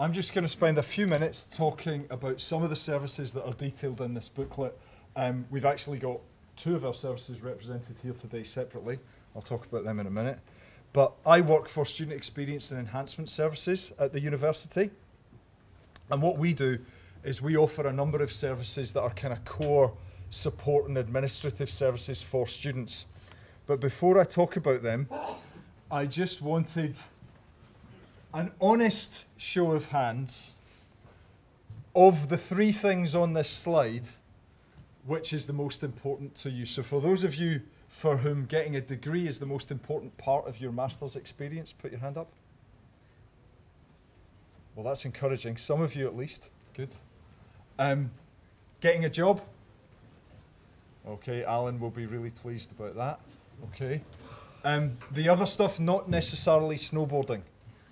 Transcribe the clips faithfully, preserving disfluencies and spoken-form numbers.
I'm just going to spend a few minutes talking about some of the services that are detailed in this booklet. Um, we've actually got two of our services represented here today separately. I'll talk about them in a minute. But I work for Student Experience and Enhancement Services at the university. And what we do is we offer a number of services that are kind of core support and administrative services for students. But before I talk about them, I just wanted an honest show of hands of the three things on this slide, which is the most important to you. So for those of you for whom getting a degree is the most important part of your master's experience, put your hand up. Well, that's encouraging. Some of you at least. Good. Um, getting a job. Okay, Alan will be really pleased about that. Okay. Um, the other stuff, not necessarily snowboarding.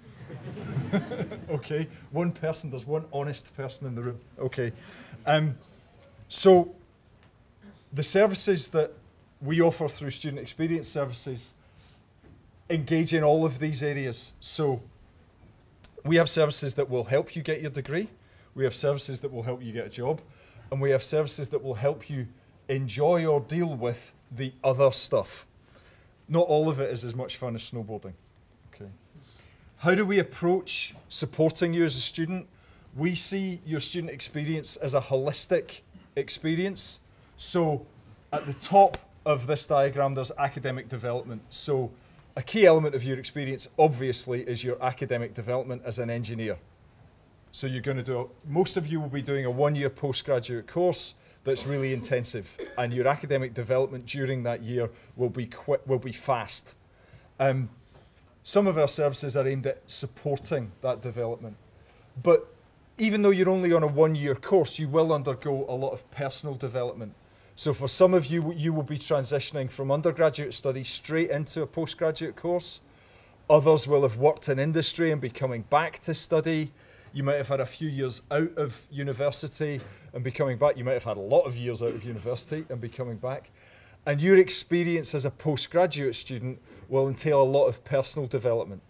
Okay, one person, there's one honest person in the room. Okay. Um, so, the services that we offer through Student Experience Services engage in all of these areas. So, we have services that will help you get your degree, we have services that will help you get a job, and we have services that will help you enjoy or deal with the other stuff. Not all of it is as much fun as snowboarding. Okay. How do we approach supporting you as a student? We see your student experience as a holistic experience. So at the top of this diagram, there's academic development. So a key element of your experience, obviously, is your academic development as an engineer. So you're going to do, a, most of you will be doing a one-year postgraduate course that's really intensive, and your academic development during that year will be quick, will be fast. Um, some of our services are aimed at supporting that development. But even though you're only on a one-year course, you will undergo a lot of personal development. So for some of you, you will be transitioning from undergraduate study straight into a postgraduate course. Others will have worked in industry and be coming back to study. You might have had a few years out of university and be coming back. You might have had a lot of years out of university and be coming back. And your experience as a postgraduate student will entail a lot of personal development.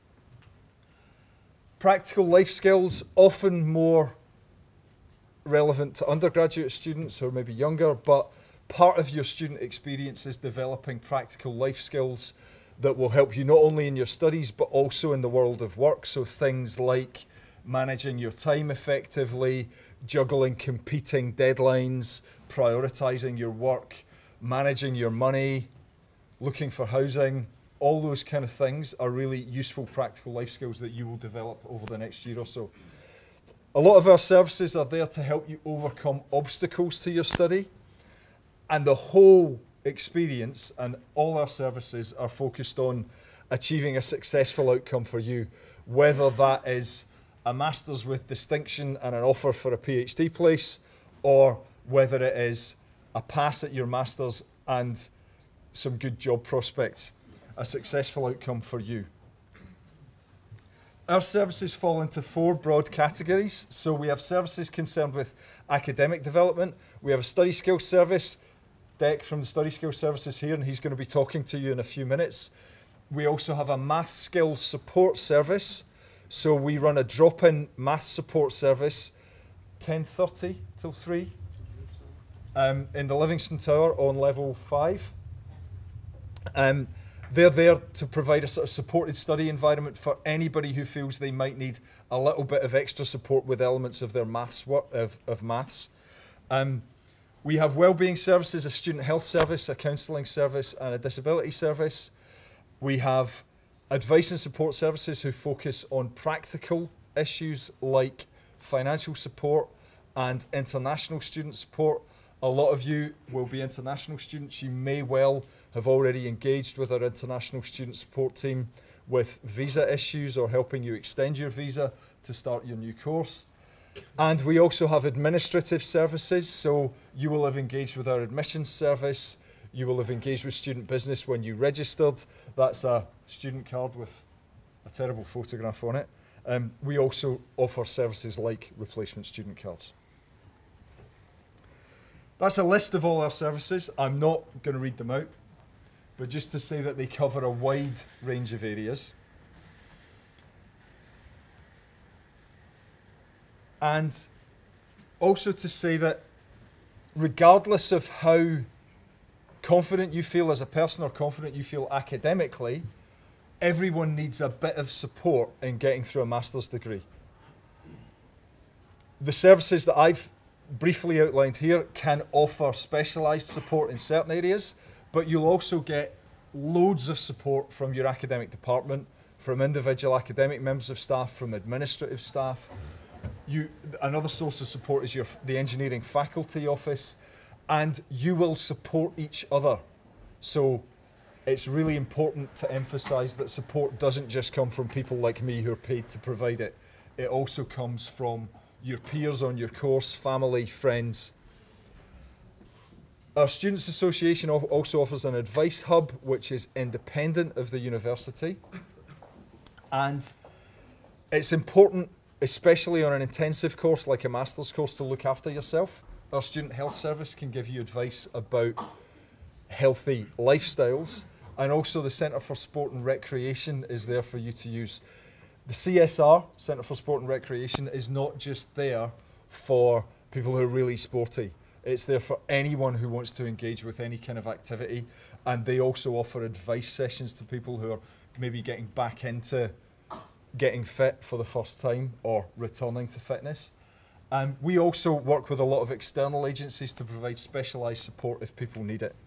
Practical life skills, often more relevant to undergraduate students who are maybe younger, but part of your student experience is developing practical life skills that will help you not only in your studies, but also in the world of work. So things like managing your time effectively, juggling competing deadlines, prioritizing your work, managing your money, looking for housing, all those kind of things are really useful practical life skills that you will develop over the next year or so. A lot of our services are there to help you overcome obstacles to your study, and the whole experience and all our services are focused on achieving a successful outcome for you, whether that is a master's with distinction and an offer for a PhD place, or whether it is a pass at your master's and some good job prospects, a successful outcome for you. Our services fall into four broad categories. So we have services concerned with academic development. We have a study skills service. Dec from the Study Skills Services here, and he's going to be talking to you in a few minutes. We also have a math skills support service. So we run a drop-in math support service, ten thirty till three, um, in the Livingston Tower on level five. Um, they're there to provide a sort of supported study environment for anybody who feels they might need a little bit of extra support with elements of their maths work, of, of maths. Um, we have wellbeing services, a student health service, a counselling service, and a disability service. We have advice and support services who focus on practical issues like financial support and international student support. A lot of you will be international students. You may well have already engaged with our international student support team with visa issues or helping you extend your visa to start your new course. And we also have administrative services. So you will have engaged with our admissions service. You will have engaged with student business when you registered. That's a student card with a terrible photograph on it. Um, we also offer services like replacement student cards. That's a list of all our services. I'm not going to read them out, but just to say that they cover a wide range of areas. And also to say that regardless of how confident you feel as a person or confident you feel academically, everyone needs a bit of support in getting through a master's degree. The services that I've briefly outlined here can offer specialised support in certain areas, but you'll also get loads of support from your academic department, from individual academic members of staff, from administrative staff. You, another source of support is your, the engineering faculty office, and you will support each other. So it's really important to emphasise that support doesn't just come from people like me who are paid to provide it. It also comes from your peers on your course, family, friends. Our Students' Association also offers an advice hub, which is independent of the university. And it's important, especially on an intensive course like a master's course, to look after yourself. Our Student Health Service can give you advice about healthy lifestyles. And also the Centre for Sport and Recreation is there for you to use. The C S R, Centre for Sport and Recreation, is not just there for people who are really sporty. It's there for anyone who wants to engage with any kind of activity. And they also offer advice sessions to people who are maybe getting back into getting fit for the first time or returning to fitness. Um, we also work with a lot of external agencies to provide specialised support if people need it.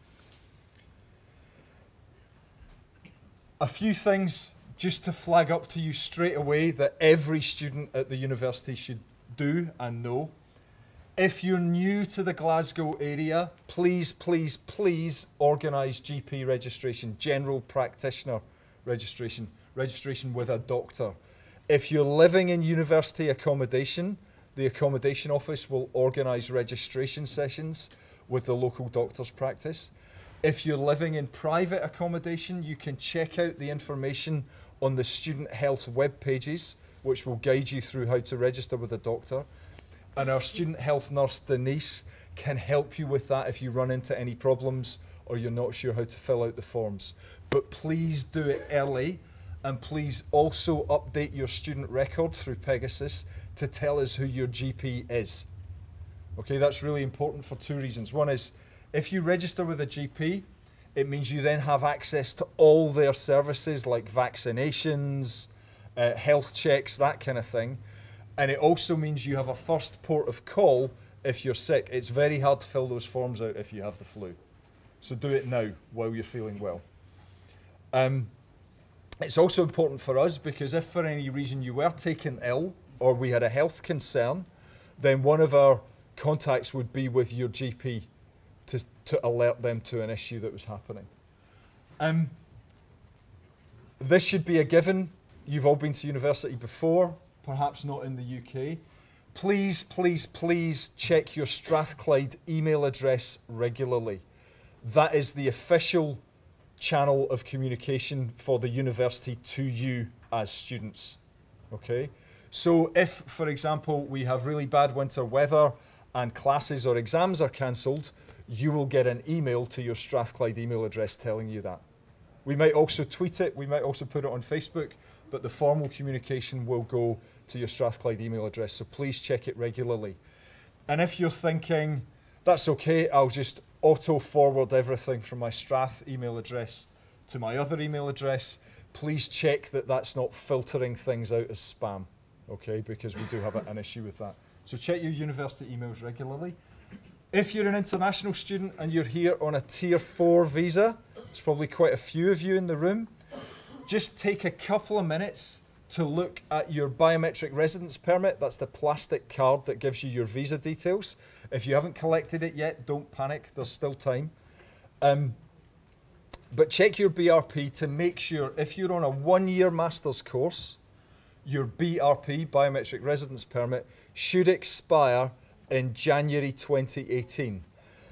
A few things just to flag up to you straight away that every student at the university should do and know. If you're new to the Glasgow area, please, please, please organise G P registration, general practitioner registration, registration with a doctor. If you're living in university accommodation, the accommodation office will organise registration sessions with the local doctor's practice. If you're living in private accommodation, you can check out the information on the student health web pages, which will guide you through how to register with a doctor. And our student health nurse, Denise, can help you with that if you run into any problems or you're not sure how to fill out the forms. But please do it early, and please also update your student record through Pegasus to tell us who your G P is. Okay, that's really important for two reasons. One is, if you register with a G P, it means you then have access to all their services like vaccinations, uh, health checks, that kind of thing. And it also means you have a first port of call if you're sick. It's very hard to fill those forms out if you have the flu. So do it now while you're feeling well. Um, it's also important for us because if for any reason you were taken ill or we had a health concern, then one of our contacts would be with your G P to, to alert them to an issue that was happening. Um, this should be a given. You've all been to university before, perhaps not in the U K. Please, please, please check your Strathclyde email address regularly. That is the official channel of communication for the university to you as students. Okay? So if, for example, we have really bad winter weather and classes or exams are cancelled, you will get an email to your Strathclyde email address telling you that. We might also tweet it, we might also put it on Facebook, but the formal communication will go to your Strathclyde email address, so please check it regularly. And if you're thinking, that's okay, I'll just auto-forward everything from my Strath email address to my other email address, please check that that's not filtering things out as spam, okay, because we do have a, an issue with that. So check your university emails regularly. If you're an international student and you're here on a tier four visa, there's probably quite a few of you in the room, just take a couple of minutes to look at your biometric residence permit. That's the plastic card that gives you your visa details. If you haven't collected it yet, don't panic, there's still time. Um, but check your B R P to make sure if you're on a one-year master's course, your B R P, biometric residence permit, should expire in January twenty eighteen.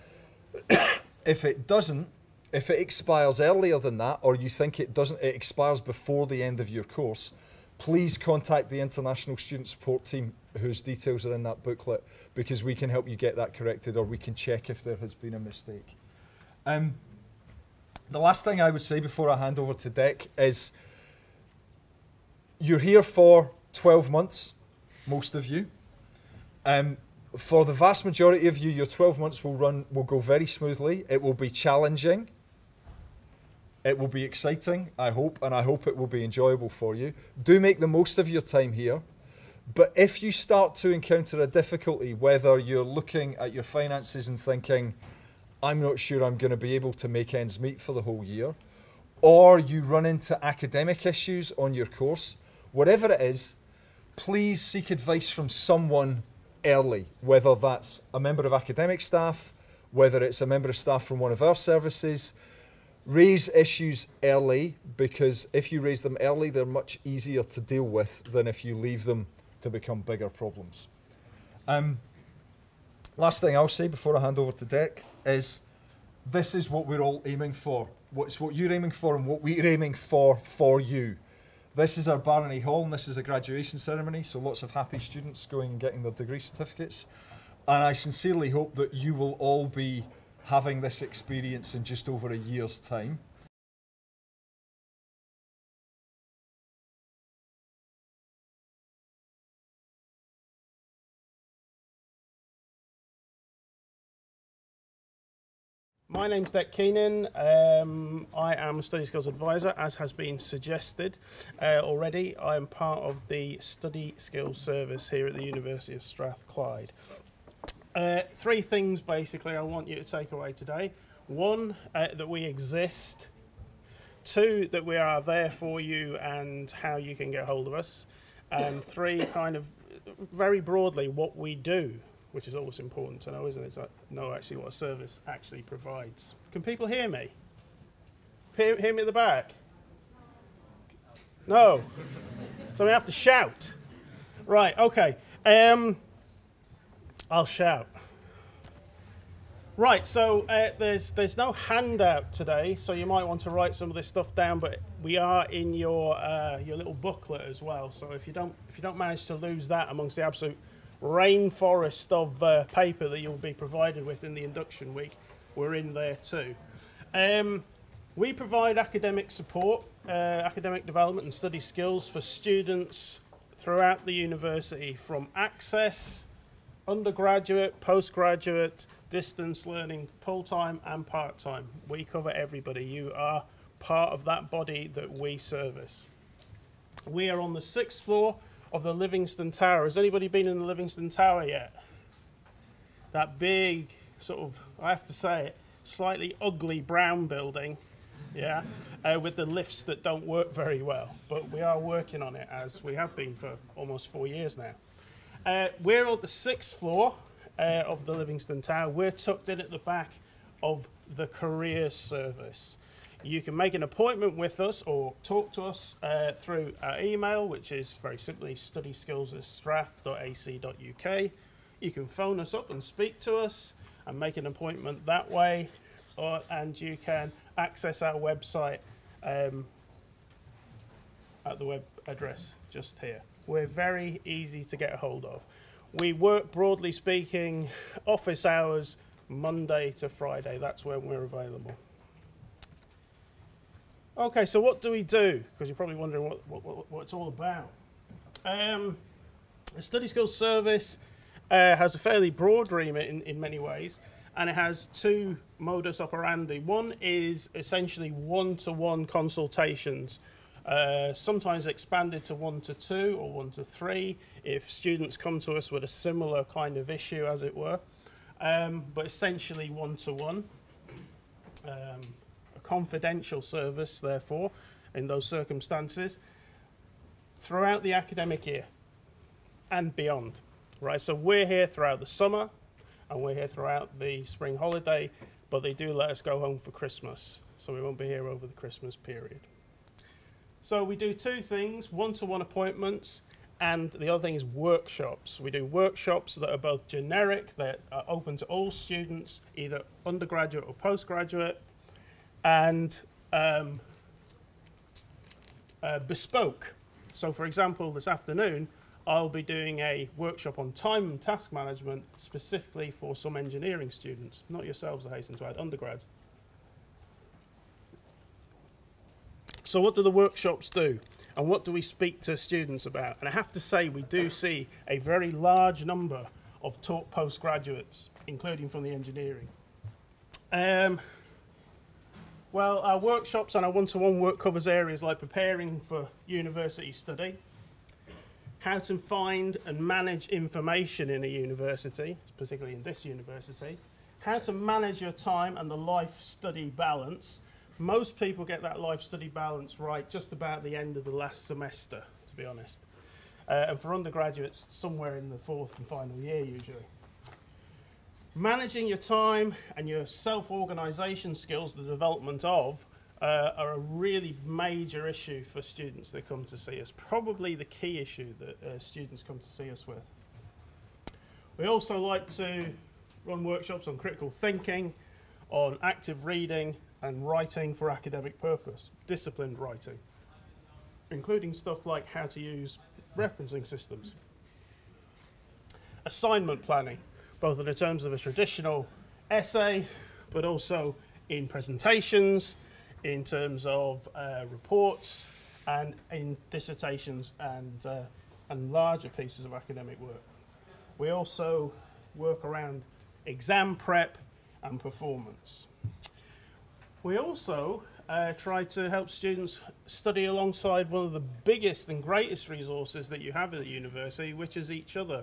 If it doesn't, if it expires earlier than that, or you think it doesn't, it expires before the end of your course, please contact the International Student Support Team whose details are in that booklet, because we can help you get that corrected, or we can check if there has been a mistake. Um, the last thing I would say before I hand over to Dec is you're here for twelve months, most of you. Um, for the vast majority of you, your twelve months will run will go very smoothly. It will be challenging. It will be exciting, I hope, and I hope it will be enjoyable for you. Do make the most of your time here. But if you start to encounter a difficulty, whether you're looking at your finances and thinking, I'm not sure I'm going to be able to make ends meet for the whole year, or you run into academic issues on your course, whatever it is, please seek advice from someone early, whether that's a member of academic staff, whether it's a member of staff from one of our services. Raise issues early, because if you raise them early, they're much easier to deal with than if you leave them to become bigger problems. Um, last thing I'll say before I hand over to Derek is this is what we're all aiming for. It's what you're aiming for and what we're aiming for for you. This is our Barony Hall, and this is a graduation ceremony, so lots of happy students going and getting their degree certificates. And I sincerely hope that you will all be having this experience in just over a year's time. My name's Derek Keenan. Um, I am a Study Skills Advisor, as has been suggested uh, already. I am part of the Study Skills Service here at the University of Strathclyde. Uh, three things, basically, I want you to take away today. One, uh, that we exist. Two, that we are there for you and how you can get hold of us. And three, kind of very broadly, what we do, which is always important to know, isn't it? To know actually what a service actually provides. Can people hear me? Hear, hear me at the back? No? So we have to shout. Right, okay. Um, I'll shout. Right, so uh, there's there's no handout today, so you might want to write some of this stuff down, but we are in your uh, your little booklet as well. So if you don't if you don't manage to lose that amongst the absolute rainforest of uh, paper that you'll be provided with in the induction week, we're in there too. Um, we provide academic support, uh, academic development and study skills for students throughout the university, from access, undergraduate, postgraduate, distance learning, full-time and part-time. We cover everybody. You are part of that body that we service. We are on the sixth floor of the Livingston Tower. Has anybody been in the Livingston Tower yet? That big, sort of, I have to say it, slightly ugly brown building, yeah, uh, with the lifts that don't work very well. But we are working on it, as we have been for almost four years now. Uh, we're on the sixth floor uh, of the Livingston Tower. We're tucked in at the back of the career service. You can make an appointment with us or talk to us uh, through our email, which is very simply study skills at strath dot a c dot u k. You can phone us up and speak to us and make an appointment that way, or, and you can access our website um, at the web address just here. We're very easy to get a hold of. We work, broadly speaking, office hours, Monday to Friday. That's when we're available. Okay, so what do we do? Because you're probably wondering what, what, what, what it's all about. Um, the Study Skills Service uh, has a fairly broad remit in, in many ways, and it has two modus operandi. One is essentially one-to-one consultations, uh, sometimes expanded to one to two or one to three if students come to us with a similar kind of issue, as it were, um, but essentially one-to-one. Um, confidential service, therefore, in those circumstances, throughout the academic year and beyond, right? So we're here throughout the summer and we're here throughout the spring holiday, but they do let us go home for Christmas, so we won't be here over the Christmas period. So we do two things, one-to-one appointments, and the other thing is workshops. We do workshops that are both generic, that are open to all students, either undergraduate or postgraduate, and um, uh, bespoke. So for example, this afternoon, I'll be doing a workshop on time and task management specifically for some engineering students, not yourselves, I hasten to add, undergrads. So what do the workshops do? And what do we speak to students about? And I have to say, we do see a very large number of taught postgraduates, including from the engineering. Um, well, our workshops and our one-to-one work covers areas like preparing for university study, how to find and manage information in a university, particularly in this university, how to manage your time and the life-study balance. Most people get that life-study balance right just about the end of the last semester, to be honest. Uh, and for undergraduates, somewhere in the fourth and final year, usually. Managing your time and your self-organisation skills, the development of, uh, are a really major issue for students that come to see us. Probably the key issue that uh, students come to see us with. We also like to run workshops on critical thinking, on active reading and writing for academic purpose, disciplined writing, including stuff like how to use referencing systems. Assignment planning, both in terms of a traditional essay, but also in presentations, in terms of uh, reports, and in dissertations and, uh, and larger pieces of academic work. We also work around exam prep and performance. We also uh, try to help students study alongside one of the biggest and greatest resources that you have at the university, which is each other.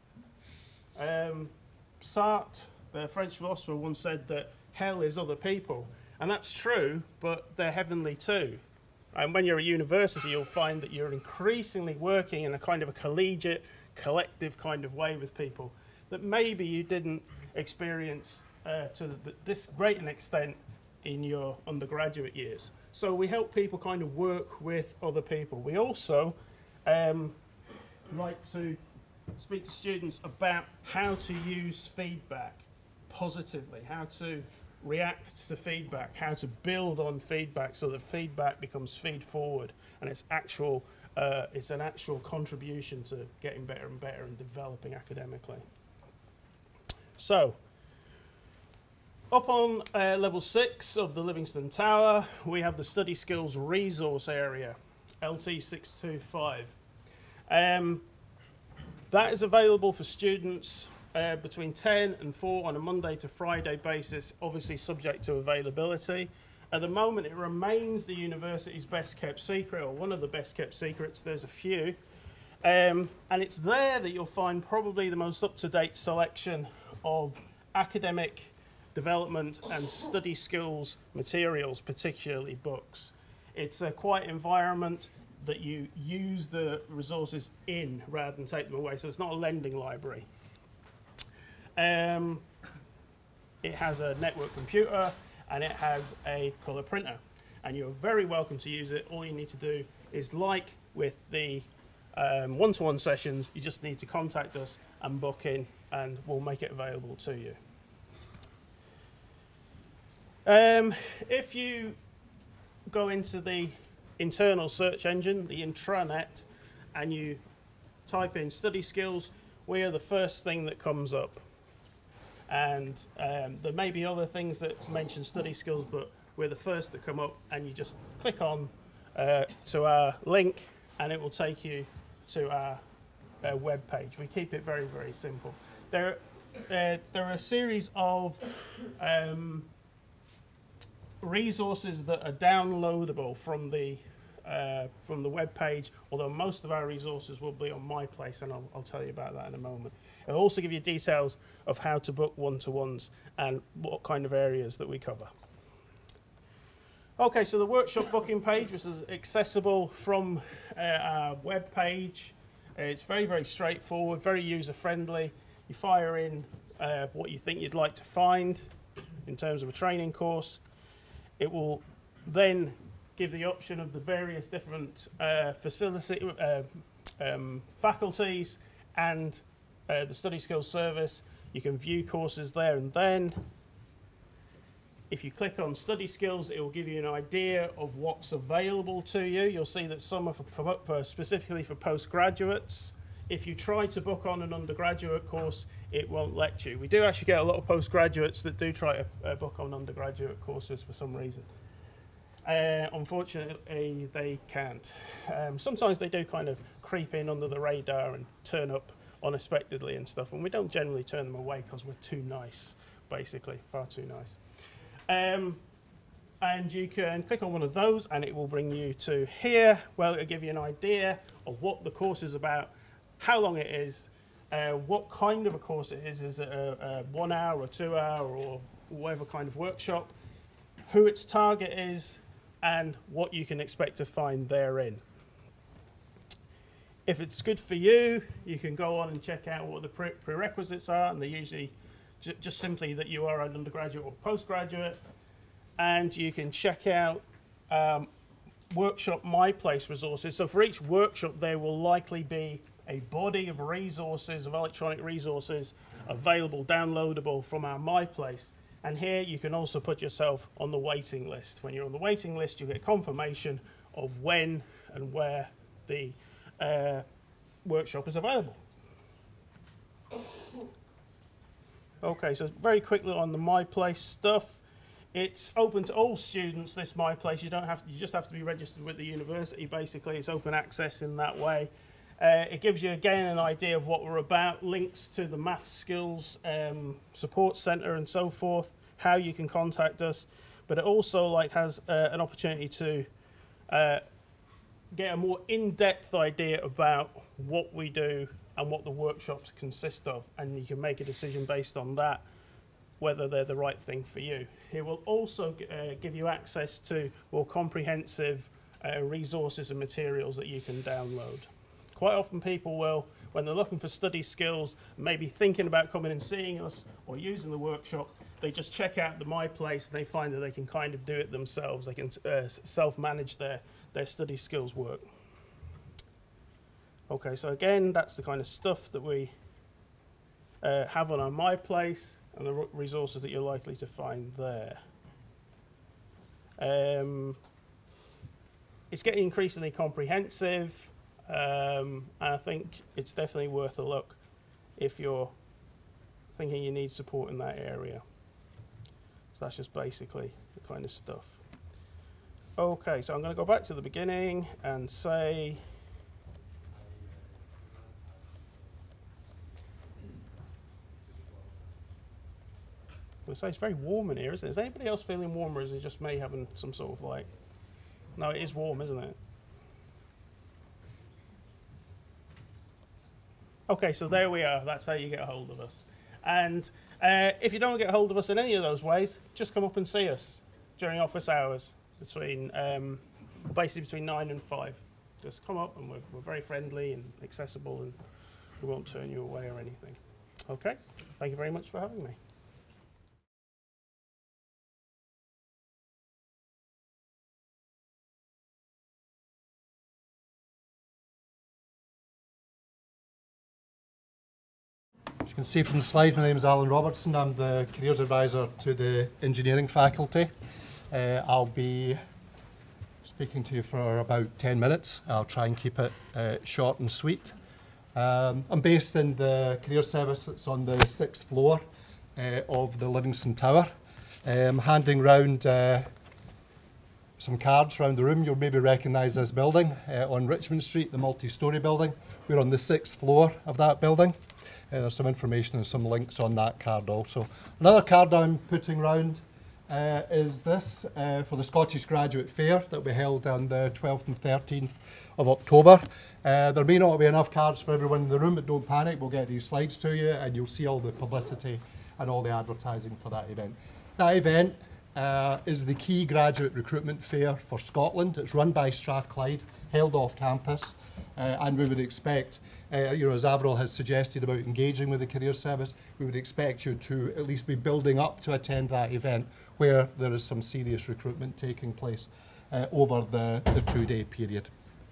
Um, Sartre, the French philosopher, once said that hell is other people. And that's true, but they're heavenly too. And when you're at university, you'll find that you're increasingly working in a kind of a collegiate, collective kind of way with people that maybe you didn't experience uh, to the, this great an extent in your undergraduate years. So we help people kind of work with other people. We also um, like to speak to students about how to use feedback positively, how to react to feedback, how to build on feedback so that feedback becomes feed forward and it's actual, uh, it's an actual contribution to getting better and better and developing academically. So, up on uh, level six of the Livingston Tower, we have the Study Skills Resource Area, L T six two five. Um, that is available for students uh, between ten and four on a Monday to Friday basis, obviously subject to availability. At the moment, it remains the university's best kept secret, or one of the best kept secrets. There's a few. Um, and it's there that you'll find probably the most up-to-date selection of academic development and study skills materials, particularly books. It's a quiet environment that you use the resources in rather than take them away, so it's not a lending library. Um, it has a network computer and it has a colour printer, and you're very welcome to use it. All you need to do is, like with the um, one-to-one sessions, you just need to contact us and book in and we'll make it available to you. Um, if you go into the internal search engine, the intranet, and you type in study skills, we are the first thing that comes up. And um, there may be other things that mention study skills, but we're the first that come up, and you just click on uh, to our link and it will take you to our, our web page. We keep it very, very simple. There, uh, there are a series of um, resources that are downloadable from the uh, from the web page, although most of our resources will be on my place, and I'll, I'll tell you about that in a moment. It'll also give you details of how to book one-to-ones and what kind of areas that we cover. Okay, so the workshop booking page, which is accessible from uh, our web page. It's very, very straightforward, very user-friendly. You fire in uh, what you think you'd like to find in terms of a training course. It will then give the option of the various different uh, facility, uh, um, faculties and uh, the Study Skills Service. You can view courses there and then. If you click on Study Skills, it will give you an idea of what's available to you. You'll see that some are for, for, for specifically for postgraduates. If you try to book on an undergraduate course, it won't let you. We do actually get a lot of postgraduates that do try to uh, book on undergraduate courses for some reason. Uh, unfortunately, they can't. Um, sometimes they do kind of creep in under the radar and turn up unexpectedly and stuff, and we don't generally turn them away because we're too nice, basically, far too nice. Um, and you can click on one of those and it will bring you to here. Well, it'll give you an idea of what the course is about, how long it is, uh, what kind of a course it is. Is it a, a one hour or two hour or whatever kind of workshop, who its target is, and what you can expect to find therein. If it's good for you, you can go on and check out what the pre prerequisites are, and they're usually j just simply that you are an undergraduate or postgraduate. And you can check out um, workshop My Place resources. So for each workshop, there will likely be a body of resources, of electronic resources, available, downloadable from our My Place. And here you can also put yourself on the waiting list. When you're on the waiting list, you get confirmation of when and where the uh, workshop is available. Okay, so very quickly on the My Place stuff. It's open to all students, this My Place. You don't have to, you just have to be registered with the university, basically. It's open access in that way. Uh, it gives you, again, an idea of what we're about, links to the math skills um, support centre and so forth, how you can contact us. But it also like has uh, an opportunity to uh, get a more in-depth idea about what we do and what the workshops consist of. And you can make a decision based on that, whether they're the right thing for you. It will also uh, give you access to more comprehensive uh, resources and materials that you can download. Quite often people will, when they're looking for study skills, maybe thinking about coming and seeing us or using the workshop, they just check out the My Place and they find that they can kind of do it themselves. They can uh, self-manage their, their study skills work. Okay, so again, that's the kind of stuff that we uh, have on our My Place and the resources that you're likely to find there. Um, it's getting increasingly comprehensive. Um, and I think it's definitely worth a look if you're thinking you need support in that area. So that's just basically the kind of stuff. Okay, so I'm going to go back to the beginning and say I'm say it's very warm in here, isn't it? Is anybody else feeling warmer, or is it just me having some sort of like... No, it is warm, isn't it? Okay, so there we are. That's how you get a hold of us. And uh, if you don't get a hold of us in any of those ways, just come up and see us during office hours, between um, basically between nine and five. Just come up, and we're, we're very friendly and accessible, and we won't turn you away or anything. Okay, thank you very much for having me. As you can see from the slide, my name is Alan Robertson. I'm the Careers Advisor to the Engineering faculty. Uh, I'll be speaking to you for about ten minutes. I'll try and keep it uh, short and sweet. Um, I'm based in the Career Service. It's on the sixth floor uh, of the Livingston Tower. I'm handing round uh, some cards around the room. You'll maybe recognise this building uh, on Richmond Street, the multi-storey building. We're on the sixth floor of that building. Uh, there's some information and some links on that card also. Another card I'm putting round uh, is this uh, for the Scottish Graduate Fair that we held on the twelfth and thirteenth of October. Uh, there may not be enough cards for everyone in the room, but don't panic, we'll get these slides to you and you'll see all the publicity and all the advertising for that event. That event uh, is the key graduate recruitment fair for Scotland. It's run by Strathclyde, held off campus, uh, and we would expect Uh, you know, as Avril has suggested about engaging with the Career Service, we would expect you to at least be building up to attend that event where there is some serious recruitment taking place uh, over the, the two-day period.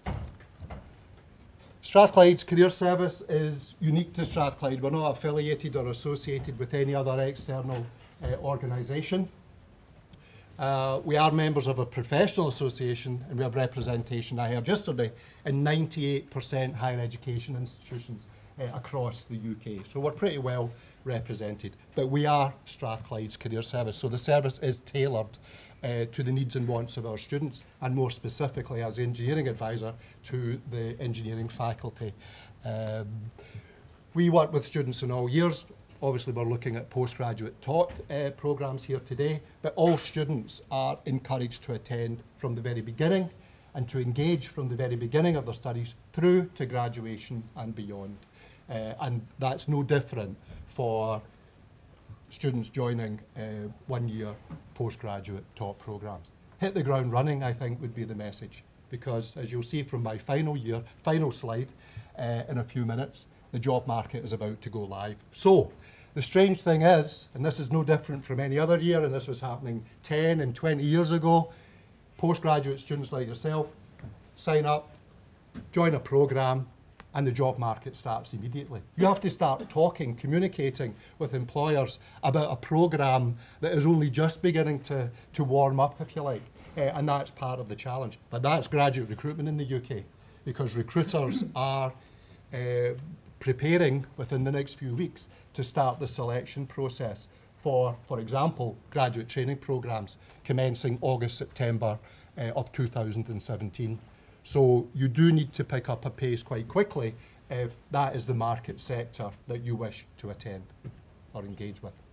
Strathclyde's Career Service is unique to Strathclyde. We're not affiliated or associated with any other external uh, organisation. Uh, we are members of a professional association, and we have representation, I heard yesterday, in ninety-eight percent higher education institutions uh, across the U K. So we're pretty well represented. But we are Strathclyde's Career Service, so the service is tailored uh, to the needs and wants of our students, and more specifically, as engineering advisor, to the engineering faculty. Um, We work with students in all years. Obviously, we're looking at postgraduate taught uh, programmes here today, but all students are encouraged to attend from the very beginning and to engage from the very beginning of their studies through to graduation and beyond. Uh, and that's no different for students joining uh, one-year postgraduate taught programmes. Hit the ground running, I think, would be the message, because as you'll see from my final year, final slide uh, in a few minutes, the job market is about to go live. So, the strange thing is, and this is no different from any other year, and this was happening ten and twenty years ago, postgraduate students like yourself sign up, join a programme, and the job market starts immediately. You have to start talking, communicating with employers about a programme that is only just beginning to, to warm up, if you like, uh, and that's part of the challenge. But that's graduate recruitment in the U K, because recruiters are uh, preparing within the next few weeks to start the selection process for, for example, graduate training programmes commencing August, September uh, of two thousand seventeen. So you do need to pick up a pace quite quickly if that is the market sector that you wish to attend or engage with.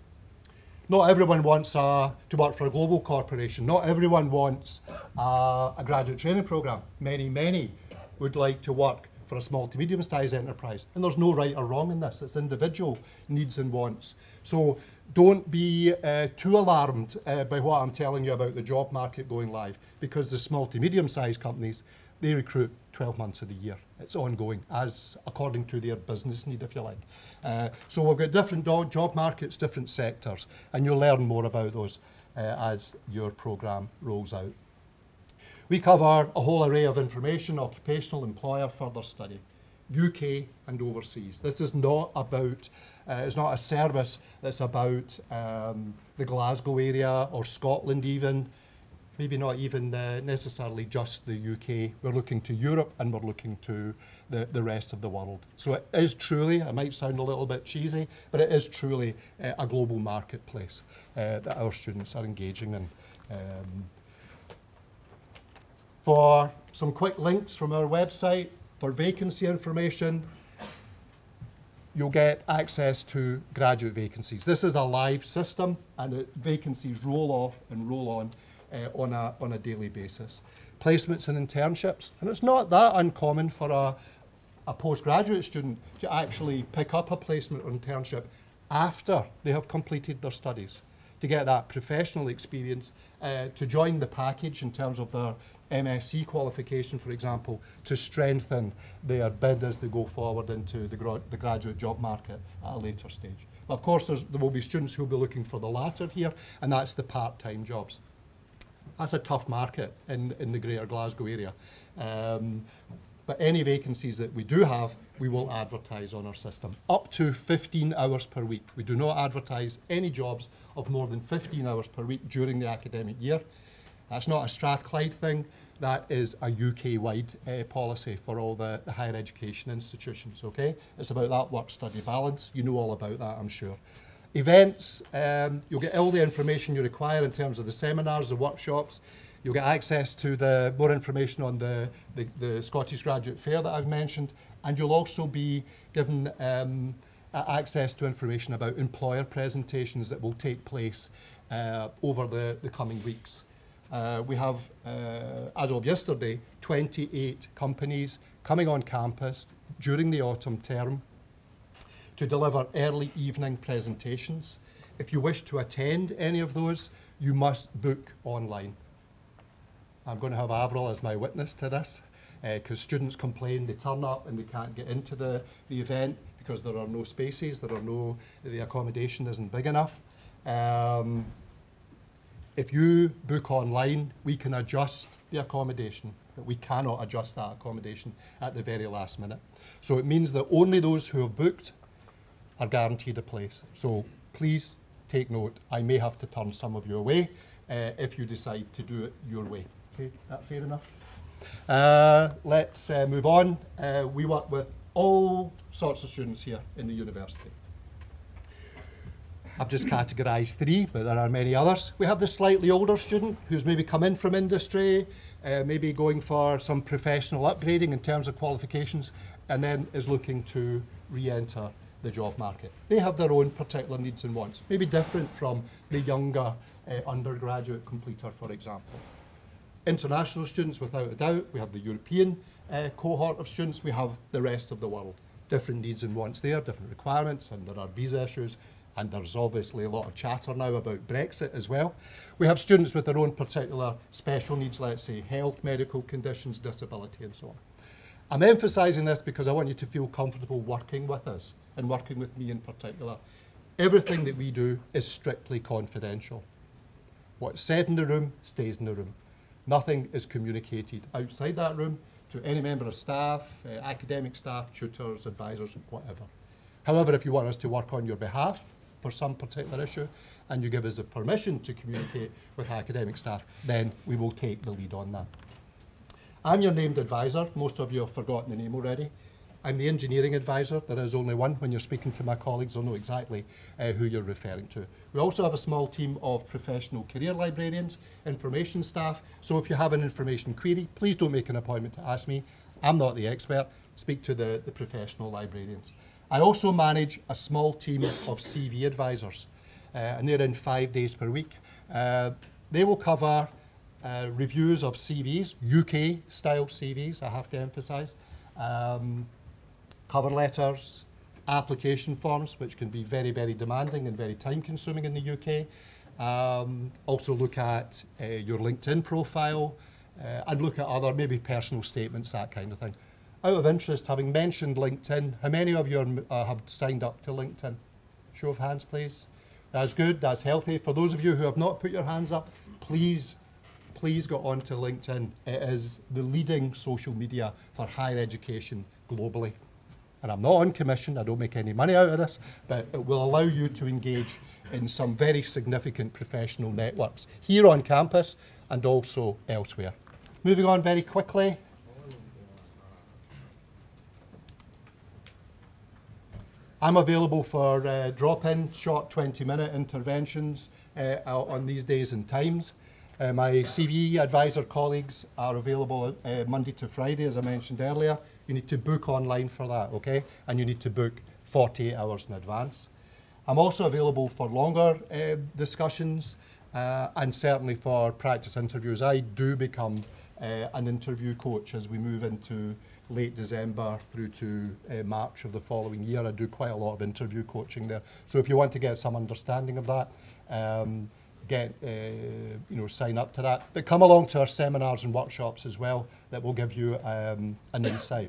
Not everyone wants uh, to work for a global corporation. Not everyone wants uh, a graduate training programme. Many, many would like to work for a small to medium-sized enterprise. And there's no right or wrong in this. It's individual needs and wants. So don't be uh, too alarmed uh, by what I'm telling you about the job market going live, because the small to medium-sized companies, they recruit twelve months of the year. It's ongoing, as according to their business need, if you like. Uh, so we've got different job markets, different sectors, and you'll learn more about those uh, as your programme rolls out. We cover a whole array of information: occupational, employer, further study, U K and overseas. This is not about, uh, it's not a service that's about um, the Glasgow area or Scotland even, maybe not even uh, necessarily just the U K. We're looking to Europe and we're looking to the, the rest of the world. So it is truly, it might sound a little bit cheesy, but it is truly uh, a global marketplace uh, that our students are engaging in. Um, For some quick links from our website, for vacancy information, you'll get access to graduate vacancies. This is a live system, and it, vacancies roll off and roll on uh, on, a, on a daily basis. Placements and internships, and it's not that uncommon for a, a postgraduate student to actually pick up a placement or internship after they have completed their studies, to get that professional experience, uh, to join the package in terms of their M S c qualification, for example, to strengthen their bid as they go forward into the, gra the graduate job market at a later stage. But of course, there will be students who will be looking for the latter here, and that's the part-time jobs. That's a tough market in, in the Greater Glasgow area. Um, But any vacancies that we do have, we will advertise on our system. Up to fifteen hours per week. We do not advertise any jobs of more than fifteen hours per week during the academic year. That's not a Strathclyde thing. That is a U K-wide uh, policy for all the, the higher education institutions, okay? It's about that work-study balance. You know all about that, I'm sure. Events, um, you'll get all the information you require in terms of the seminars, the workshops. You'll get access to the more information on the, the, the Scottish Graduate Fair that I've mentioned, and you'll also be given um, access to information about employer presentations that will take place uh, over the, the coming weeks. Uh, we have, uh, as of yesterday, twenty-eight companies coming on campus during the autumn term to deliver early evening presentations. If you wish to attend any of those, you must book online. I'm going to have Avril as my witness to this, because uh, students complain they turn up and they can't get into the, the event because there are no spaces, there are no, the accommodation isn't big enough. Um, if you book online, we can adjust the accommodation, but we cannot adjust that accommodation at the very last minute. So it means that only those who have booked are guaranteed a place. So please take note, I may have to turn some of you away uh, if you decide to do it your way. Okay, that fair enough? Uh, let's uh, move on. Uh, we work with all sorts of students here in the university. I've just categorised three, but there are many others. We have the slightly older student who's maybe come in from industry, uh, maybe going for some professional upgrading in terms of qualifications, and then is looking to re-enter the job market. They have their own particular needs and wants, maybe different from the younger uh, undergraduate completer, for example. International students, without a doubt, we have the European uh, cohort of students, we have the rest of the world. Different needs and wants there, different requirements, and there are visa issues, and there's obviously a lot of chatter now about Brexit as well. We have students with their own particular special needs, let's say health, medical conditions, disability, and so on. I'm emphasising this because I want you to feel comfortable working with us, and working with me in particular. Everything that we do is strictly confidential. What's said in the room stays in the room. Nothing is communicated outside that room to any member of staff, uh, academic staff, tutors, advisors, whatever. However, if you want us to work on your behalf for some particular issue, and you give us the permission to communicate with academic staff, then we will take the lead on that. I'm your named advisor. Most of you have forgotten the name already. I'm the engineering advisor. There is only one. When you're speaking to my colleagues, they'll know exactly uh, who you're referring to. We also have a small team of professional career librarians, information staff. So if you have an information query, please don't make an appointment to ask me. I'm not the expert. Speak to the, the professional librarians. I also manage a small team of C V advisors, uh, and they're in five days per week. Uh, they will cover uh, reviews of C Vs, U K-style C Vs, I have to emphasise. Um, cover letters, application forms, which can be very, very demanding and very time-consuming in the U K. Um, also look at uh, your LinkedIn profile uh, and look at other maybe personal statements, that kind of thing. Out of interest, having mentioned LinkedIn, how many of you are, uh, have signed up to LinkedIn? Show of hands, please. That's good, that's healthy. For those of you who have not put your hands up, please, please go on to LinkedIn. It is the leading social media for higher education globally. And I'm not on commission, I don't make any money out of this, but it will allow you to engage in some very significant professional networks here on campus and also elsewhere. Moving on very quickly. I'm available for uh, drop-in, short twenty minute interventions uh, on these days and times. Uh, my C V advisor colleagues are available uh, Monday to Friday, as I mentioned earlier. You need to book online for that, okay? And you need to book forty-eight hours in advance. I'm also available for longer uh, discussions uh, and certainly for practice interviews. I do become uh, an interview coach as we move into late December through to uh, March of the following year. I do quite a lot of interview coaching there. So if you want to get some understanding of that, um, get, uh, you know, sign up to that. But come along to our seminars and workshops as well that will give you um, an insight.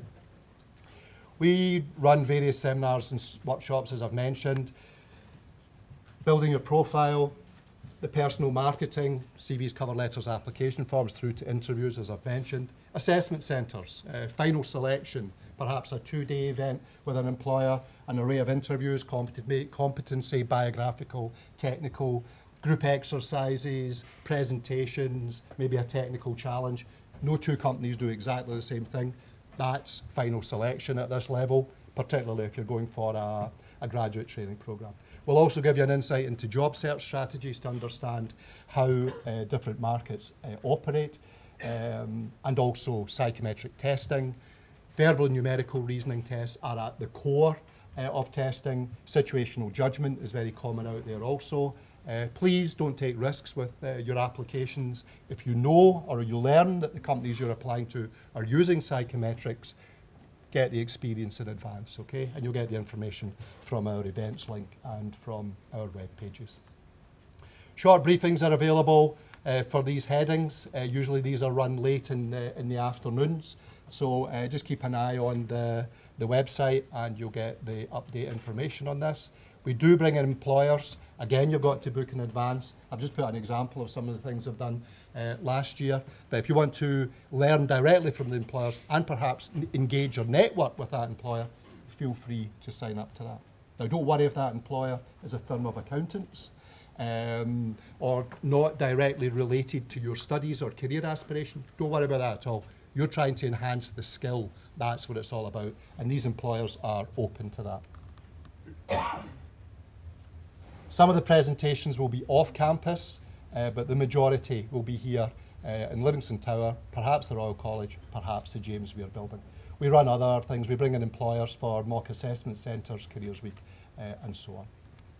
We run various seminars and workshops, as I've mentioned. Building your profile, the personal marketing, C Vs, cover letters, application forms, through to interviews, as I've mentioned. Assessment centres, uh, final selection, perhaps a two-day event with an employer, an array of interviews, compet competency, biographical, technical, group exercises, presentations, maybe a technical challenge. No two companies do exactly the same thing. That's final selection at this level, particularly if you're going for a, a graduate training programme. We'll also give you an insight into job search strategies to understand how uh, different markets uh, operate, um, and also psychometric testing. Verbal and numerical reasoning tests are at the core uh, of testing. Situational judgment is very common out there also. Uh, please don't take risks with uh, your applications. If you know or you learn that the companies you're applying to are using psychometrics, get the experience in advance, okay? And you'll get the information from our events link and from our web pages. Short briefings are available uh, for these headings. Uh, usually these are run late in, uh, in the afternoons. So uh, just keep an eye on the, the website and you'll get the update information on this. We do bring in employers. Again, you've got to book in advance. I've just put an example of some of the things I've done uh, last year. But if you want to learn directly from the employers and perhaps engage or network with that employer, feel free to sign up to that. Now, don't worry if that employer is a firm of accountants um, or not directly related to your studies or career aspiration. Don't worry about that at all. You're trying to enhance the skill. That's what it's all about. And these employers are open to that. Some of the presentations will be off campus, uh, but the majority will be here uh, in Livingston Tower, perhaps the Royal College, perhaps the James Weir building. We run other things. We bring in employers for mock assessment centres, Careers Week, uh, and so on.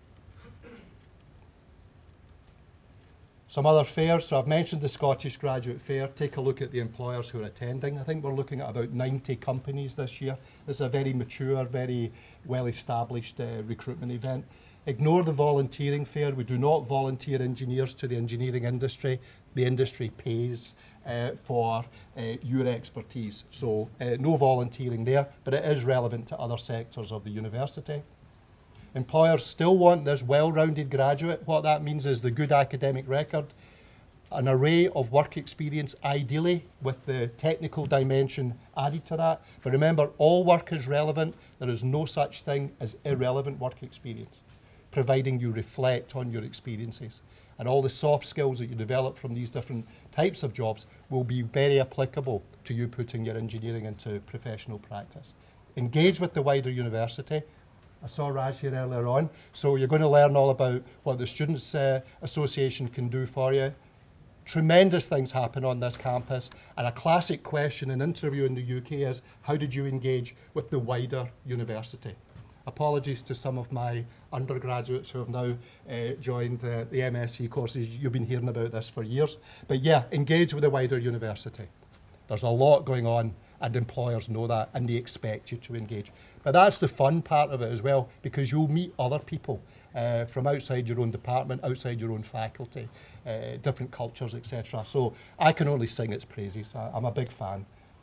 Some other fairs. So I've mentioned the Scottish Graduate Fair. Take a look at the employers who are attending. I think we're looking at about ninety companies this year. This is a very mature, very well-established uh, recruitment event. Ignore the volunteering fair. We do not volunteer engineers to the engineering industry. The industry pays uh, for uh, your expertise. So uh, no volunteering there, but it is relevant to other sectors of the university. Employers still want this well-rounded graduate. What that means is the good academic record, an array of work experience, ideally with the technical dimension added to that. But remember, all work is relevant. There is no such thing as irrelevant work experience, providing you reflect on your experiences. And all the soft skills that you develop from these different types of jobs will be very applicable to you putting your engineering into professional practice. Engage with the wider university. I saw Raj here earlier on, so you're going to learn all about what the Students' uh, Association can do for you. Tremendous things happen on this campus, and a classic question in interview in the U K is, how did you engage with the wider university? Apologies to some of my undergraduates who have now uh, joined the, the M S c courses. You've been hearing about this for years. But yeah, engage with the wider university. There's a lot going on, and employers know that, and they expect you to engage. But that's the fun part of it as well, because you'll meet other people uh, from outside your own department, outside your own faculty, uh, different cultures, et cetera. So I can only sing its praises. I, I'm a big fan.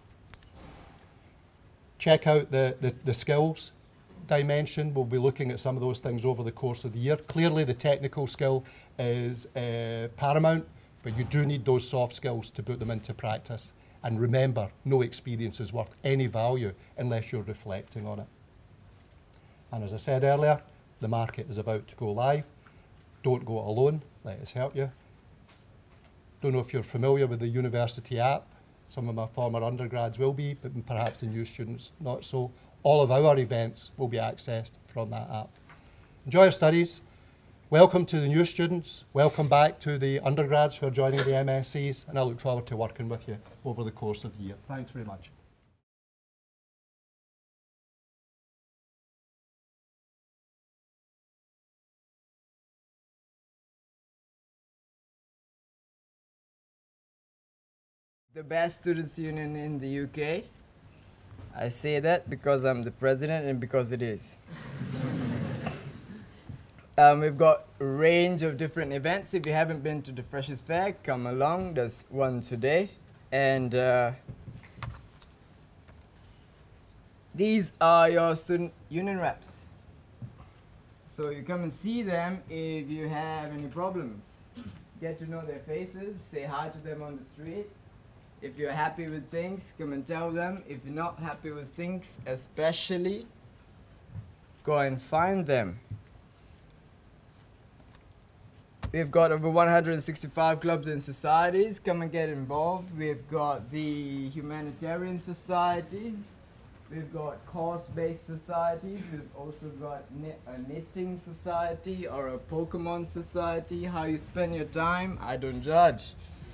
Check out the, the, the skills dimension. We'll be looking at some of those things over the course of the year. Clearly the technical skill is uh, paramount, but you do need those soft skills to put them into practice. And remember, no experience is worth any value unless you're reflecting on it. And as I said earlier, the market is about to go live. Don't go it alone, let us help you. Don't know if you're familiar with the university app. Some of my former undergrads will be, but perhaps the new students not so. All of our events will be accessed from that app. Enjoy your studies. Welcome to the new students. Welcome back to the undergrads who are joining the M S Cs, and I look forward to working with you over the course of the year. Thanks very much. The best students' union in the U K. I say that because I'm the president and because it is. Um, we've got a range of different events. If you haven't been to the Freshers' Fair, come along. There's one today. And uh, these are your student union reps. So you come and see them if you have any problems. Get to know their faces, say hi to them on the street. If you're happy with things, come and tell them. If you're not happy with things, especially, go and find them. We've got over one hundred sixty-five clubs and societies. Come and get involved. We've got the humanitarian societies. We've got course-based societies. We've also got knit a knitting society or a Pokemon society. How you spend your time, I don't judge.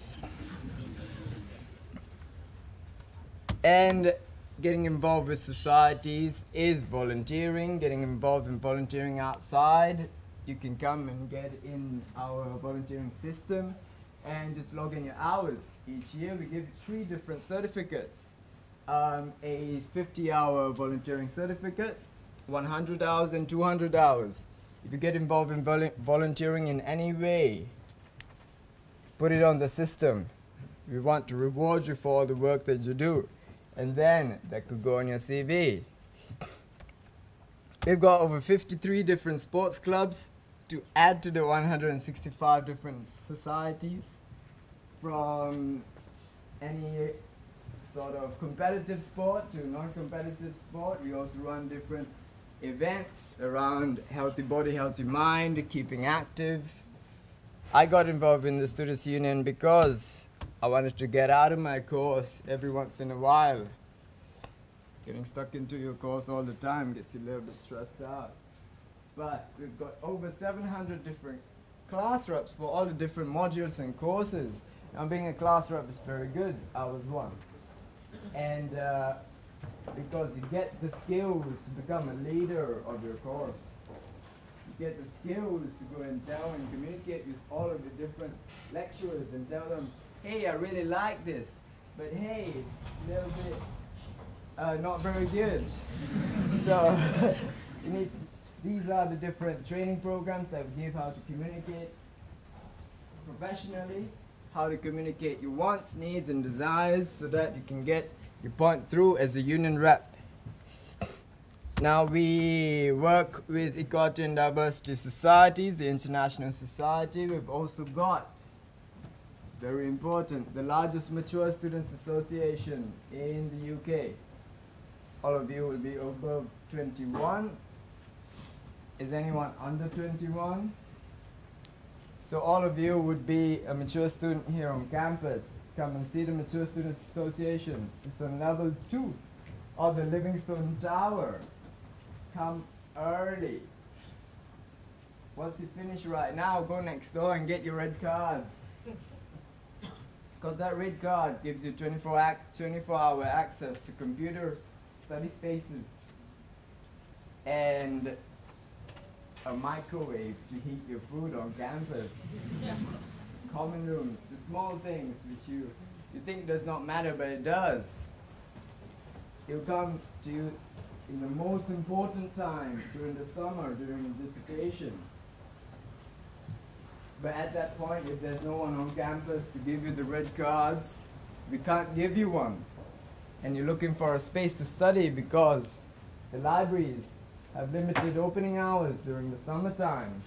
And getting involved with societies is volunteering. Getting involved in volunteering outside. You can come and get in our volunteering system and just log in your hours. Each year we give you three different certificates. Um, a fifty hour volunteering certificate, one hundred hours and two hundred hours. If you get involved in vol volunteering in any way, put it on the system. We want to reward you for all the work that you do. And then that could go on your C V. We've got over fifty-three different sports clubs to add to the one hundred sixty-five different societies, from any sort of competitive sport to non-competitive sport. We also run different events around healthy body, healthy mind, keeping active. I got involved in the Students' Union because I wanted to get out of my course every once in a while. Getting stuck into your course all the time gets you a little bit stressed out. But we've got over seven hundred different class reps for all the different modules and courses. Now being a class rep is very good. I was one. And uh, because you get the skills to become a leader of your course. You get the skills to go and tell and communicate with all of the different lecturers and tell them, hey, I really like this, but hey, it's a little bit uh, not very good. So you need, these are the different training programs that we give how to communicate professionally, how to communicate your wants, needs, and desires so that you can get your point through as a union rep. Now we work with Equality and Diversity Societies, the International Society. We've also got, very important, the largest mature students association in the U K. All of you will be above twenty-one. Is anyone under twenty-one? So all of you would be a mature student here on campus. Come and see the Mature Students Association. It's on level two of the Livingstone Tower. Come early. Once you finish right now, go next door and get your red cards. Because that red card gives you twenty-four hour access to computers, study spaces, and a microwave to heat your food on campus. Common rooms, the small things which you, you think does not matter, but it does. It will come to you in the most important time, during the summer, during dissertation. But at that point, if there's no one on campus to give you the red cards, we can't give you one. And you're looking for a space to study because the libraries have limited opening hours during the summer times.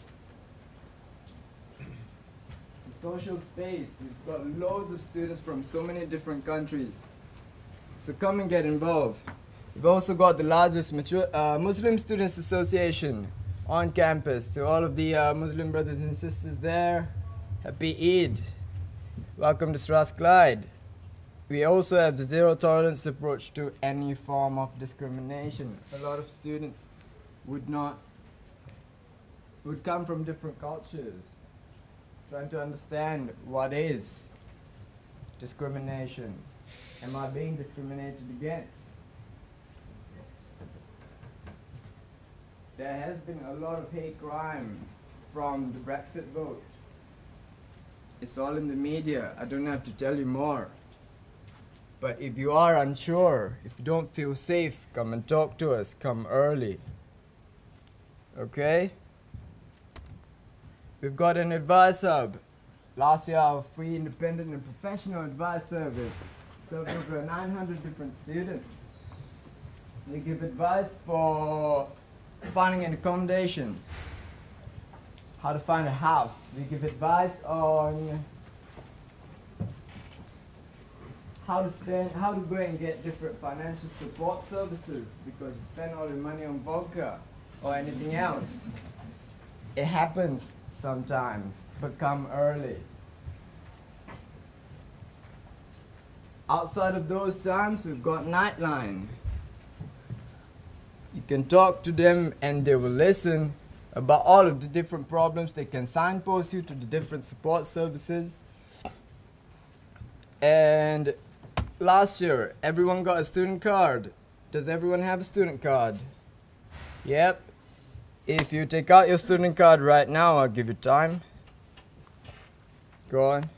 It's a social space. We've got loads of students from so many different countries. So come and get involved. We've also got the largest mature, uh, Muslim Students Association on campus. To all of the uh, Muslim brothers and sisters there, happy Eid. Welcome to Strathclyde. We also have the zero tolerance approach to any form of discrimination. A lot of students would not, would come from different cultures, trying to understand what is discrimination. Am I being discriminated against? There has been a lot of hate crime from the Brexit vote. It's all in the media. I don't have to tell you more. But if you are unsure, if you don't feel safe, come and talk to us. Come early. Okay? We've got an advice hub. Last year, our free, independent, and professional advice service served over nine hundred different students. We give advice for finding an accommodation, how to find a house. We give advice on how to spend, how to go and get different financial support services because you spend all your money on vodka or anything else. It happens sometimes, but come early. Outside of those times, we've got Nightline. You can talk to them and they will listen about all of the different problems. They can signpost you to the different support services. And last year, everyone got a student card. Does everyone have a student card? Yep. If you take out your student card right now, I'll give you time. Go on.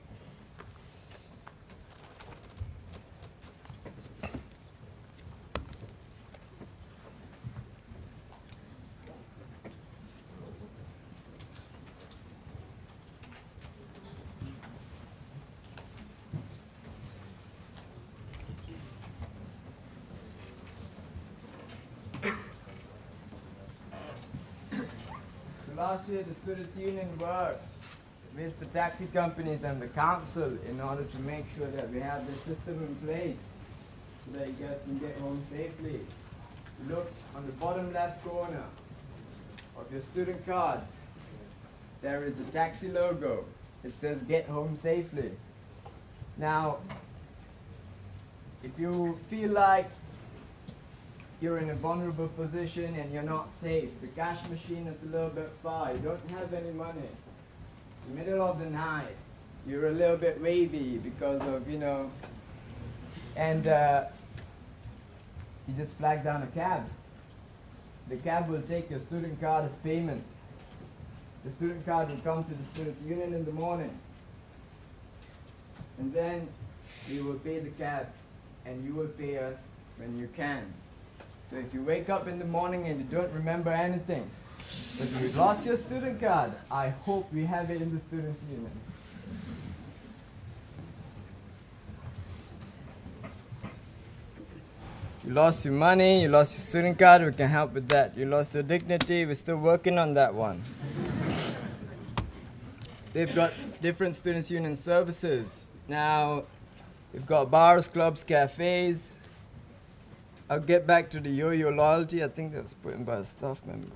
Last year, the Students' Union worked with the taxi companies and the council in order to make sure that we have the system in place so that you guys can get home safely. Look on the bottom left corner of your student card. There is a taxi logo. It says get home safely. Now, if you feel like you're in a vulnerable position and you're not safe, the cash machine is a little bit far, you don't have any money, it's the middle of the night, you're a little bit wavy because of, you know, and uh, you just flag down a cab. The cab will take your student card as payment. The student card will come to the Students' Union in the morning. And then we will pay the cab, and you will pay us when you can. So if you wake up in the morning and you don't remember anything, but you lost your student card, I hope we have it in the Students' Union. You lost your money, you lost your student card, we can help with that. You lost your dignity, we're still working on that one. They've got different Students' Union services. Now, we've got bars, clubs, cafes. I'll get back to the yo-yo loyalty. I think that's put in by a staff member.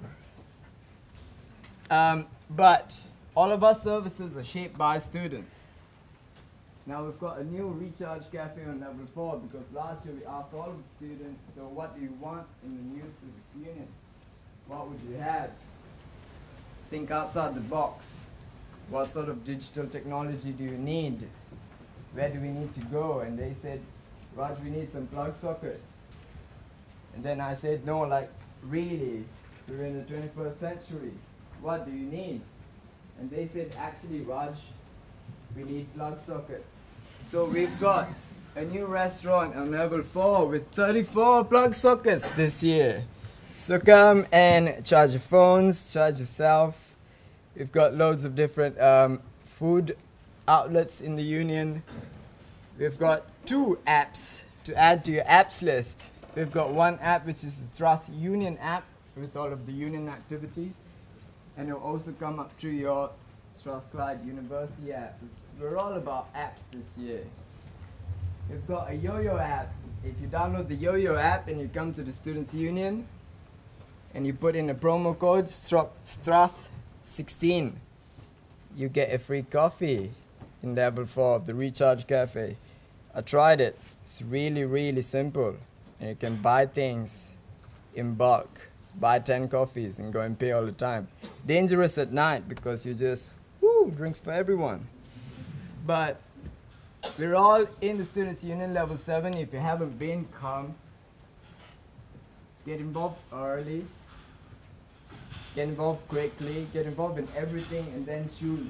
Um, but all of our services are shaped by students. Now we've got a new recharge cafe on level four because last year we asked all of the students, so what do you want in the new Students' Union? What would you have? Think outside the box. What sort of digital technology do you need? Where do we need to go? And they said, Raj, we need some plug sockets. And then I said, no, like really, we're in the twenty-first century. What do you need? And they said, actually, Raj, we need plug sockets. So we've got a new restaurant on level four with thirty-four plug sockets this year. So come and charge your phones, charge yourself. We've got loads of different um, food outlets in the union. We've got two apps to add to your apps list. We've got one app which is the Strath Union app with all of the union activities. And it'll also come up through your Strathclyde University app. We're all about apps this year. We've got a yo-yo app. If you download the yo-yo app and you come to the Students' Union and you put in a promo code Strath sixteen, you get a free coffee in level four of the Recharge Cafe. I tried it. It's really, really simple. And you can buy things in bulk. Buy ten coffees and go and pay all the time. Dangerous at night because you just, whoo, drinks for everyone. But we're all in the Students' Union level seven. If you haven't been, come. Get involved early. Get involved quickly. Get involved in everything and then choose.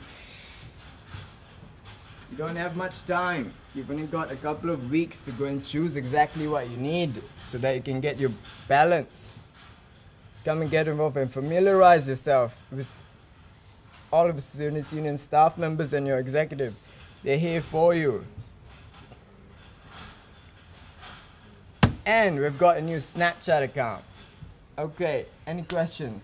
You don't have much time. You've only got a couple of weeks to go and choose exactly what you need so that you can get your balance. Come and get involved and familiarize yourself with all of the Students' Union staff members and your executive. They're here for you. And we've got a new Snapchat account. Okay, any questions?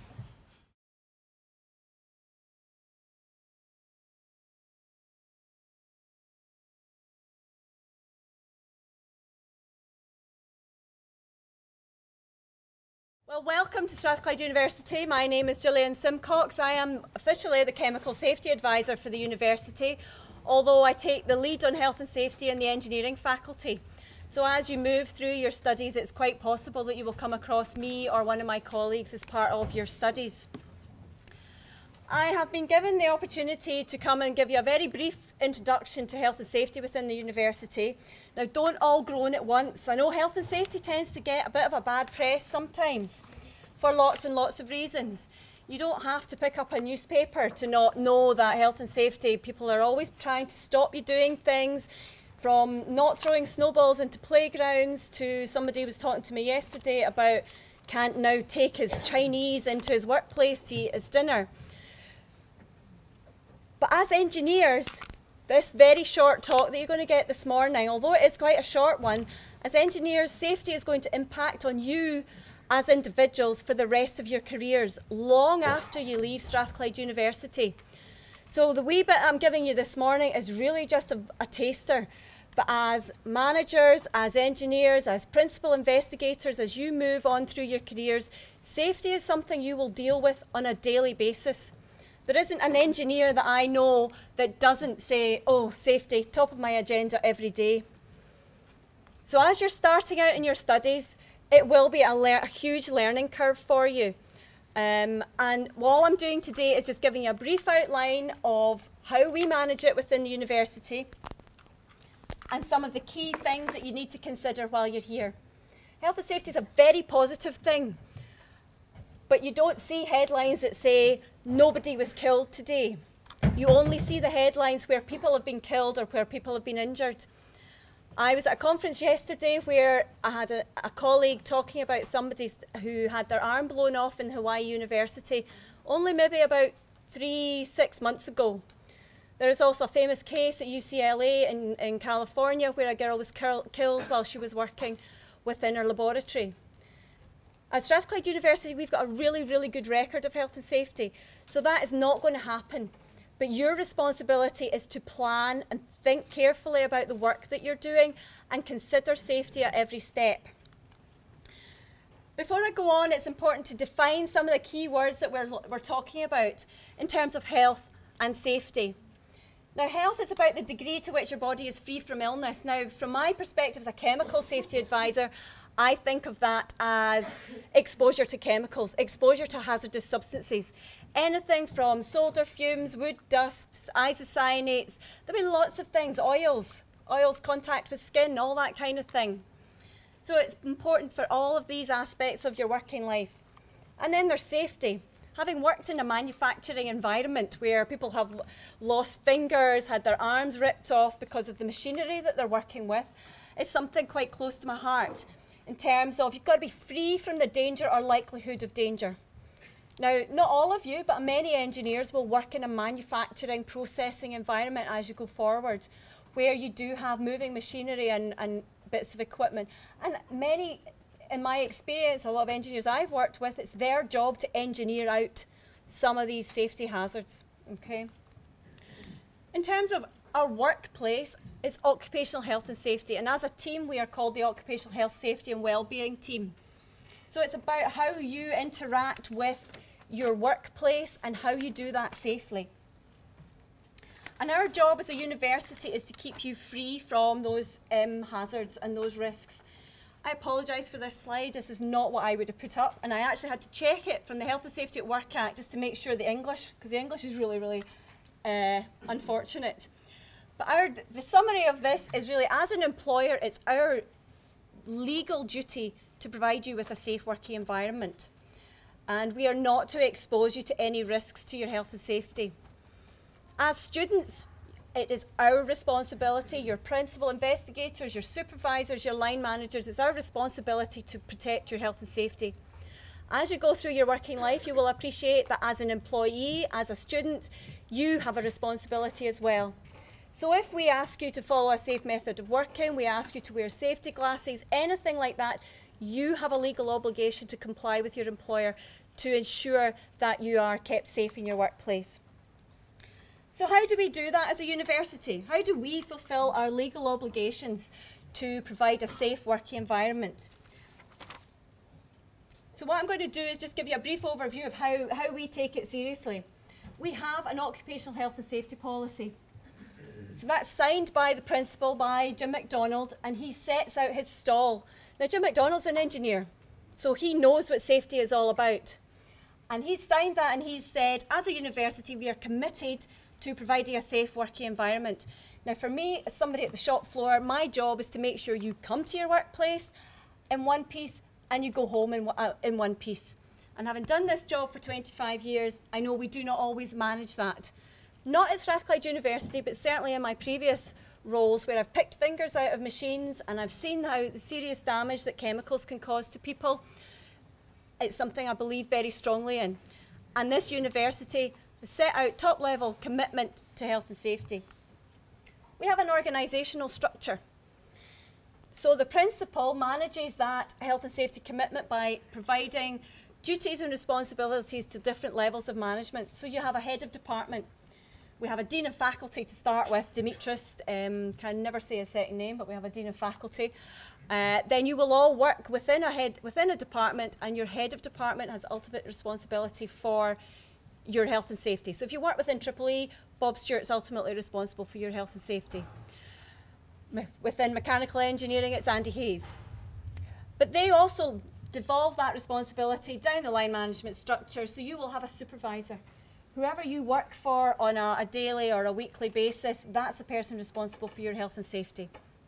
Well, welcome to Strathclyde University. My name is Gillian Simcox. I am officially the Chemical Safety Advisor for the university, although I take the lead on health and safety in the engineering faculty. So as you move through your studies, it's quite possible that you will come across me or one of my colleagues as part of your studies. I have been given the opportunity to come and give you a very brief introduction to health and safety within the university. Now, don't all groan at once. I know health and safety tends to get a bit of a bad press sometimes for lots and lots of reasons. You don't have to pick up a newspaper to not know that health and safety, people are always trying to stop you doing things, from not throwing snowballs into playgrounds to somebody was talking to me yesterday about can't now take his Chinese into his workplace to eat his dinner. But as engineers, this very short talk that you're going to get this morning, although it is quite a short one, as engineers, safety is going to impact on you as individuals for the rest of your careers, long after you leave Strathclyde University. So the wee bit I'm giving you this morning is really just a, a taster. But as managers, as engineers, as principal investigators, as you move on through your careers, safety is something you will deal with on a daily basis. There isn't an engineer that I know that doesn't say, oh, safety, top of my agenda every day. So as you're starting out in your studies, it will be a, a huge learning curve for you. Um, and all I'm doing today is just giving you a brief outline of how we manage it within the university and some of the key things that you need to consider while you're here. Health and safety is a very positive thing, but you don't see headlines that say nobody was killed today. You only see the headlines where people have been killed or where people have been injured. I was at a conference yesterday where I had a, a colleague talking about somebody who had their arm blown off in Hawaii University only maybe about three, six months ago. There is also a famous case at U C L A in, in California where a girl was killed while she was working within her laboratory. At Strathclyde University, we've got a really, really good record of health and safety, so that is not going to happen. But your responsibility is to plan and think carefully about the work that you're doing and consider safety at every step. Before I go on, it's important to define some of the key words that we're, we're talking about in terms of health and safety. Now, health is about the degree to which your body is free from illness. Now, from my perspective as a chemical safety advisor, I think of that as exposure to chemicals, exposure to hazardous substances. Anything from solder fumes, wood dusts, isocyanates, there'll be lots of things, oils, oils, contact with skin, all that kind of thing. So it's important for all of these aspects of your working life. And then there's safety. Having worked in a manufacturing environment where people have lost fingers, had their arms ripped off because of the machinery that they're working with, it's something quite close to my heart in terms of you've got to be free from the danger or likelihood of danger. Now, not all of you, but many engineers will work in a manufacturing processing environment as you go forward, where you do have moving machinery and, and bits of equipment. And many, in my experience, a lot of engineers I've worked with, it's their job to engineer out some of these safety hazards, okay? In terms of our workplace, it's occupational health and safety, and as a team, we are called the Occupational Health, Safety and Wellbeing Team. So it's about how you interact with your workplace and how you do that safely. And our job as a university is to keep you free from those um, hazards and those risks. I apologise for this slide, this is not what I would have put up, and I actually had to check it from the Health and Safety at Work Act just to make sure the English, because the English is really, really uh, unfortunate. But our, the summary of this is really, as an employer, it's our legal duty to provide you with a safe working environment. And we are not to expose you to any risks to your health and safety. As students, it is our responsibility, your principal investigators, your supervisors, your line managers, it's our responsibility to protect your health and safety. As you go through your working life, you will appreciate that as an employee, as a student, you have a responsibility as well. So if we ask you to follow a safe method of working, we ask you to wear safety glasses, anything like that, you have a legal obligation to comply with your employer to ensure that you are kept safe in your workplace. So how do we do that as a university? How do we fulfil our legal obligations to provide a safe working environment? So what I'm going to do is just give you a brief overview of how, how we take it seriously. We have an occupational health and safety policy. So that's signed by the principal, by Jim MacDonald, and he sets out his stall. Now, Jim MacDonald's an engineer, so he knows what safety is all about. And he's signed that and he's said, as a university, we are committed to providing a safe working environment. Now, for me, as somebody at the shop floor, my job is to make sure you come to your workplace in one piece and you go home in, uh, in one piece. And having done this job for twenty-five years, I know we do not always manage that. Not at Strathclyde University, but certainly in my previous roles where I've picked fingers out of machines and I've seen how the serious damage that chemicals can cause to people. It's something I believe very strongly in. And this university has set out top-level commitment to health and safety. We have an organisational structure. So the principal manages that health and safety commitment by providing duties and responsibilities to different levels of management. So you have a head of department. We have a dean of faculty to start with, Demetris, um, can never say a second name, but we have a dean of faculty. Uh, then you will all work within a, head, within a department, and your head of department has ultimate responsibility for your health and safety. So if you work within Triple E, Bob Stewart's ultimately responsible for your health and safety. Within mechanical engineering, it's Andy Hayes. But they also devolve that responsibility down the line management structure, so you will have a supervisor. Whoever you work for on a, a daily or a weekly basis, that's the person responsible for your health and safety.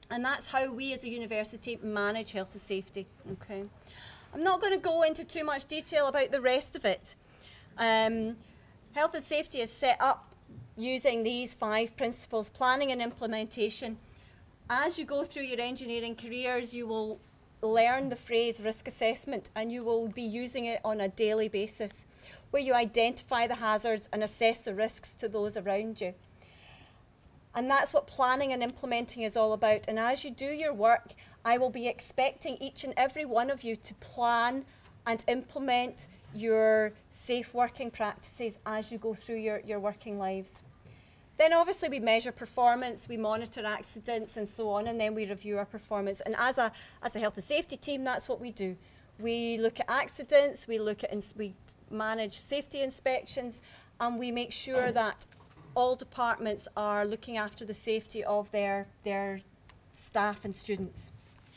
And that's how we as a university manage health and safety. Okay. I'm not going to go into too much detail about the rest of it. Um, health and safety is set up using these five principles: planning and implementation. As you go through your engineering careers, you will learn the phrase risk assessment, and you will be using it on a daily basis, where you identify the hazards and assess the risks to those around you. And that's what planning and implementing is all about. And as you do your work, I will be expecting each and every one of you to plan and implement your safe working practices as you go through your, your working lives. Then obviously we measure performance, we monitor accidents and so on, and then we review our performance. And as a, as a health and safety team, that's what we do. We look at accidents, we look at, ins we manage safety inspections, and we make sure that all departments are looking after the safety of their, their staff and students.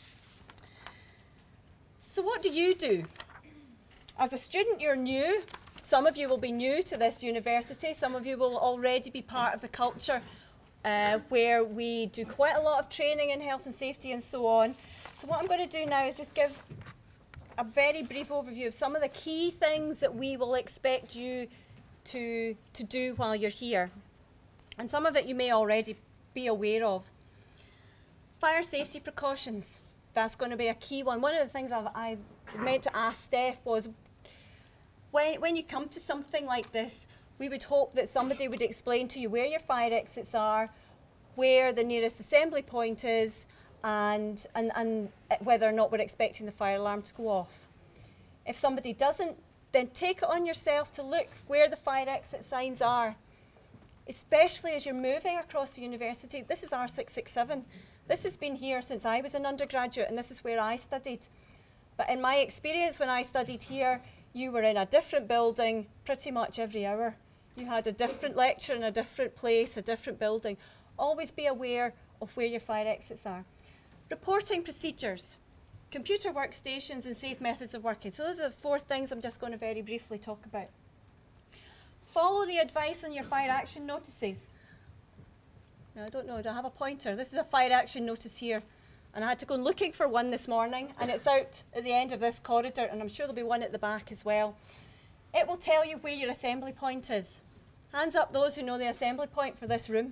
So what do you do? As a student, you're new. Some of you will be new to this university. Some of you will already be part of the culture uh, where we do quite a lot of training in health and safety and so on. So what I'm going to do now is just give a very brief overview of some of the key things that we will expect you to, to do while you're here. And some of it you may already be aware of. Fire safety precautions. That's going to be a key one. One of the things I've, I meant to ask Steph was, when, when you come to something like this, we would hope that somebody would explain to you where your fire exits are, where the nearest assembly point is, and, and, and whether or not we're expecting the fire alarm to go off. If somebody doesn't, then take it on yourself to look where the fire exit signs are. Especially as you're moving across the university. This is R six six seven. This has been here since I was an undergraduate, and this is where I studied. But in my experience when I studied here, you were in a different building pretty much every hour. You had a different lecture in a different place, a different building. Always be aware of where your fire exits are. Reporting procedures, computer workstations and safe methods of working. So those are the four things I'm just going to very briefly talk about. Follow the advice on your fire action notices. Now, I don't know, do I have a pointer? This is a fire action notice here. And I had to go looking for one this morning, and it's out at the end of this corridor, and I'm sure there'll be one at the back as well. It will tell you where your assembly point is. Hands up those who know the assembly point for this room.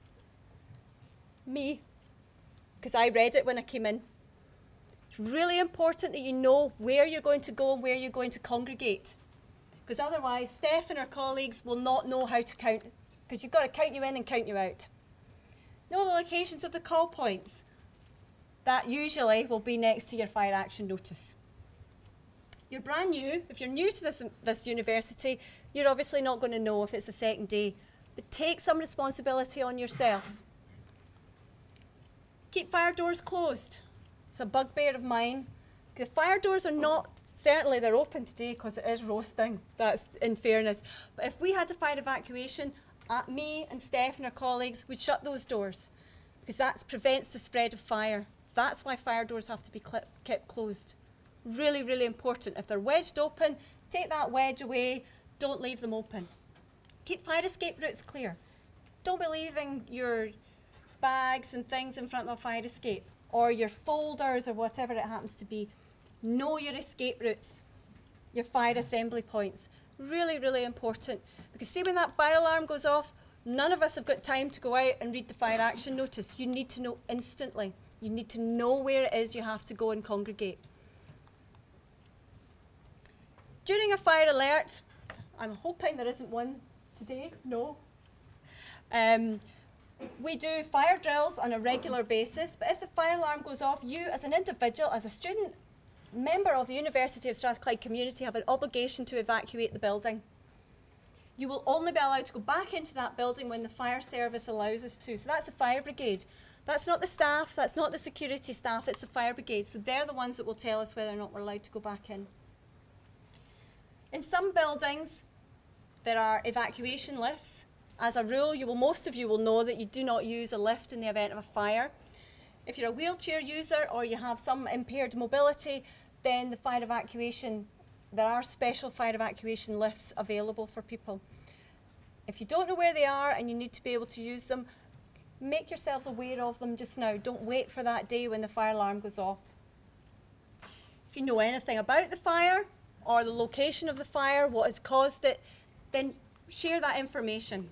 Me, because I read it when I came in. It's really important that you know where you're going to go and where you're going to congregate. Because otherwise, Steph and her colleagues will not know how to count, because you've got to count you in and count you out. Know the locations of the call points. That usually will be next to your fire action notice. You're brand new. If you're new to this, this university, you're obviously not going to know if it's the second day. But take some responsibility on yourself. Keep fire doors closed. It's a bugbear of mine. The fire doors are not, certainly they're open today because it is roasting, that's in fairness. But if we had a fire evacuation, uh, me and Steph and our colleagues would shut those doors because that prevents the spread of fire. That's why fire doors have to be kept closed. Really, really important. If they're wedged open, take that wedge away, don't leave them open. Keep fire escape routes clear. Don't be leaving your bags and things in front of a fire escape, or your folders or whatever it happens to be. Know your escape routes, your fire assembly points. Really, really important. Because see, when that fire alarm goes off, none of us have got time to go out and read the fire action notice. You need to know instantly. You need to know where it is you have to go and congregate. During a fire alert, I'm hoping there isn't one today, no. Um, we do fire drills on a regular basis, but if the fire alarm goes off, you as an individual, as a student, member of the University of Strathclyde community, have an obligation to evacuate the building. You will only be allowed to go back into that building when the fire service allows us to. So that's the fire brigade. That's not the staff, that's not the security staff, it's the fire brigade. So they're the ones that will tell us whether or not we're allowed to go back in. In some buildings, there are evacuation lifts. As a rule, you will, most of you will know that you do not use a lift in the event of a fire. If you're a wheelchair user or you have some impaired mobility, then the fire evacuation, there are special fire evacuation lifts available for people. If you don't know where they are and you need to be able to use them, Make yourselves aware of them just now. Don't wait for that day when the fire alarm goes off. If you know anything about the fire or the location of the fire, what has caused it, then share that information.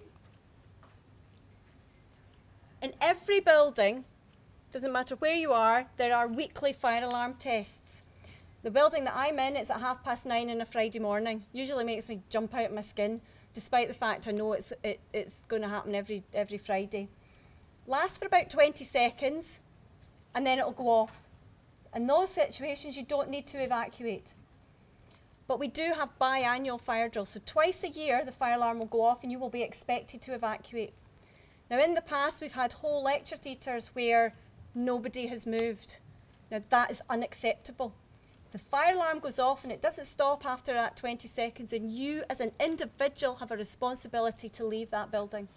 In every building, doesn't matter where you are, there are weekly fire alarm tests. The building that I'm in, it's at half past nine on a Friday morning. Usually makes me jump out of my skin, despite the fact I know it's, it, it's going to happen every, every Friday. Lasts for about twenty seconds, and then it'll go off. In those situations, you don't need to evacuate. But we do have biannual fire drills, so twice a year the fire alarm will go off and you will be expected to evacuate. Now in the past, we've had whole lecture theatres where nobody has moved. Now that is unacceptable. The fire alarm goes off and it doesn't stop after that twenty seconds, and you as an individual have a responsibility to leave that building.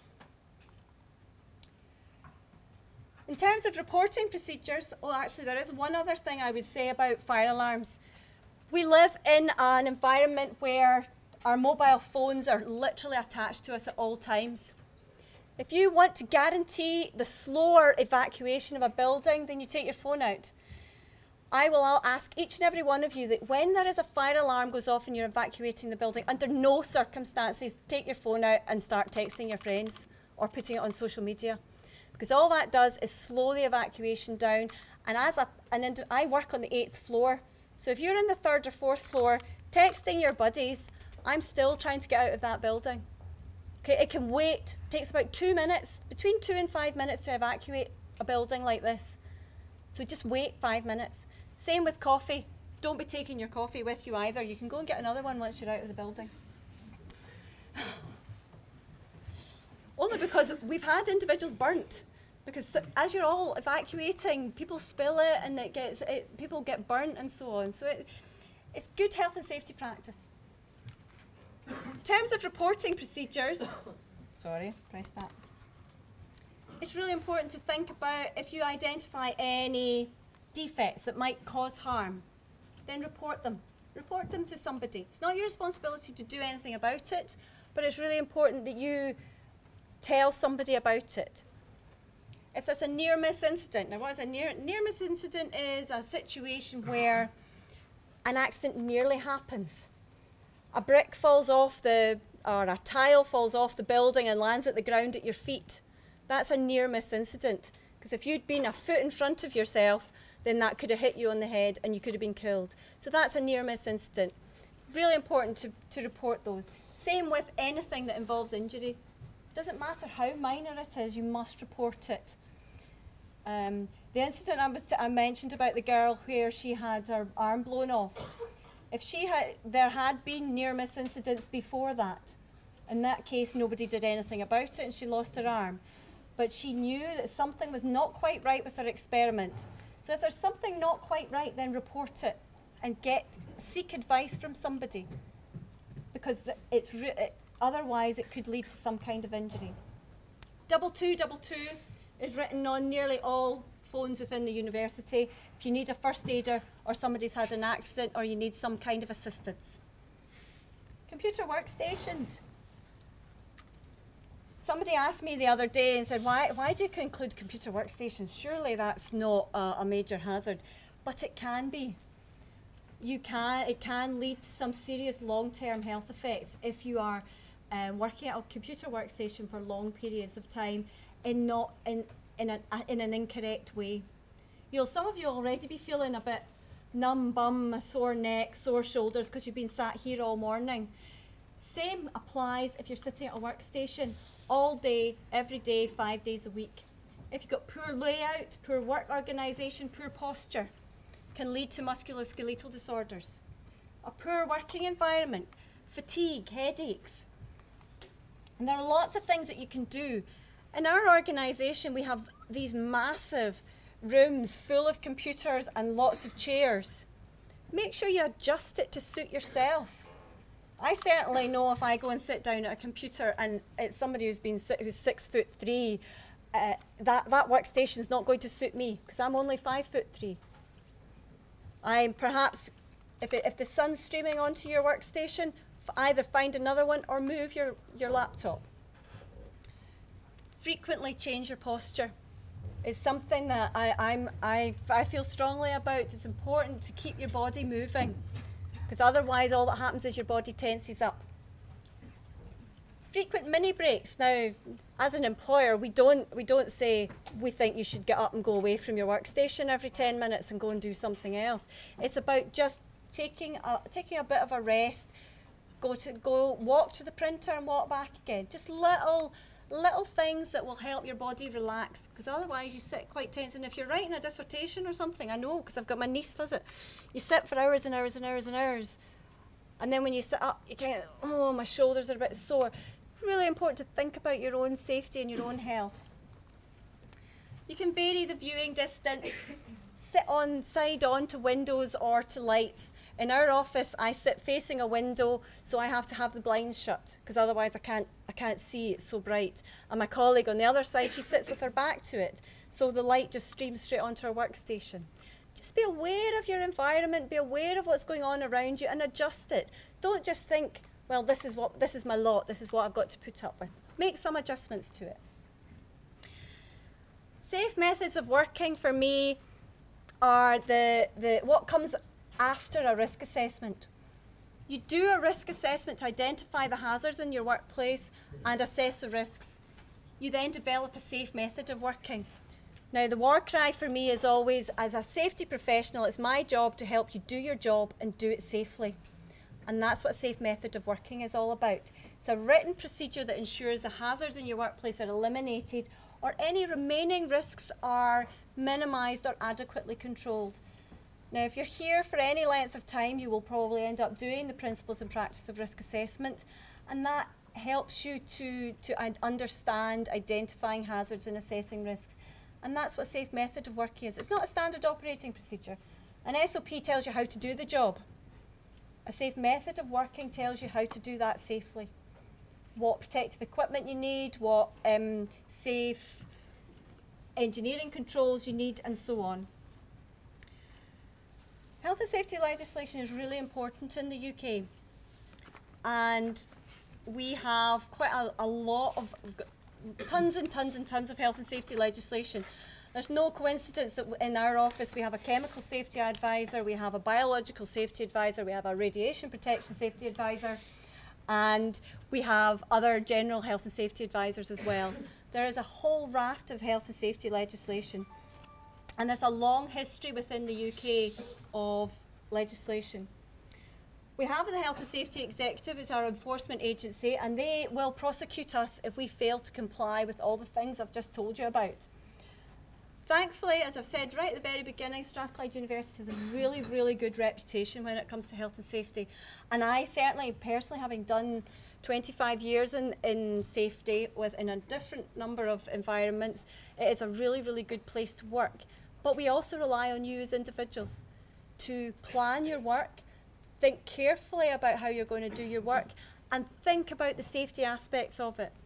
In terms of reporting procedures, oh actually there is one other thing I would say about fire alarms. We live in an environment where our mobile phones are literally attached to us at all times. If you want to guarantee the slower evacuation of a building, then you take your phone out. I will ask each and every one of you that when there is a fire alarm goes off and you're evacuating the building, under no circumstances take your phone out and start texting your friends or putting it on social media. Because all that does is slow the evacuation down. And as a, an, I work on the eighth floor, so if you're on the third or fourth floor, texting your buddies, I'm still trying to get out of that building. Okay, it can wait. It takes about two minutes, between two and five minutes to evacuate a building like this. So just wait five minutes. Same with coffee. Don't be taking your coffee with you either. You can go and get another one once you're out of the building. Only because we've had individuals burnt. Because as you're all evacuating, people spill it and it gets, it, people get burnt and so on. So it, it's good health and safety practice. In terms of reporting procedures, sorry, press that. It's really important to think about if you identify any defects that might cause harm, then report them. Report them to somebody. It's not your responsibility to do anything about it, but it's really important that you tell somebody about it. If there's a near-miss incident, now what is a near, near-miss incident is a situation where an accident nearly happens. A brick falls off the, or a tile falls off the building and lands at the ground at your feet. That's a near-miss incident, because if you'd been a foot in front of yourself, then that could have hit you on the head and you could have been killed. So that's a near-miss incident. Really important to, to report those. Same with anything that involves injury. Doesn't matter how minor it is, you must report it. Um, the incident I, was t I mentioned about the girl where she had her arm blown off. If she had, there had been near-miss incidents before that. In that case, nobody did anything about it and she lost her arm. But she knew that something was not quite right with her experiment. So if there's something not quite right, then report it and get seek advice from somebody, because the, it's re it, otherwise it could lead to some kind of injury. Double two, double two is written on nearly all phones within the university if you need a first aider or somebody's had an accident or you need some kind of assistance. Computer workstations. Somebody asked me the other day and said, why, why do you include computer workstations? Surely that's not uh, a major hazard. But it can be. You can, it can lead to some serious long-term health effects if you are um, working at a computer workstation for long periods of time in, not, in, in, an, uh, in an incorrect way. You'll, some of you will already be feeling a bit numb bum, a sore neck, sore shoulders because you've been sat here all morning. Same applies if you're sitting at a workstation all day, every day, five days a week. If you've got poor layout, poor work organisation, poor posture, can lead to musculoskeletal disorders. A poor working environment, fatigue, headaches. And there are lots of things that you can do. In our organisation, we have these massive rooms full of computers and lots of chairs. Make sure you adjust it to suit yourself. I certainly know if I go and sit down at a computer and it's somebody who's been who's six foot three, uh, that that workstation's not going to suit me because I'm only five foot three. I'm perhaps, if it, if the sun's streaming onto your workstation, either find another one or move your your laptop. frequently change your posture. It's something that I, I'm, I, I feel strongly about. It's important to keep your body moving, because otherwise all that happens is your body tenses up. Frequent mini breaks. Now, as an employer, we don't, we don't say we think you should get up and go away from your workstation every ten minutes and go and do something else. It's about just taking a, taking a bit of a rest, go to go walk to the printer and walk back again. Just little little things that will help your body relax, because otherwise you sit quite tense. And if you're writing a dissertation or something, I know because I've got my niece does it, you sit for hours and hours and hours and hours, and then when you sit up you kind of, oh, my shoulders are a bit sore. Really important to think about your own safety and your own health. You can vary the viewing distance. Sit on side on to windows or to lights. In our office, I sit facing a window, so I have to have the blinds shut, because otherwise I can't, I can't see, it's so bright. And my colleague on the other side, she sits with her back to it, so the light just streams straight onto her workstation. Just be aware of your environment, be aware of what's going on around you, and adjust it. Don't just think, well, this is what this is my lot, this is what I've got to put up with. Make some adjustments to it. Safe methods of working for me are the, the what comes after a risk assessment. You do a risk assessment to identify the hazards in your workplace and assess the risks. You then develop a safe method of working. Now, the war cry for me is always, as a safety professional, it's my job to help you do your job and do it safely. And that's what a safe method of working is all about. It's a written procedure that ensures the hazards in your workplace are eliminated, or any remaining risks are minimised or adequately controlled. Now, if you're here for any length of time, you will probably end up doing the principles and practice of risk assessment, and that helps you to, to understand identifying hazards and assessing risks. And that's what a safe method of working is. It's not a standard operating procedure. An S O P tells you how to do the job. A safe method of working tells you how to do that safely. What protective equipment you need, what um, safe engineering controls you need, and so on. Health and safety legislation is really important in the U K. And we have quite a, a lot of, tons and tons and tons of health and safety legislation. There's no coincidence that in our office we have a chemical safety advisor, we have a biological safety advisor, we have a radiation protection safety advisor, and we have other general health and safety advisors as well. There is a whole raft of health and safety legislation, and there's a long history within the U K of legislation. We have the Health and Safety Executive as our enforcement agency, and they will prosecute us if we fail to comply with all the things I've just told you about. Thankfully, as I've said right at the very beginning, Strathclyde University has a really, really good reputation when it comes to health and safety. And I certainly, personally, having done twenty-five years in, in safety with, in a different number of environments, it is a really, really good place to work. But we also rely on you as individuals to plan your work, think carefully about how you're going to do your work, and think about the safety aspects of it.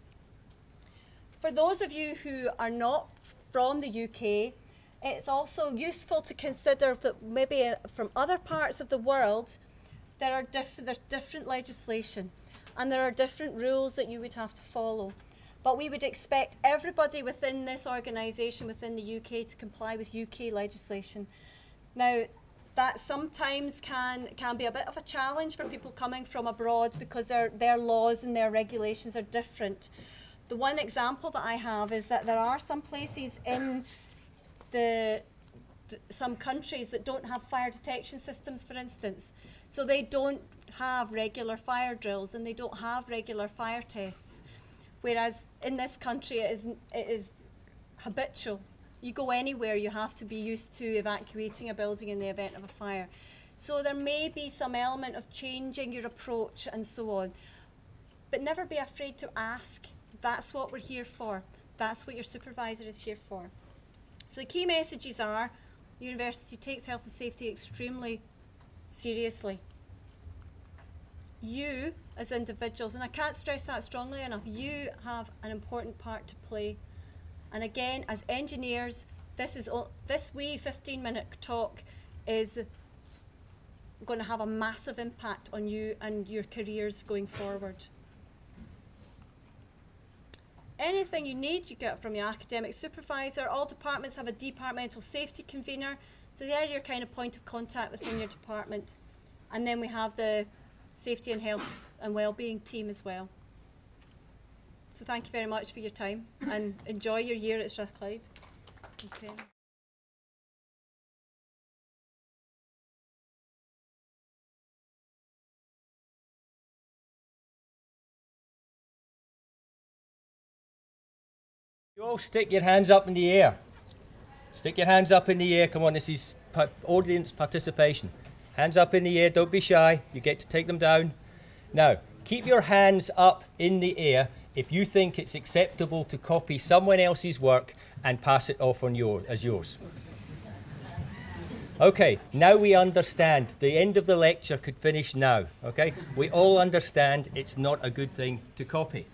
For those of you who are not from the U K, it's also useful to consider that maybe uh, from other parts of the world, there are diff there's different legislation, and there are different rules that you would have to follow. But we would expect everybody within this organisation, within the U K, to comply with U K legislation. Now, that sometimes can, can be a bit of a challenge for people coming from abroad, because their, their laws and their regulations are different. The one example that I have is that there are some places in the, th some countries that don't have fire detection systems, for instance. So they don't have regular fire drills and they don't have regular fire tests. Whereas in this country it is, it is habitual. You go anywhere, you have to be used to evacuating a building in the event of a fire. So there may be some element of changing your approach and so on. But never be afraid to ask. That's what we're here for. That's what your supervisor is here for. So the key messages are, the university takes health and safety extremely seriously. You, as individuals, and I can't stress that strongly enough, you have an important part to play. And again, as engineers, this is this wee fifteen minute talk is going to have a massive impact on you and your careers going forward. Anything you need, you get from your academic supervisor. All departments have a departmental safety convener, so they're your kind of point of contact within your department. And then we have the safety and health and wellbeing team as well. So thank you very much for your time and enjoy your year at Strathclyde. Okay. You all stick your hands up in the air. Stick your hands up in the air. Come on, this is pa audience participation. Hands up in the air, don't be shy. You get to take them down. Now, keep your hands up in the air if you think it's acceptable to copy someone else's work and pass it off on your, as yours. Okay, now we understand. The end of the lecture could finish now, okay? We all understand it's not a good thing to copy.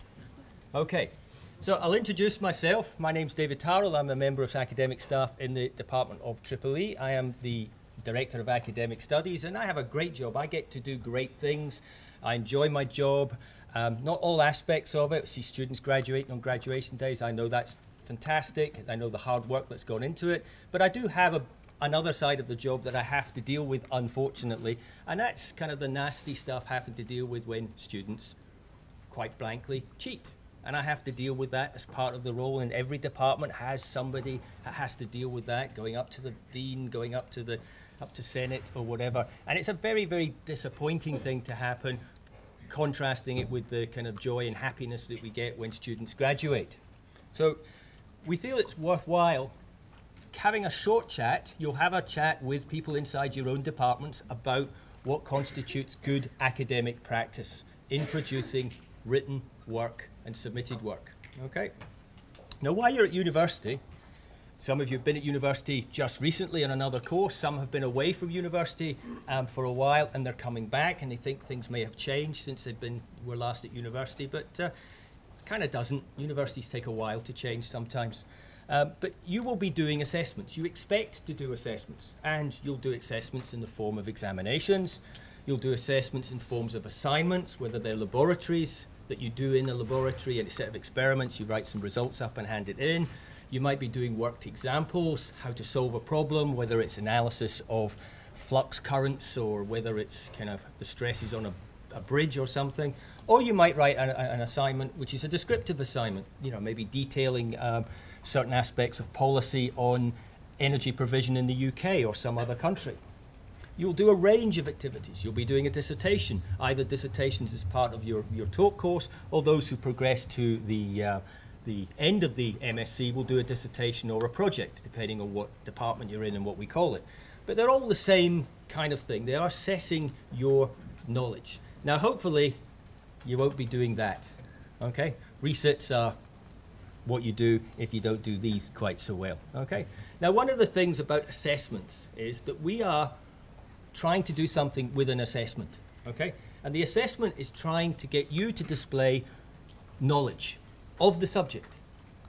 Okay. So I'll introduce myself. My name's David Tarrell. I'm a member of academic staff in the Department of Triple E. I am the Director of Academic Studies, and I have a great job. I get to do great things. I enjoy my job. Um, not all aspects of it. See students graduating on graduation days. I know that's fantastic. I know the hard work that's gone into it. But I do have a, another side of the job that I have to deal with, unfortunately, and that's kind of the nasty stuff having to deal with when students, quite blankly, cheat. And I have to deal with that as part of the role, and every department has somebody that has to deal with that, going up to the dean, going up to the up to Senate or whatever. And it's a very, very disappointing thing to happen, contrasting it with the kind of joy and happiness that we get when students graduate. So we feel it's worthwhile having a short chat. You'll have a chat with people inside your own departments about what constitutes good academic practice in producing written work and submitted work. Okay. Now, while you're at university, some of you have been at university just recently on another course. Some have been away from university um, for a while, and they're coming back, and they think things may have changed since they've been were last at university, but uh, kind of doesn't. Universities take a while to change sometimes. Um, but you will be doing assessments. You expect to do assessments, and you'll do assessments in the form of examinations. You'll do assessments in forms of assignments, whether they're laboratories that you do in the laboratory and a set of experiments. You write some results up and hand it in. You might be doing worked examples, how to solve a problem, whether it's analysis of flux currents or whether it's kind of the stresses on a, a bridge or something. Or you might write an, an assignment which is a descriptive assignment, you know, maybe detailing um, certain aspects of policy on energy provision in the U K or some other country. You'll do a range of activities. You'll be doing a dissertation, either dissertations as part of your, your talk course, or those who progress to the, uh, the end of the M S c will do a dissertation or a project, depending on what department you're in and what we call it. But they're all the same kind of thing. They are assessing your knowledge. Now, hopefully, you won't be doing that, okay? Resits are what you do if you don't do these quite so well, okay? Now, one of the things about assessments is that we are trying to do something with an assessment, okay? And the assessment is trying to get you to display knowledge of the subject,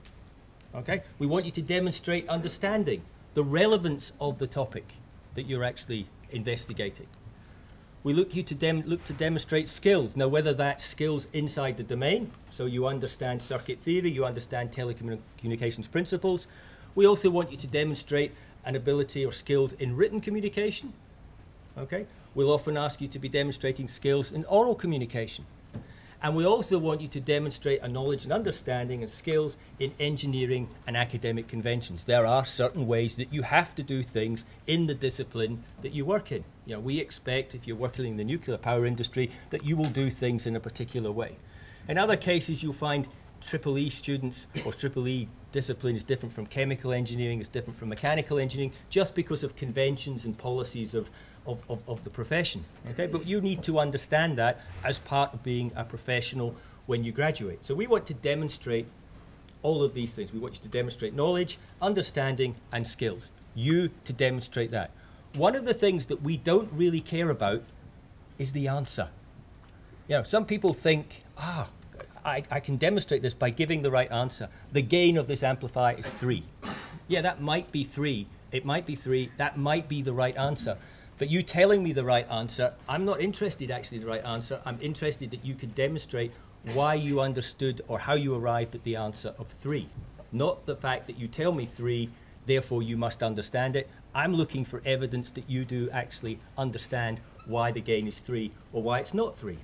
okay? We want you to demonstrate understanding, the relevance of the topic that you're actually investigating. We look you to dem look to demonstrate skills. Now, whether that's skills inside the domain, so you understand circuit theory, you understand telecommunications principles. We also want you to demonstrate an ability or skills in written communication. Okay? We'll often ask you to be demonstrating skills in oral communication. And we also want you to demonstrate a knowledge and understanding and skills in engineering and academic conventions. There are certain ways that you have to do things in the discipline that you work in. You know, we expect, if you're working in the nuclear power industry, that you will do things in a particular way. In other cases, you'll find Triple E students or Triple E discipline is different from chemical engineering, is different from mechanical engineering, just because of conventions and policies of Of, of, of the profession, okay? But you need to understand that as part of being a professional when you graduate. So we want to demonstrate all of these things. We want you to demonstrate knowledge, understanding, and skills. You to demonstrate that. One of the things that we don't really care about is the answer. You know, some people think, ah, I, I can demonstrate this by giving the right answer. The gain of this amplifier is three. Yeah, that might be three. It might be three. That might be the right answer. But you telling me the right answer, I'm not interested actually in the right answer. I'm interested that you can demonstrate why you understood or how you arrived at the answer of three. Not the fact that you tell me three, therefore you must understand it. I'm looking for evidence that you do actually understand why the gain is three or why it's not three.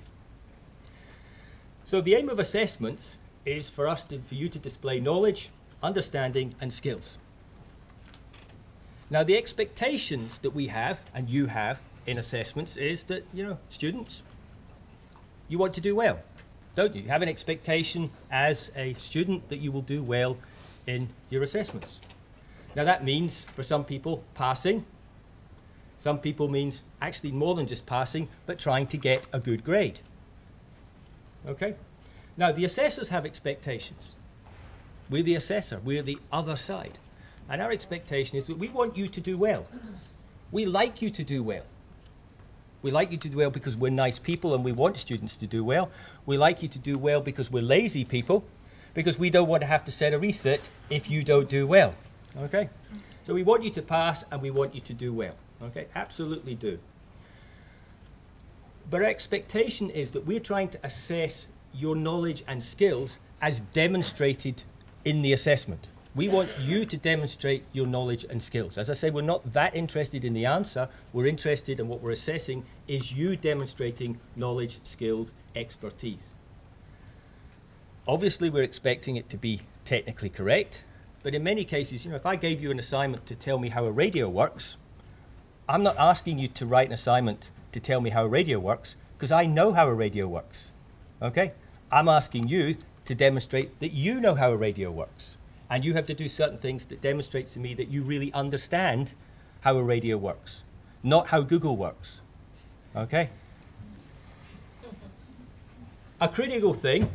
So the aim of assessments is for us to, for you to display knowledge, understanding, and skills. Now the expectations that we have, and you have, in assessments is that, you know, students, you want to do well, don't you? You have an expectation as a student that you will do well in your assessments. Now that means, for some people, passing. Some people means actually more than just passing, but trying to get a good grade. Okay? Now the assessors have expectations. We're the assessor, we're the other side. And our expectation is that we want you to do well. We like you to do well. We like you to do well because we're nice people and we want students to do well. We like you to do well because we're lazy people, because we don't want to have to set a resit if you don't do well. Okay? So we want you to pass and we want you to do well. Okay? Absolutely do. But our expectation is that we're trying to assess your knowledge and skills as demonstrated in the assessment. We want you to demonstrate your knowledge and skills. As I say, we're not that interested in the answer. We're interested in what we're assessing is you demonstrating knowledge, skills, expertise. Obviously, we're expecting it to be technically correct, but in many cases, you know, if I gave you an assignment to tell me how a radio works, I'm not asking you to write an assignment to tell me how a radio works, because I know how a radio works, okay? I'm asking you to demonstrate that you know how a radio works. And you have to do certain things that demonstrates to me that you really understand how a radio works, not how Google works, okay? A critical thing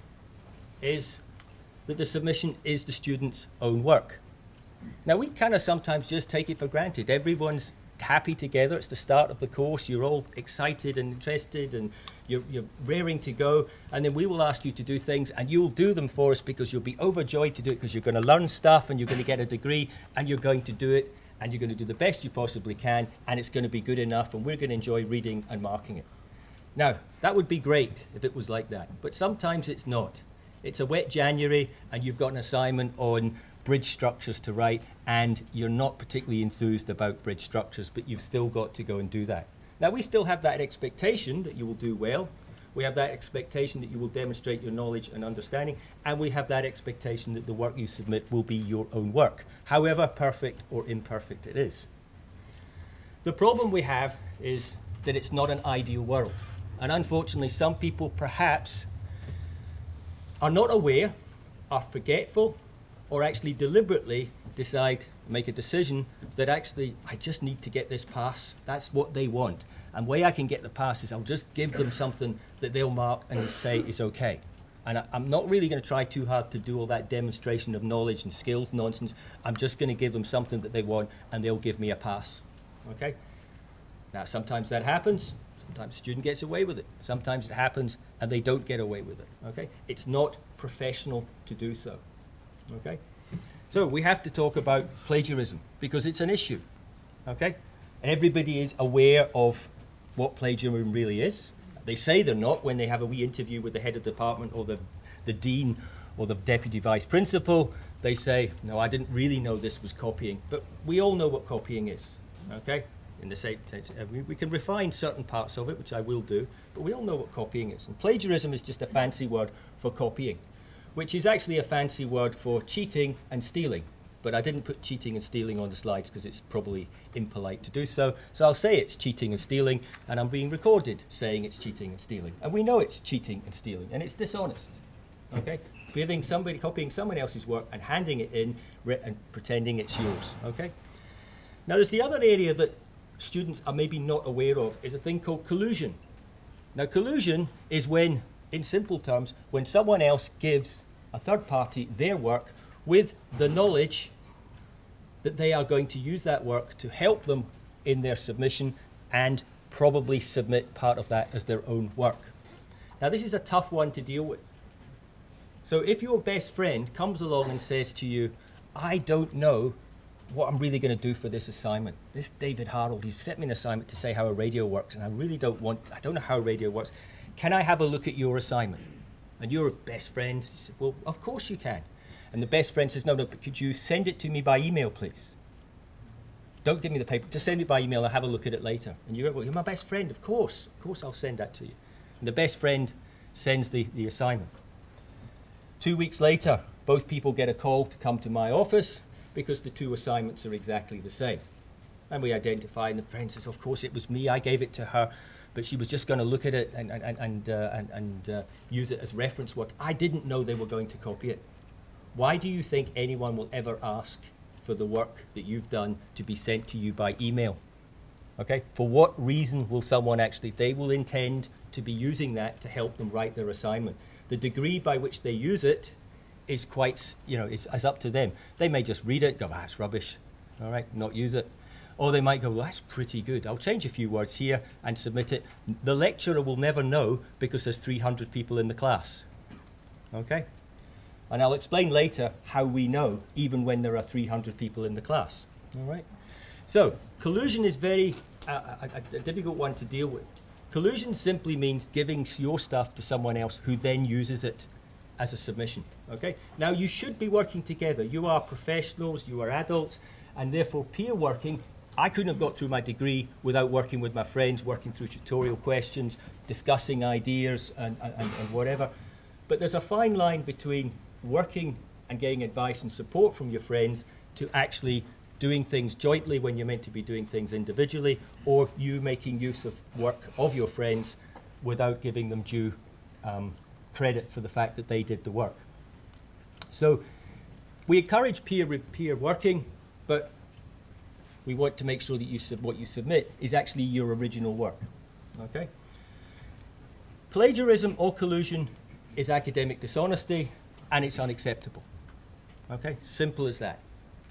is that the submission is the student's own work. Now, we kind of sometimes just take it for granted. Everyone's happy together. It's the start of the course. You're all excited and interested and you're, you're raring to go. And then we will ask you to do things and you'll do them for us because you'll be overjoyed to do it because you're going to learn stuff and you're going to get a degree and you're going to do it and you're going to do the best you possibly can and it's going to be good enough and we're going to enjoy reading and marking it. Now, that would be great if it was like that, but sometimes it's not. It's a wet January and you've got an assignment on bridge structures to write and you're not particularly enthused about bridge structures, but you've still got to go and do that. Now, we still have that expectation that you will do well. We have that expectation that you will demonstrate your knowledge and understanding, and we have that expectation that the work you submit will be your own work, however perfect or imperfect it is. The problem we have is that it's not an ideal world, and unfortunately some people perhaps are not aware, are forgetful, or actually deliberately decide, make a decision that actually, I just need to get this pass. That's what they want. And the way I can get the pass is I'll just give them something that they'll mark and say is okay. And I, I'm not really going to try too hard to do all that demonstration of knowledge and skills nonsense. I'm just going to give them something that they want and they'll give me a pass. Okay? Now, sometimes that happens. Sometimes the student gets away with it. Sometimes it happens and they don't get away with it. Okay? It's not professional to do so. Okay, so we have to talk about plagiarism because it's an issue, okay? And everybody is aware of what plagiarism really is. They say they're not when they have a wee interview with the head of department or the, the dean or the deputy vice principal. They say, no, I didn't really know this was copying, but we all know what copying is, okay? In the same sense, uh, we, we can refine certain parts of it, which I will do, but we all know what copying is. And plagiarism is just a fancy word for copying, which is actually a fancy word for cheating and stealing. But I didn't put cheating and stealing on the slides because it's probably impolite to do so. So I'll say it's cheating and stealing, and I'm being recorded saying it's cheating and stealing. And we know it's cheating and stealing, and it's dishonest. Okay? Giving somebody, copying someone else's work and handing it in and pretending it's yours. Okay? Now there's the other area that students are maybe not aware of is a thing called collusion. Now collusion is when, in simple terms, when someone else gives a third party their work with the knowledge that they are going to use that work to help them in their submission and probably submit part of that as their own work. Now this is a tough one to deal with. So if your best friend comes along and says to you, I don't know what I'm really going to do for this assignment. This David Harold, he's sent me an assignment to say how a radio works and I really don't want, I don't know how a radio works. Can I have a look at your assignment? And you're a best friend. You said, well, of course you can. And the best friend says, no, no, but could you send it to me by email, please? Don't give me the paper, just send it by email, I'll have a look at it later. And you go, well, you're my best friend, of course. Of course I'll send that to you. And the best friend sends the, the assignment. Two weeks later, both people get a call to come to my office because the two assignments are exactly the same. And we identify, and the friend says, of course it was me, I gave it to her, but she was just going to look at it and, and, and, uh, and, and uh, use it as reference work. I didn't know they were going to copy it. Why do you think anyone will ever ask for the work that you've done to be sent to you by email? Okay, for what reason will someone actually, they will intend to be using that to help them write their assignment. The degree by which they use it is quite, you know, is, is up to them. They may just read it, go, ah, it's rubbish, all right, not use it. Or they might go, well, that's pretty good. I'll change a few words here and submit it. The lecturer will never know because there's three hundred people in the class. Okay? And I'll explain later how we know even when there are three hundred people in the class. All right? So, collusion is very uh, a, a difficult one to deal with. Collusion simply means giving your stuff to someone else who then uses it as a submission. Okay? Now, you should be working together. You are professionals, you are adults, and therefore peer working. I couldn't have got through my degree without working with my friends, working through tutorial questions, discussing ideas and, and, and whatever. But there's a fine line between working and getting advice and support from your friends to actually doing things jointly when you're meant to be doing things individually, or you making use of work of your friends without giving them due um, credit for the fact that they did the work. So we encourage peer, peer working, but we want to make sure that you sub what you submit is actually your original work. Okay? Plagiarism or collusion is academic dishonesty, and it's unacceptable. Okay? Simple as that.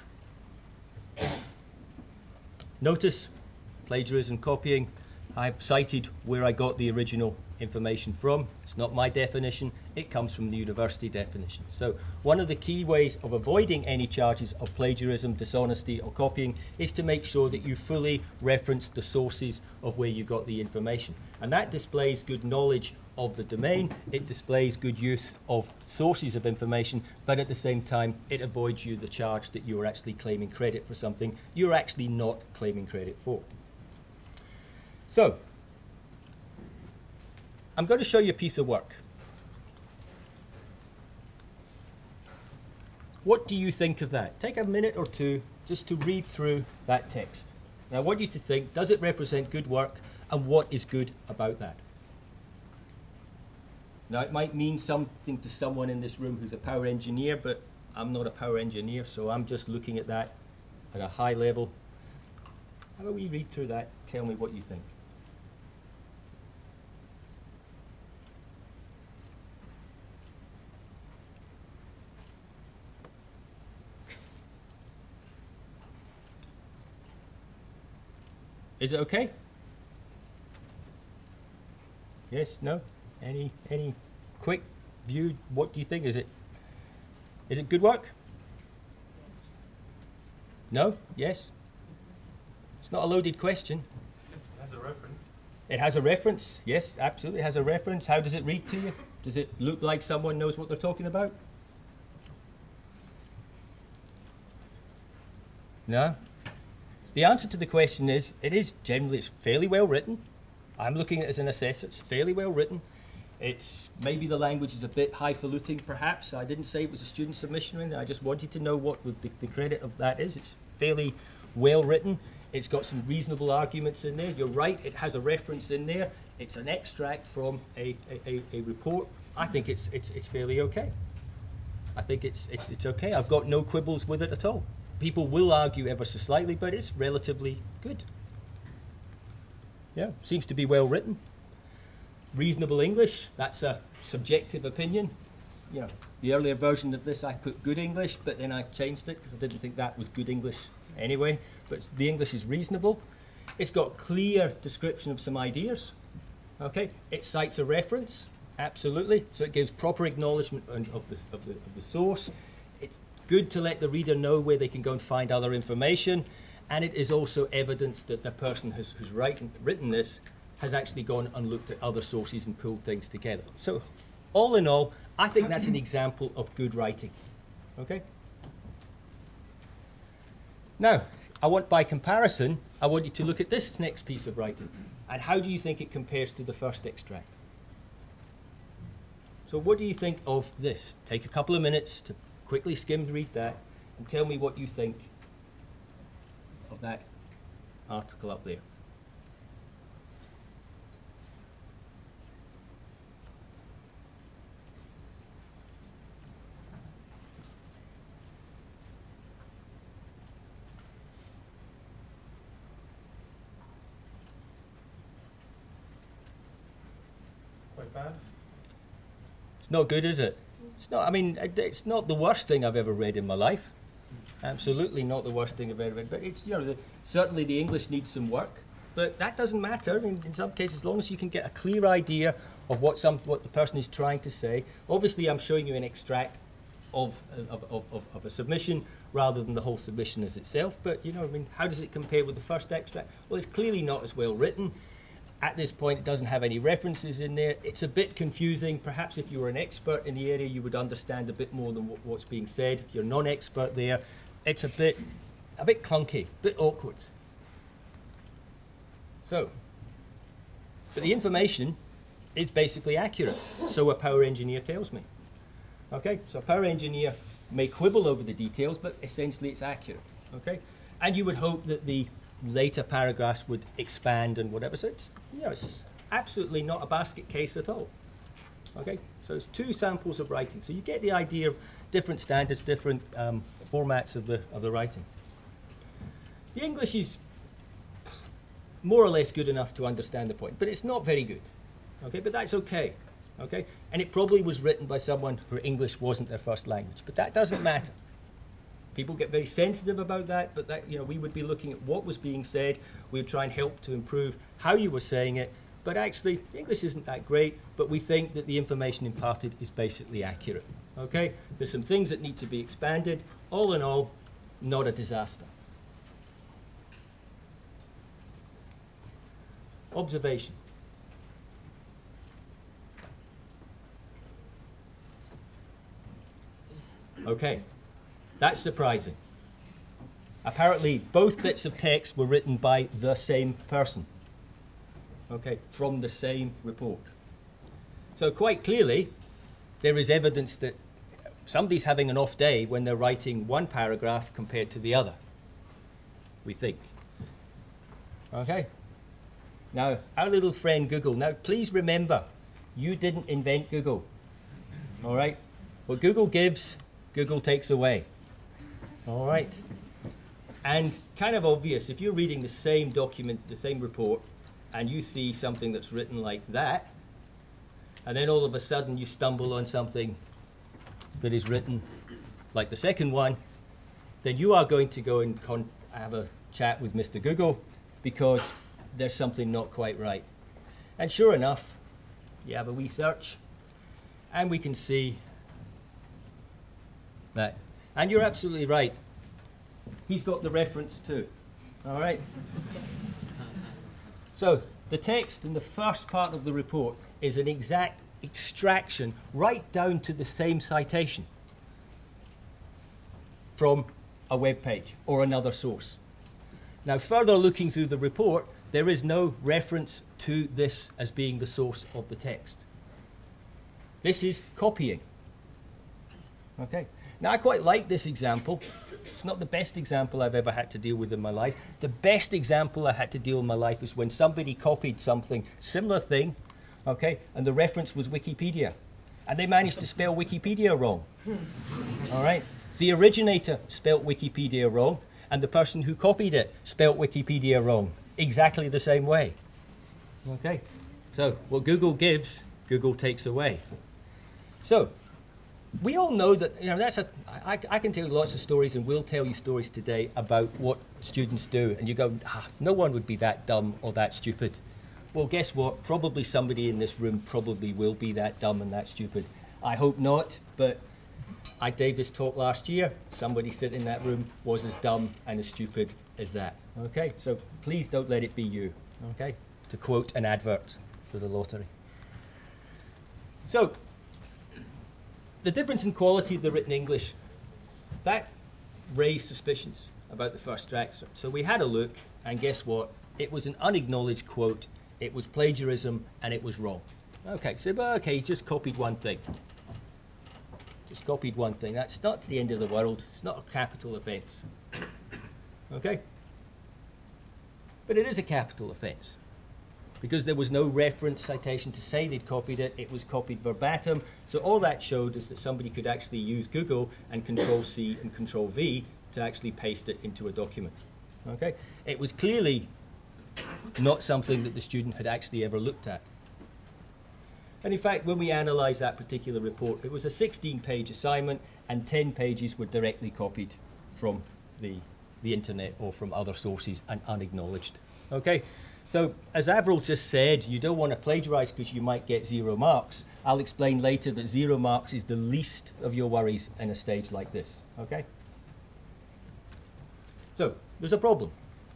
Notice, plagiarism, copying, I've cited where I got the original information from. It's not my definition, it comes from the university definition. So one of the key ways of avoiding any charges of plagiarism, dishonesty or copying is to make sure that you fully reference the sources of where you got the information. And that displays good knowledge of the domain, it displays good use of sources of information, but at the same time it avoids you the charge that you're actually claiming credit for something you're actually not claiming credit for. So, I'm going to show you a piece of work. What do you think of that? Take a minute or two just to read through that text. Now I want you to think, does it represent good work, and what is good about that? Now it might mean something to someone in this room who's a power engineer, but I'm not a power engineer, so I'm just looking at that at a high level. How about we read through that, tell me what you think. Is it okay? Yes, no? Any any quick view? What do you think? Is it is it good work? No? Yes? It's not a loaded question. It has a reference. It has a reference. Yes, absolutely. It has a reference. How does it read to you? Does it look like someone knows what they're talking about? No? The answer to the question is, it is generally, it's fairly well written. I'm looking at it as an assessor, it's fairly well written. It's, maybe the language is a bit highfalutin perhaps. I didn't say it was a student submission or anything, I just wanted to know what the, the credit of that is. It's fairly well written. It's got some reasonable arguments in there. You're right, it has a reference in there. It's an extract from a, a, a report. I think it's, it's, it's fairly okay. I think it's, it's, it's okay. I've got no quibbles with it at all. People will argue ever so slightly, but it's relatively good. Yeah, seems to be well written. Reasonable English, that's a subjective opinion. You know, the earlier version of this I put good English, but then I changed it because I didn't think that was good English anyway. But the English is reasonable. It's got clear description of some ideas. Okay, it cites a reference, absolutely. So it gives proper acknowledgement of the, of the, of the source. It's good to let the reader know where they can go and find other information. And it is also evidence that the person who's, who's writing, written this has actually gone and looked at other sources and pulled things together. So all in all, I think that's an example of good writing. Okay? Now, I want, by comparison, I want you to look at this next piece of writing. And how do you think it compares to the first extract? So what do you think of this? Take a couple of minutes to quickly skim read that and tell me what you think of that article up there. Quite bad. It's not good, is it? It's not, I mean, it's not the worst thing I've ever read in my life. Absolutely not the worst thing I've ever read. But it's, you know, the, certainly the English needs some work. But that doesn't matter in, in some cases, as long as you can get a clear idea of what some what the person is trying to say. Obviously, I'm showing you an extract of of, of, of of a submission rather than the whole submission as itself. But, you know, I mean, how does it compare with the first extract? Well, it's clearly not as well written. At this point, it doesn't have any references in there. It's a bit confusing. Perhaps if you were an expert in the area, you would understand a bit more than what, what's being said. If you're a non-expert there, it's a bit, a bit clunky, a bit awkward. So, but the information is basically accurate. So a power engineer tells me. Okay, so a power engineer may quibble over the details, but essentially it's accurate. Okay, and you would hope that the later paragraphs would expand and whatever. So it's, you know, it's absolutely not a basket case at all. Okay, so it's two samples of writing. So you get the idea of different standards, different um, formats of the of the writing. The English is more or less good enough to understand the point, but it's not very good. Okay, but that's okay. Okay, and it probably was written by someone whose English wasn't their first language, but that doesn't matter. People get very sensitive about that, but that, you know, we would be looking at what was being said. We would try and help to improve how you were saying it. But actually, English isn't that great, but we think that the information imparted is basically accurate. Okay? There's some things that need to be expanded. All in all, not a disaster. Observation. Okay. That's surprising. Apparently, both bits of text were written by the same person, okay, from the same report. So quite clearly, there is evidence that somebody's having an off day when they're writing one paragraph compared to the other, we think. Okay? Now, our little friend Google, now please remember, you didn't invent Google, all right? What Google gives, Google takes away. All right. And kind of obvious, if you're reading the same document, the same report, and you see something that's written like that, and then all of a sudden you stumble on something that is written like the second one, then you are going to go and con have a chat with Mister Google because there's something not quite right. And sure enough, you have a wee search, and we can see that. And you're absolutely right. He's got the reference too. All right? So the text in the first part of the report is an exact extraction right down to the same citation from a web page or another source. Now, further looking through the report, there is no reference to this as being the source of the text. This is copying. Okay. Now, I quite like this example. It's not the best example I've ever had to deal with in my life. The best example I had to deal with in my life is when somebody copied something, similar thing, okay, and the reference was Wikipedia. And they managed to spell Wikipedia wrong. All right? The originator spelt Wikipedia wrong, and the person who copied it spelt Wikipedia wrong, exactly the same way. Okay? So, what Google gives, Google takes away. So, we all know that, you know, that's a, I, I can tell you lots of stories, and we'll tell you stories today about what students do, and you go, ah, no one would be that dumb or that stupid. Well, guess what? Probably somebody in this room probably will be that dumb and that stupid. I hope not, but I gave this talk last year. Somebody sitting in that room was as dumb and as stupid as that. Okay, so please don't let it be you, okay? To quote an advert for the lottery. So, the difference in quality of the written English, that raised suspicions about the first extract. So we had a look, and guess what? It was an unacknowledged quote, it was plagiarism, and it was wrong. Okay, so okay, he just copied one thing. Just copied one thing. That's not the end of the world. It's not a capital offence. Okay? But it is a capital offence, because there was no reference citation to say they'd copied it. It was copied verbatim. So all that showed is that somebody could actually use Google and Control C and Control V to actually paste it into a document. Okay? It was clearly not something that the student had actually ever looked at. And in fact, when we analysed that particular report, it was a sixteen page assignment, and ten pages were directly copied from the, the internet or from other sources and unacknowledged. Okay? So, as Avril just said, you don't want to plagiarise because you might get zero marks. I'll explain later that zero marks is the least of your worries in a stage like this. Okay? So, there's a problem.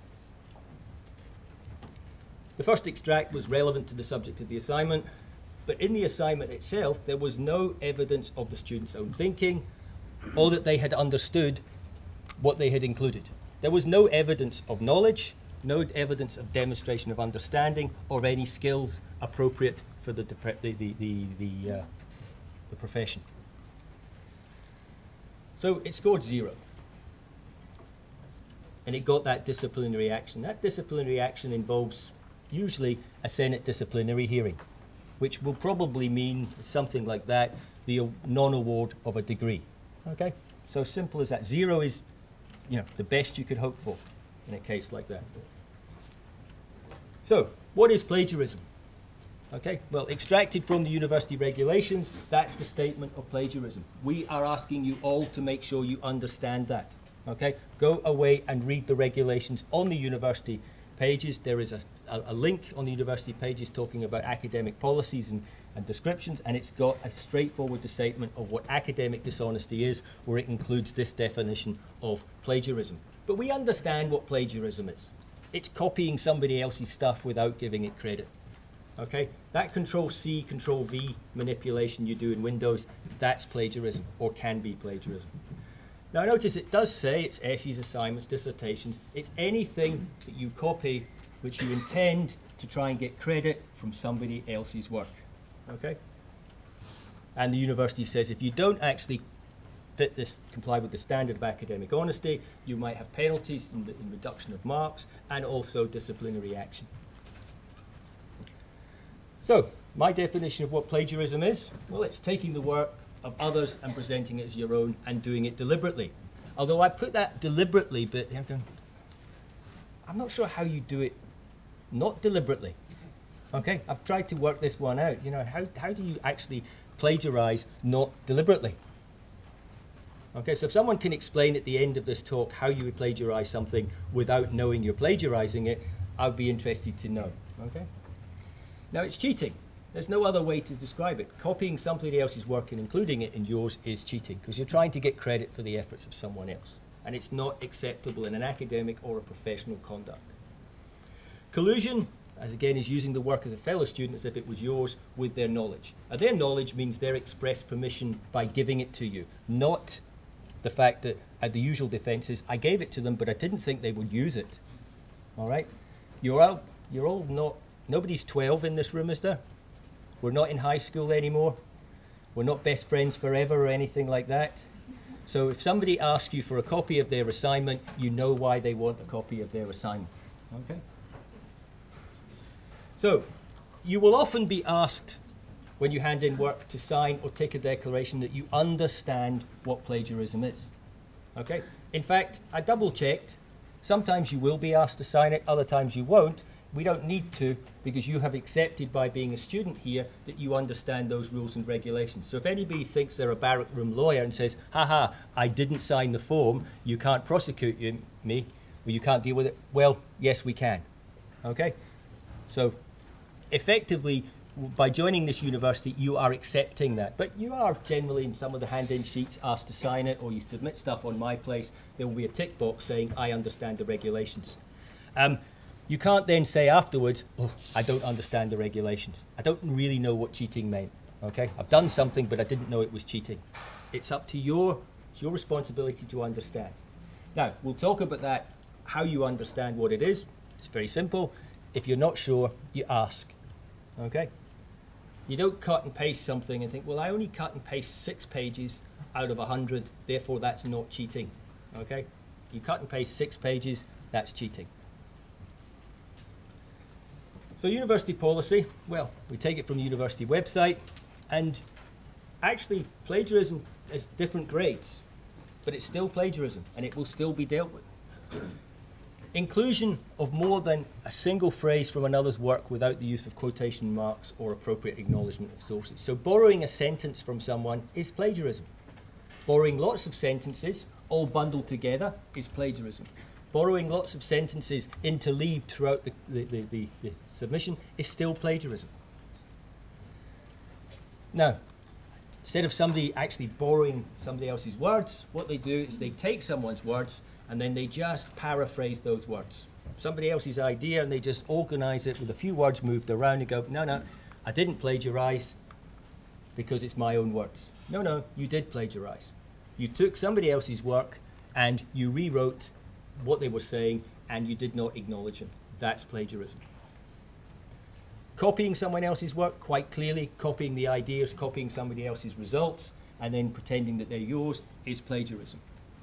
The first extract was relevant to the subject of the assignment, but in the assignment itself, there was no evidence of the student's own thinking, or that they had understood what they had included. There was no evidence of knowledge, no evidence of demonstration of understanding, or of any skills appropriate for the, the, the, the, the, uh, the profession. So it scored zero. And it got that disciplinary action. That disciplinary action involves usually a Senate disciplinary hearing, which will probably mean something like that, the non-award of a degree. Okay? So simple as that. Zero is, you know, the best you could hope for in a case like that. So, what is plagiarism? Okay, well, extracted from the university regulations, that's the statement of plagiarism. We are asking you all to make sure you understand that. Okay, go away and read the regulations on the university pages. There is a, a, a link on the university pages talking about academic policies and, and descriptions, and it's got a straightforward statement of what academic dishonesty is, where it includes this definition of plagiarism. But we understand what plagiarism is. It's copying somebody else's stuff without giving it credit. Okay, that Control C, Control V manipulation you do in Windows, that's plagiarism, or can be plagiarism. Now notice it does say it's essays, assignments, dissertations. It's anything that you copy which you intend to try and get credit from somebody else's work. Okay? And the university says if you don't actually fit this, comply with the standard of academic honesty, you might have penalties in the in reduction of marks and also disciplinary action. So, my definition of what plagiarism is, well, it's taking the work of others and presenting it as your own and doing it deliberately. Although I put that deliberately, but I'm going, I'm not sure how you do it not deliberately. Okay, I've tried to work this one out. You know, how, how do you actually plagiarize not deliberately? Okay, so if someone can explain at the end of this talk how you would plagiarize something without knowing you're plagiarizing it, I'd be interested to know. Okay? Now, it's cheating. There's no other way to describe it. Copying somebody else's work and including it in yours is cheating, because you're trying to get credit for the efforts of someone else. And it's not acceptable in an academic or a professional conduct. Collusion, as again, is using the work of a fellow student as if it was yours with their knowledge. Now, their knowledge means their express permission by giving it to you, not the fact that, at the usual defense is, I gave it to them, but I didn't think they would use it. All right? You're all, you're all not, nobody's twelve in this room, is there? We're not in high school anymore. We're not best friends forever or anything like that. So if somebody asks you for a copy of their assignment, you know why they want a copy of their assignment. Okay? So you will often be asked when you hand in work to sign or take a declaration that you understand what plagiarism is. Okay? In fact, I double checked. Sometimes you will be asked to sign it, other times you won't. We don't need to, because you have accepted by being a student here that you understand those rules and regulations. So if anybody thinks they're a barrack room lawyer and says, haha, I didn't sign the form, you can't prosecute you, me, or you can't deal with it, well, yes, we can. Okay? So effectively, by joining this university, you are accepting that. But you are generally, in some of the hand-in sheets, asked to sign it, or you submit stuff on My Place, there will be a tick box saying, I understand the regulations. Um, You can't then say afterwards, oh, I don't understand the regulations. I don't really know what cheating meant. Okay, I've done something, but I didn't know it was cheating. It's up to your, it's your responsibility to understand. Now, we'll talk about that, how you understand what it is. It's very simple. If you're not sure, you ask. Okay? You don't cut and paste something and think, well, I only cut and paste six pages out of a hundred, therefore that's not cheating. Okay? You cut and paste six pages, that's cheating. So university policy, well, we take it from the university website, and actually plagiarism is different grades, but it's still plagiarism, and it will still be dealt with. Inclusion of more than a single phrase from another's work without the use of quotation marks or appropriate acknowledgement of sources. So borrowing a sentence from someone is plagiarism. Borrowing lots of sentences, all bundled together, is plagiarism. Borrowing lots of sentences interleaved throughout the, the, the, the, the submission is still plagiarism. Now, instead of somebody actually borrowing somebody else's words, what they do is they take someone's words and then they just paraphrase those words. Somebody else's idea, and they just organize it with a few words moved around and go, no, no, I didn't plagiarize because it's my own words. No, no, you did plagiarize. You took somebody else's work and you rewrote what they were saying, and you did not acknowledge them. That's plagiarism. Copying someone else's work, quite clearly, copying the ideas, copying somebody else's results, and then pretending that they're yours, is plagiarism.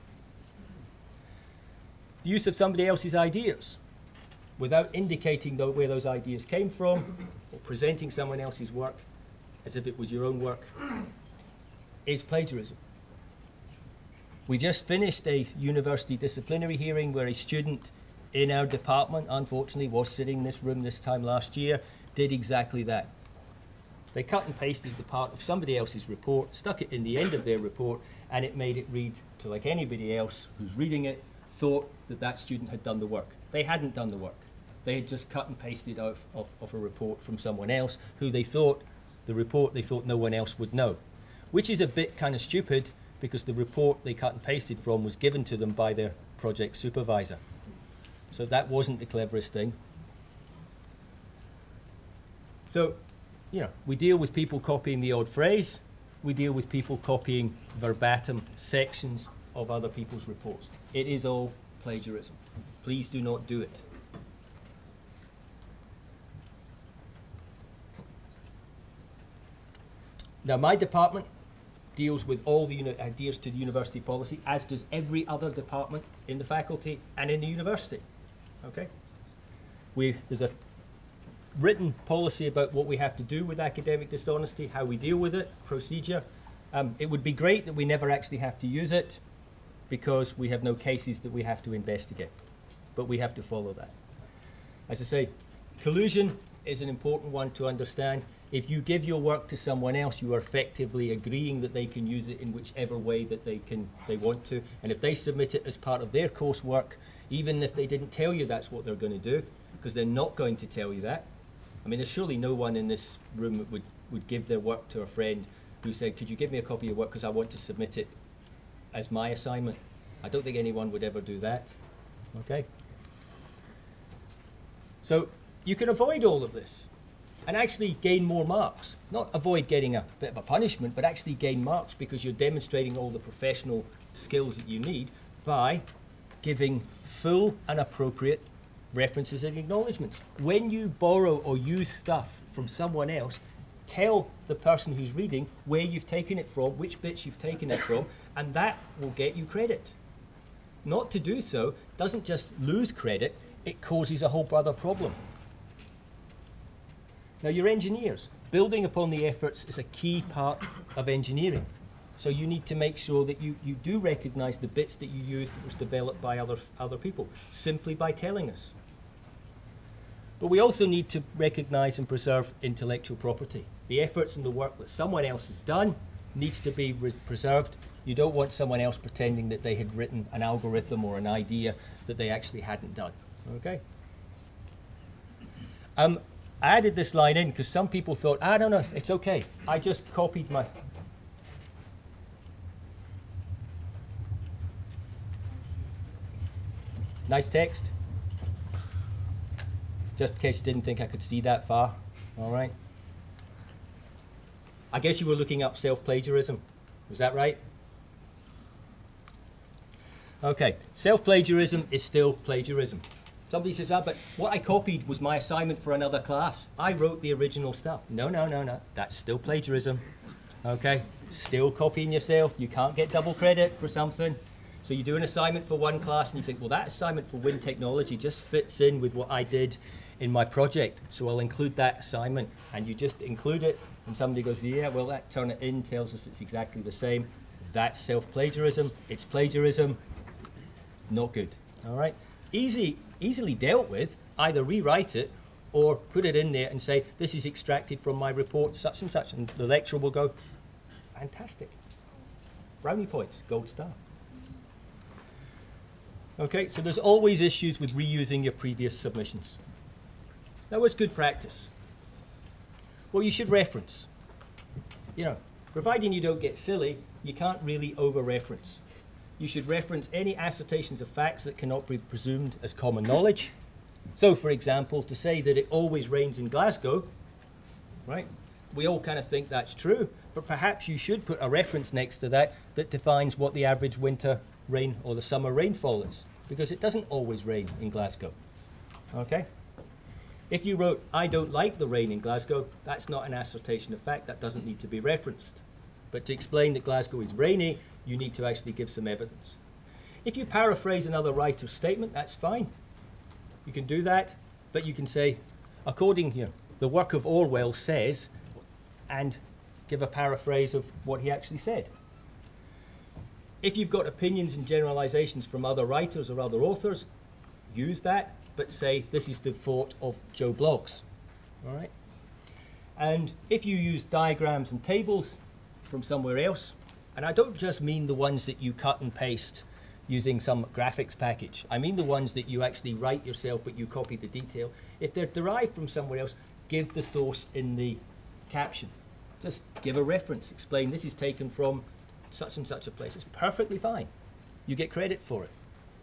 The use of somebody else's ideas without indicating though where those ideas came from, or presenting someone else's work as if it was your own work, is plagiarism. We just finished a university disciplinary hearing where a student in our department, unfortunately, was sitting in this room this time last year, did exactly that. They cut and pasted the part of somebody else's report, stuck it in the end of their report, and it made it read to like anybody else who's reading it thought that that student had done the work. They hadn't done the work. They had just cut and pasted out of, of a report from someone else who they thought, the report they thought no one else would know, which is a bit kind of stupid, because the report they cut and pasted from was given to them by their project supervisor. So that wasn't the cleverest thing. So, you know, we deal with people copying the odd phrase. We deal with people copying verbatim sections of other people's reports. It is all plagiarism. Please do not do it. Now, my department deals with all the adheres to the university policy, as does every other department in the faculty and in the university. Okay? We, there's a written policy about what we have to do with academic dishonesty, how we deal with it, procedure. Um, it would be great that we never actually have to use it, because we have no cases that we have to investigate. But we have to follow that. As I say, collusion is an important one to understand. If you give your work to someone else, you are effectively agreeing that they can use it in whichever way that they can, they want to. And if they submit it as part of their coursework, even if they didn't tell you that's what they're going to do, because they're not going to tell you that. I mean, there's surely no one in this room that would, would give their work to a friend who said, could you give me a copy of your work because I want to submit it as my assignment. I don't think anyone would ever do that. Okay? So you can avoid all of this and actually gain more marks. Not avoid getting a bit of a punishment, but actually gain marks because you're demonstrating all the professional skills that you need by giving full and appropriate references and acknowledgements. When you borrow or use stuff from someone else, tell the person who's reading where you've taken it from, which bits you've taken it from, and that will get you credit. Not to do so doesn't just lose credit, it causes a whole other problem. Now, you're engineers. Building upon the efforts is a key part of engineering. So you need to make sure that you, you do recognize the bits that you used that was developed by other, other people, simply by telling us. But we also need to recognize and preserve intellectual property. The efforts and the work that someone else has done needs to be preserved. You don't want someone else pretending that they had written an algorithm or an idea that they actually hadn't done. Okay? Um, I added this line in because some people thought, I don't know, it's okay. I just copied my... Nice text. Just in case you didn't think I could see that far. All right. I guess you were looking up self-plagiarism. Was that right? Okay, self-plagiarism is still plagiarism. Somebody says, ah, but what I copied was my assignment for another class. I wrote the original stuff. No, no, no, no. That's still plagiarism. Okay, still copying yourself. You can't get double credit for something. So you do an assignment for one class and you think, well, that assignment for wind technology just fits in with what I did in my project. So I'll include that assignment. And you just include it. And somebody goes, yeah, well, that turn it in tells us it's exactly the same. That's self-plagiarism. It's plagiarism. Not good. All right. Easy, easily dealt with. Either rewrite it or put it in there and say, this is extracted from my report, such and such. And the lecturer will go, fantastic. Brownie points, gold star. Okay, so there's always issues with reusing your previous submissions. Now, what's good practice? Well, you should reference. You know, providing you don't get silly, you can't really over-reference. You should reference any assertions of facts that cannot be presumed as common knowledge. So, for example, to say that it always rains in Glasgow, right? We all kind of think that's true, but perhaps you should put a reference next to that that defines what the average winter rain or the summer rainfall is, because it doesn't always rain in Glasgow, okay? If you wrote, I don't like the rain in Glasgow, that's not an assertion of fact, that doesn't need to be referenced. But to explain that Glasgow is rainy, you need to actually give some evidence. If you paraphrase another writer's statement, that's fine. You can do that, but you can say, according here, the work of Orwell says, and give a paraphrase of what he actually said. If you've got opinions and generalizations from other writers or other authors, use that, but say, this is the thought of Joe Bloggs, all right? And if you use diagrams and tables from somewhere else, and I don't just mean the ones that you cut and paste using some graphics package. I mean the ones that you actually write yourself, but you copy the detail. If they're derived from somewhere else, give the source in the caption. Just give a reference. Explain this is taken from such and such a place. It's perfectly fine. You get credit for it.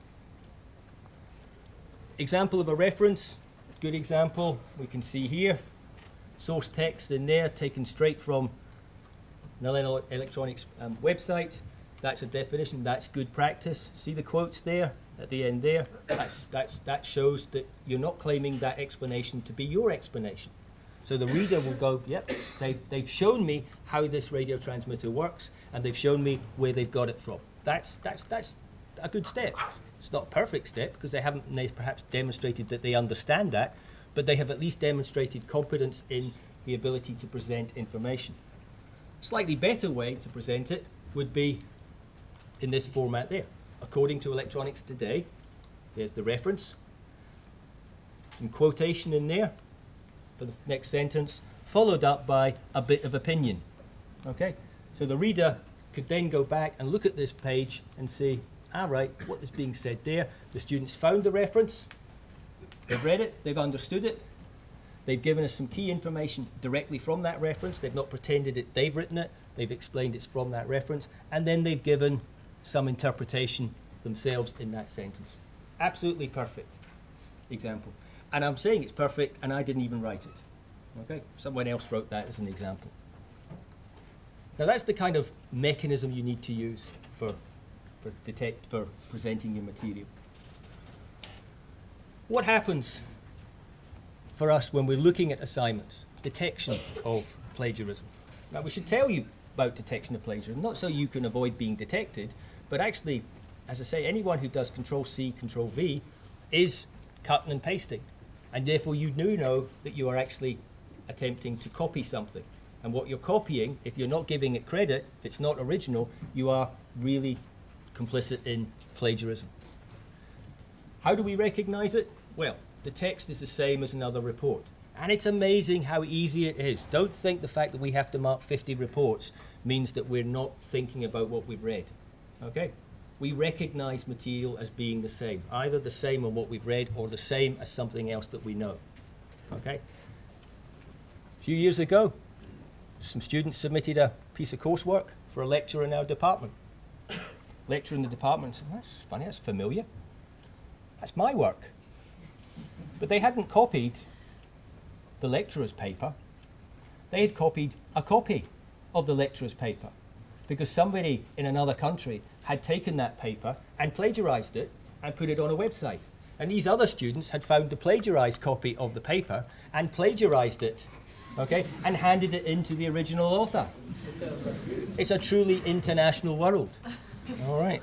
Example of a reference. Good example. We can see here. Source text in there, taken straight from an electronics um, website. That's a definition. That's good practice. See the quotes there at the end there? That's, that's, that shows that you're not claiming that explanation to be your explanation. So the reader will go, yep, they've, they've shown me how this radio transmitter works, and they've shown me where they've got it from. That's, that's, that's a good step. It's not a perfect step, because they haven't perhaps demonstrated that they understand that, but they have at least demonstrated competence in the ability to present information. A slightly better way to present it would be in this format there. According to Electronics Today, there's the reference, some quotation in there for the next sentence, followed up by a bit of opinion. Okay, so the reader could then go back and look at this page and see, all right, what is being said there? The students found the reference, they've read it, they've understood it, they've given us some key information directly from that reference, they've not pretended that they've written it, they've explained it's from that reference, and then they've given some interpretation themselves in that sentence. Absolutely perfect example. And I'm saying it's perfect, and I didn't even write it. Okay, someone else wrote that as an example. Now that's the kind of mechanism you need to use for, for detect, for presenting your material. What happens for us when we're looking at assignments? Detection of plagiarism. Now we should tell you about detection of plagiarism, not so you can avoid being detected, but actually, as I say, anyone who does control C, control V is cutting and pasting. And therefore you do know that you are actually attempting to copy something. And what you're copying, if you're not giving it credit, if it's not original, you are really complicit in plagiarism. How do we recognize it? Well, the text is the same as another report. And it's amazing how easy it is. Don't think the fact that we have to mark fifty reports means that we're not thinking about what we've read. Okay? We recognize material as being the same, either the same on what we've read or the same as something else that we know. Okay? A few years ago, some students submitted a piece of coursework for a lecturer in our department. Lecturer in the department said, that's funny, that's familiar. That's my work. But they hadn't copied the lecturer's paper. They had copied a copy of the lecturer's paper, because somebody in another country had taken that paper and plagiarized it and put it on a website. And these other students had found the plagiarized copy of the paper and plagiarized it, okay, and handed it in to the original author. It's a truly international world. All right.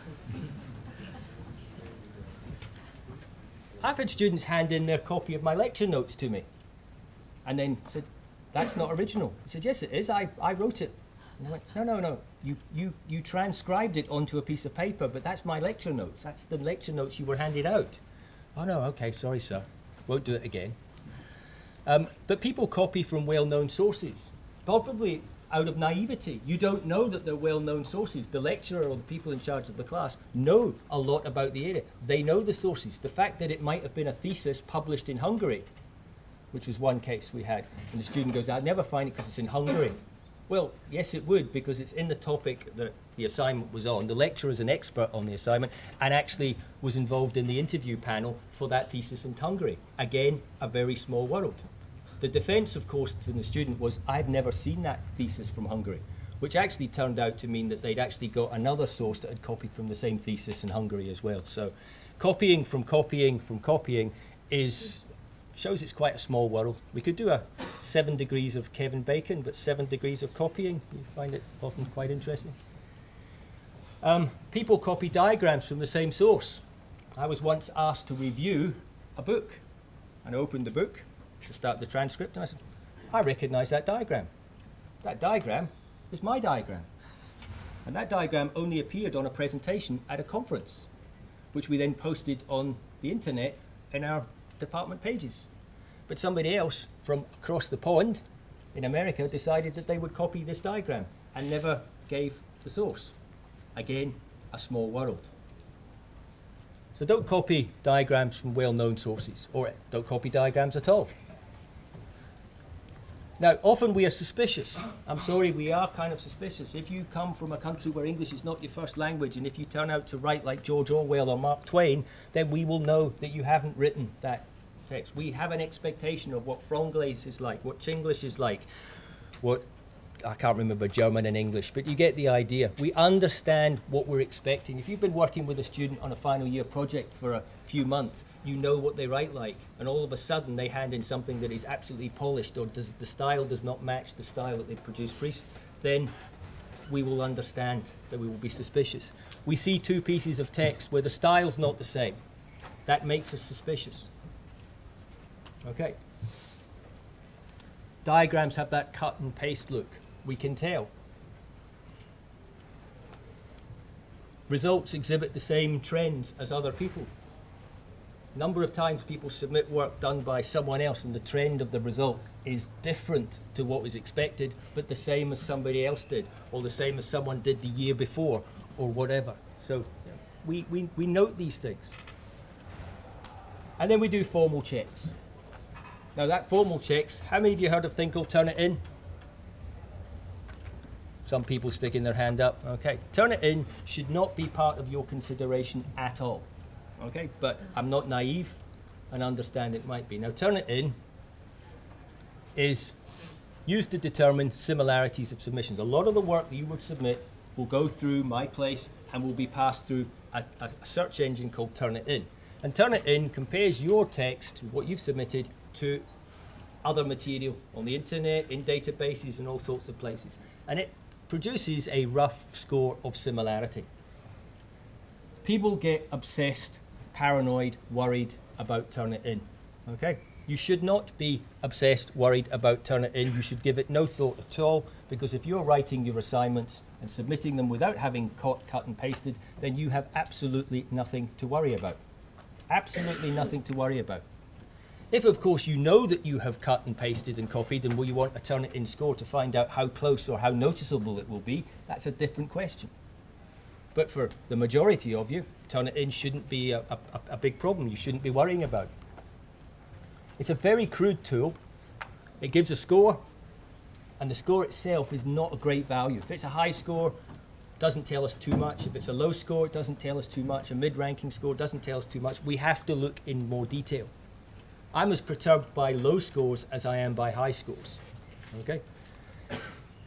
I've had students hand in their copy of my lecture notes to me and then said, that's not original. I said, yes, it is. I, I wrote it. And I went, no, no, no. You, you, you transcribed it onto a piece of paper, but that's my lecture notes. That's the lecture notes you were handed out. Oh, no, okay, sorry, sir. Won't do it again. Um, but people copy from well-known sources, probably out of naivety. You don't know that they're well-known sources. The lecturer or the people in charge of the class know a lot about the area. They know the sources. The fact that it might have been a thesis published in Hungary, which was one case we had, and the student goes, I'll never find it because it's in Hungary. Well, yes, it would, because it's in the topic that the assignment was on. The lecturer is an expert on the assignment and actually was involved in the interview panel for that thesis in Hungary. Again, a very small world. The defense, of course, to the student was, I've never seen that thesis from Hungary, which actually turned out to mean that they'd actually got another source that had copied from the same thesis in Hungary as well. So copying from copying from copying is... shows it's quite a small world. We could do a seven degrees of Kevin Bacon, but seven degrees of copying. You find it often quite interesting. Um, people copy diagrams from the same source. I was once asked to review a book, and I opened the book to start the transcript, and I said, I recognise that diagram. That diagram is my diagram. And that diagram only appeared on a presentation at a conference, which we then posted on the internet in our department pages. But somebody else from across the pond in America decided that they would copy this diagram and never gave the source. Again, a small world. So don't copy diagrams from well-known sources, or don't copy diagrams at all. Now, often we are suspicious. I'm sorry, we are kind of suspicious. If you come from a country where English is not your first language, and if you turn out to write like George Orwell or Mark Twain, then we will know that you haven't written that text. We have an expectation of what Franglaise is like, what Chinglish is like, what, I can't remember German and English, but you get the idea. We understand what we're expecting. If you've been working with a student on a final year project for a few months, you know what they write like, and all of a sudden they hand in something that is absolutely polished, or does, the style does not match the style that they've produced previously, then we will understand that we will be suspicious. We see two pieces of text where the style's not the same. That makes us suspicious. Okay. Diagrams have that cut and paste look. We can tell. Results exhibit the same trends as other people. Number of times people submit work done by someone else and the trend of the result is different to what was expected, but the same as somebody else did, or the same as someone did the year before, or whatever. So we, we, we note these things. And then we do formal checks. Now that formal checks, how many of you heard of a thing called Turnitin? Some people sticking their hand up. Okay, Turnitin should not be part of your consideration at all. Okay, but I'm not naive and understand it might be. Now Turnitin is used to determine similarities of submissions. A lot of the work that you would submit will go through my place and will be passed through a, a search engine called Turnitin. And Turnitin compares your text, what you've submitted, to other material on the internet, in databases and all sorts of places. And it produces a rough score of similarity. People get obsessed, paranoid, worried about Turnitin. Okay? You should not be obsessed, worried about Turnitin. You should give it no thought at all, because if you're writing your assignments and submitting them without having cut, cut and pasted, then you have absolutely nothing to worry about. Absolutely nothing to worry about. If, of course, you know that you have cut and pasted and copied and you want a Turnitin score to find out how close or how noticeable it will be, that's a different question. But for the majority of you, Turnitin shouldn't be a, a, a big problem. You shouldn't be worrying about it. It's a very crude tool. It gives a score, and the score itself is not a great value. If it's a high score, it doesn't tell us too much. If it's a low score, it doesn't tell us too much. A mid-ranking score doesn't tell us too much. We have to look in more detail. I'm as perturbed by low scores as I am by high scores. Okay?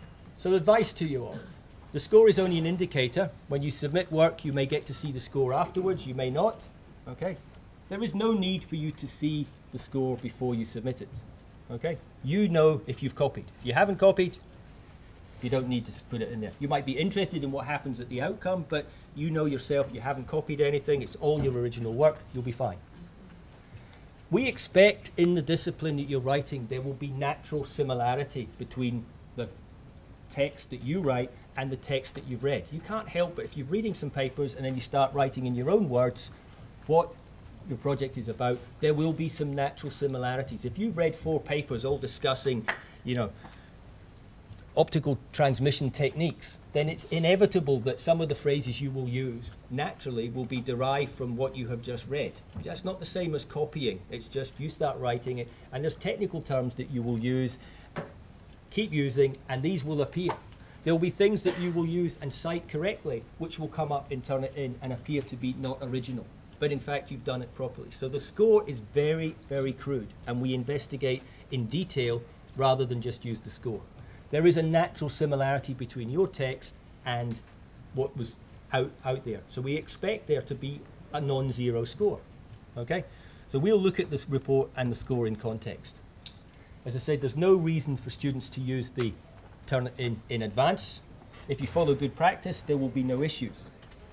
So advice to you all. The score is only an indicator. When you submit work, you may get to see the score afterwards, you may not. Okay? There is no need for you to see the score before you submit it. Okay? You know if you've copied. If you haven't copied, you don't need to put it in there. You might be interested in what happens at the outcome, but you know yourself you haven't copied anything. It's all your original work. You'll be fine. We expect in the discipline that you're writing, there will be natural similarity between the text that you write and the text that you've read. You can't help it. If you're reading some papers and then you start writing in your own words what your project is about, there will be some natural similarities. If you've read four papers all discussing, you know, optical transmission techniques, then it's inevitable that some of the phrases you will use naturally will be derived from what you have just read. That's not the same as copying. It's just you start writing it, and there's technical terms that you will use, keep using, and these will appear. There will be things that you will use and cite correctly, which will come up and turn it in and appear to be not original. But in fact, you've done it properly. So the score is very, very crude, and we investigate in detail rather than just use the score. There is a natural similarity between your text and what was out, out there. So we expect there to be a non-zero score. Okay? So we'll look at this report and the score in context. As I said, there's no reason for students to use the turn it in in advance. If you follow good practice, there will be no issues.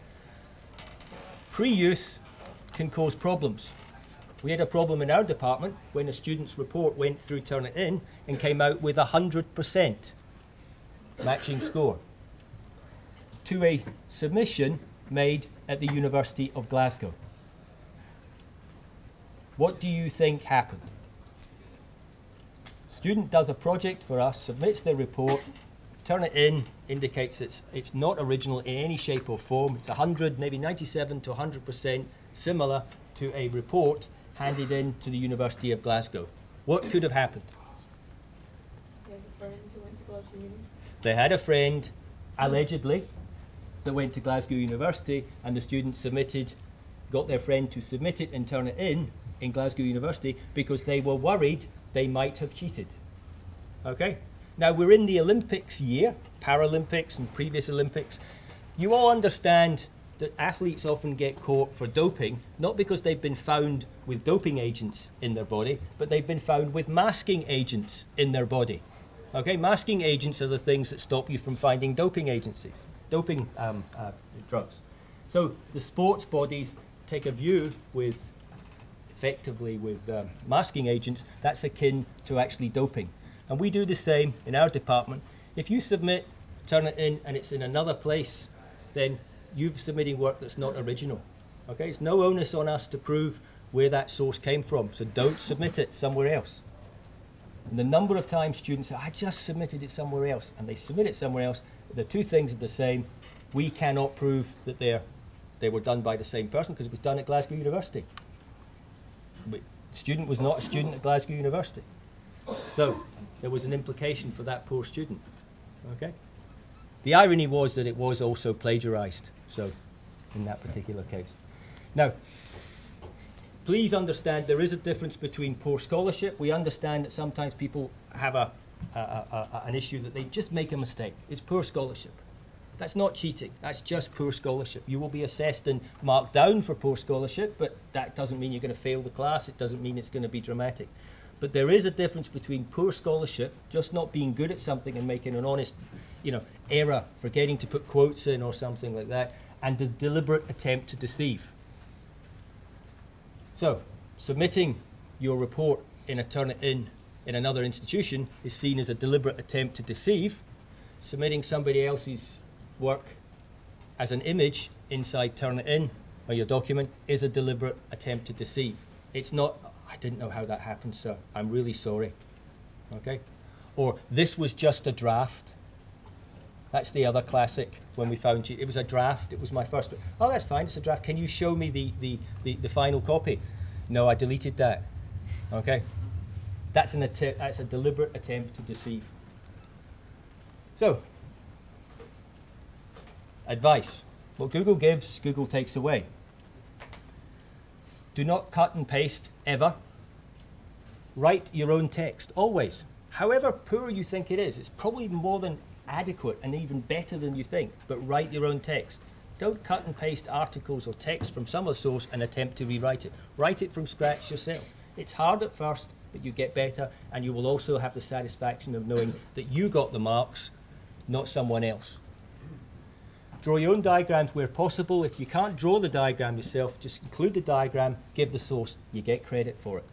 Pre-use can cause problems. We had a problem in our department when a student's report went through Turn It In and came out with a one hundred percent matching score to a submission made at the University of Glasgow. What do you think happened? Student does a project for us, submits their report, Turn It In indicates it's, it's not original in any shape or form. It's one hundred, maybe ninety-seven to one hundred percent similar to a report handed in to the University of Glasgow. What could have happened? There's a friend who went to Glasgow Uni. They had a friend, allegedly, that went to Glasgow University, and the student submitted, got their friend to submit it and turn it in in Glasgow University because they were worried they might have cheated. Okay? Now we're in the Olympics year, Paralympics and previous Olympics. You all understand that athletes often get caught for doping, not because they've been found with doping agents in their body, but they've been found with masking agents in their body. Okay, masking agents are the things that stop you from finding doping agencies, doping um, uh, drugs. So the sports bodies take a view with, effectively with um, masking agents, that's akin to actually doping. And we do the same in our department. If you submit, turn it in, and it's in another place, then you're submitting work that's not original. Okay, it's no onus on us to prove where that source came from, so don't submit it somewhere else. And the number of times students say, I just submitted it somewhere else, and they submit it somewhere else, the two things are the same. We cannot prove that they're, they were done by the same person because it was done at Glasgow University. But the student was not a student at Glasgow University. So there was an implication for that poor student. Okay? The irony was that it was also plagiarized, so in that particular case. Now, please understand there is a difference between poor scholarship. We understand that sometimes people have a, a, a, a, an issue that they just make a mistake. It's poor scholarship. That's not cheating. That's just poor scholarship. You will be assessed and marked down for poor scholarship, but that doesn't mean you're going to fail the class. It doesn't mean it's going to be dramatic. But there is a difference between poor scholarship, just not being good at something and making an honest, you know, error, forgetting to put quotes in or something like that, and a deliberate attempt to deceive. So, submitting your report in a turn it in in another institution is seen as a deliberate attempt to deceive. Submitting somebody else's work as an image inside turn it in or your document is a deliberate attempt to deceive. It's not, I didn't know how that happened, sir. I'm really sorry. Okay? Or this was just a draft. That's the other classic when we found you. It was a draft. It was my first. Oh, that's fine. It's a draft. Can you show me the, the, the, the final copy? No, I deleted that. Okay? That's, an attempt, that's a deliberate attempt to deceive. So, advice. What Google gives, Google takes away. Do not cut and paste, ever. Write your own text, always. However poor you think it is, it's probably more than adequate and even better than you think, but write your own text. Don't cut and paste articles or text from some other source and attempt to rewrite it. Write it from scratch yourself. It's hard at first, but you get better, and you will also have the satisfaction of knowing that you got the marks, not someone else. Draw your own diagrams where possible. If you can't draw the diagram yourself, just include the diagram, give the source, you get credit for it.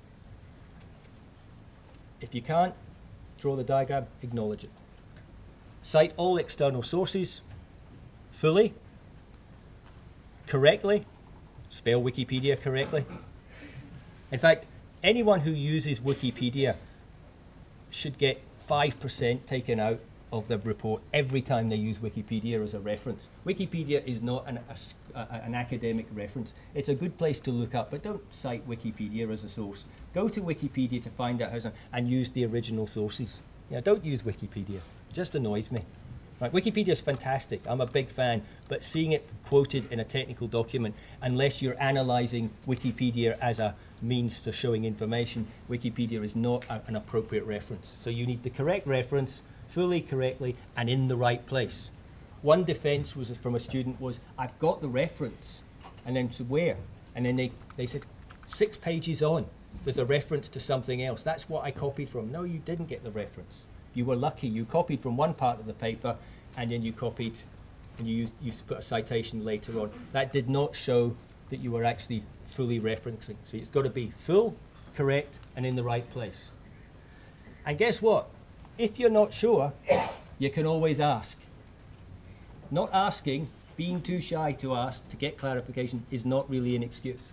If you can't draw the diagram, acknowledge it. Cite all external sources fully, correctly, spell Wikipedia correctly. In fact, anyone who uses Wikipedia should get five percent taken out of the report every time they use Wikipedia as a reference. Wikipedia is not an, a, a, an academic reference. It's a good place to look up, but don't cite Wikipedia as a source. Go to Wikipedia to find out how to, and use the original sources. Yeah, don't use Wikipedia. It just annoys me. Right, Wikipedia is fantastic. I'm a big fan, but seeing it quoted in a technical document, unless you're analysing Wikipedia as a means to showing information, Wikipedia is not a, an appropriate reference. So you need the correct reference, fully, correctly, and in the right place. One defence was from a student was, I've got the reference, and then said, where? And then they, they said, six pages on, there's a reference to something else. That's what I copied from. No, you didn't get the reference. You were lucky. You copied from one part of the paper, and then you copied, and you used, you put a citation later on. That did not show that you were actually fully referencing. So it's got to be full, correct, and in the right place. And guess what? If you're not sure, you can always ask. Not asking, being too shy to ask, to get clarification, is not really an excuse.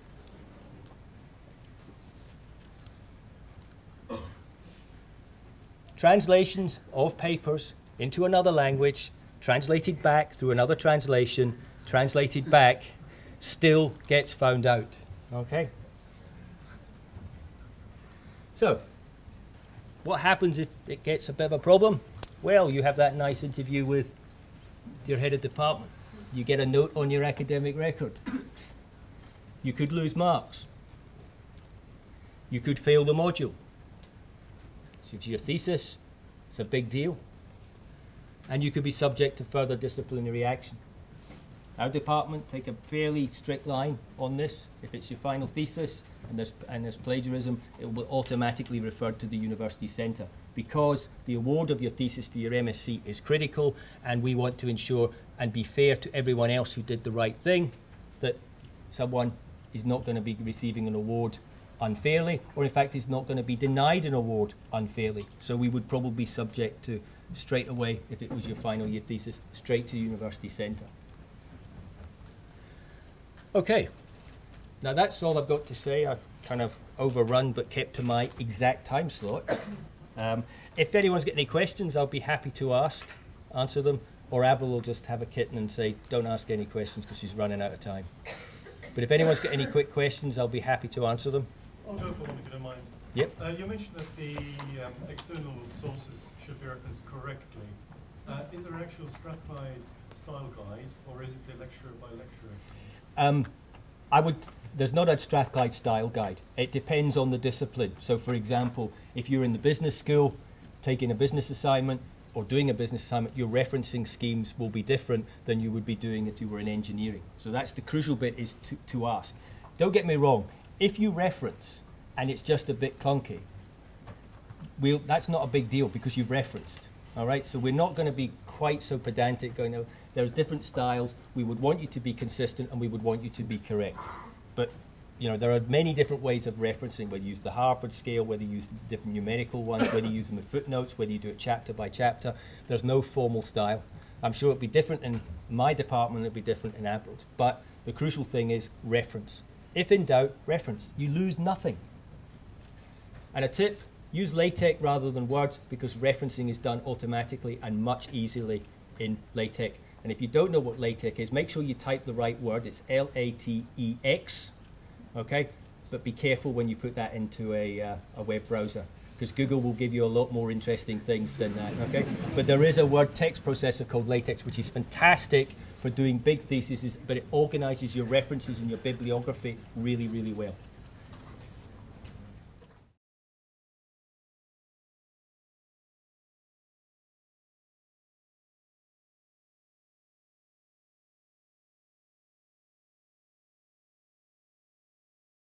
Translations of papers into another language, translated back through another translation, translated back, still gets found out. Okay? So, what happens if it gets a bit of a problem? Well, you have that nice interview with your head of department. You get a note on your academic record. You could lose marks. You could fail the module. So if your thesis, it's a big deal. And you could be subject to further disciplinary action. Our department take a fairly strict line on this. If it's your final thesis and there's, and there's plagiarism, it will automatically refer to the university centre, because the award of your thesis for your M S c is critical, and we want to ensure and be fair to everyone else who did the right thing, that someone is not going to be receiving an award unfairly, or in fact is not going to be denied an award unfairly. So we would probably be subject to, straight away, if it was your final year thesis, straight to university centre. Okay, now that's all I've got to say. I've kind of overrun but kept to my exact time slot. Um, if anyone's got any questions, I'll be happy to ask, answer them, or Avril will just have a kitten and say, don't ask any questions because she's running out of time. But if anyone's got any quick questions, I'll be happy to answer them. I'll go for one if you don't mind. Yep. Uh, you mentioned that the um, external sources should be referenced correctly. Uh, is there an actual Strathclyde style guide, or is it a lecturer by lecturer? Um, I would, there's not a Strathclyde style guide. It depends on the discipline. So for example, if you're in the business school, taking a business assignment or doing a business assignment, your referencing schemes will be different than you would be doing if you were in engineering. So that's the crucial bit, is to, to ask. Don't get me wrong, if you reference and it's just a bit clunky, we'll, that's not a big deal because you've referenced. All right, so we're not going to be quite so pedantic going, oh, there are different styles. We would want you to be consistent and we would want you to be correct. But you know, there are many different ways of referencing, whether you use the Harvard scale, whether you use different numerical ones, whether you use them with footnotes, whether you do it chapter by chapter. There's no formal style. I'm sure it'd be different in my department, it'd be different in Avril's. But the crucial thing is reference. If in doubt, reference. You lose nothing. And a tip, use LaTeX rather than Word, because referencing is done automatically and much easily in LaTeX. And if you don't know what LaTeX is, make sure you type the right word. It's L A T E X. Okay, but be careful when you put that into a, uh, a web browser, because Google will give you a lot more interesting things than that. Okay, but there is a word text processor called LaTeX, which is fantastic for doing big theses, but it organizes your references and your bibliography really, really well.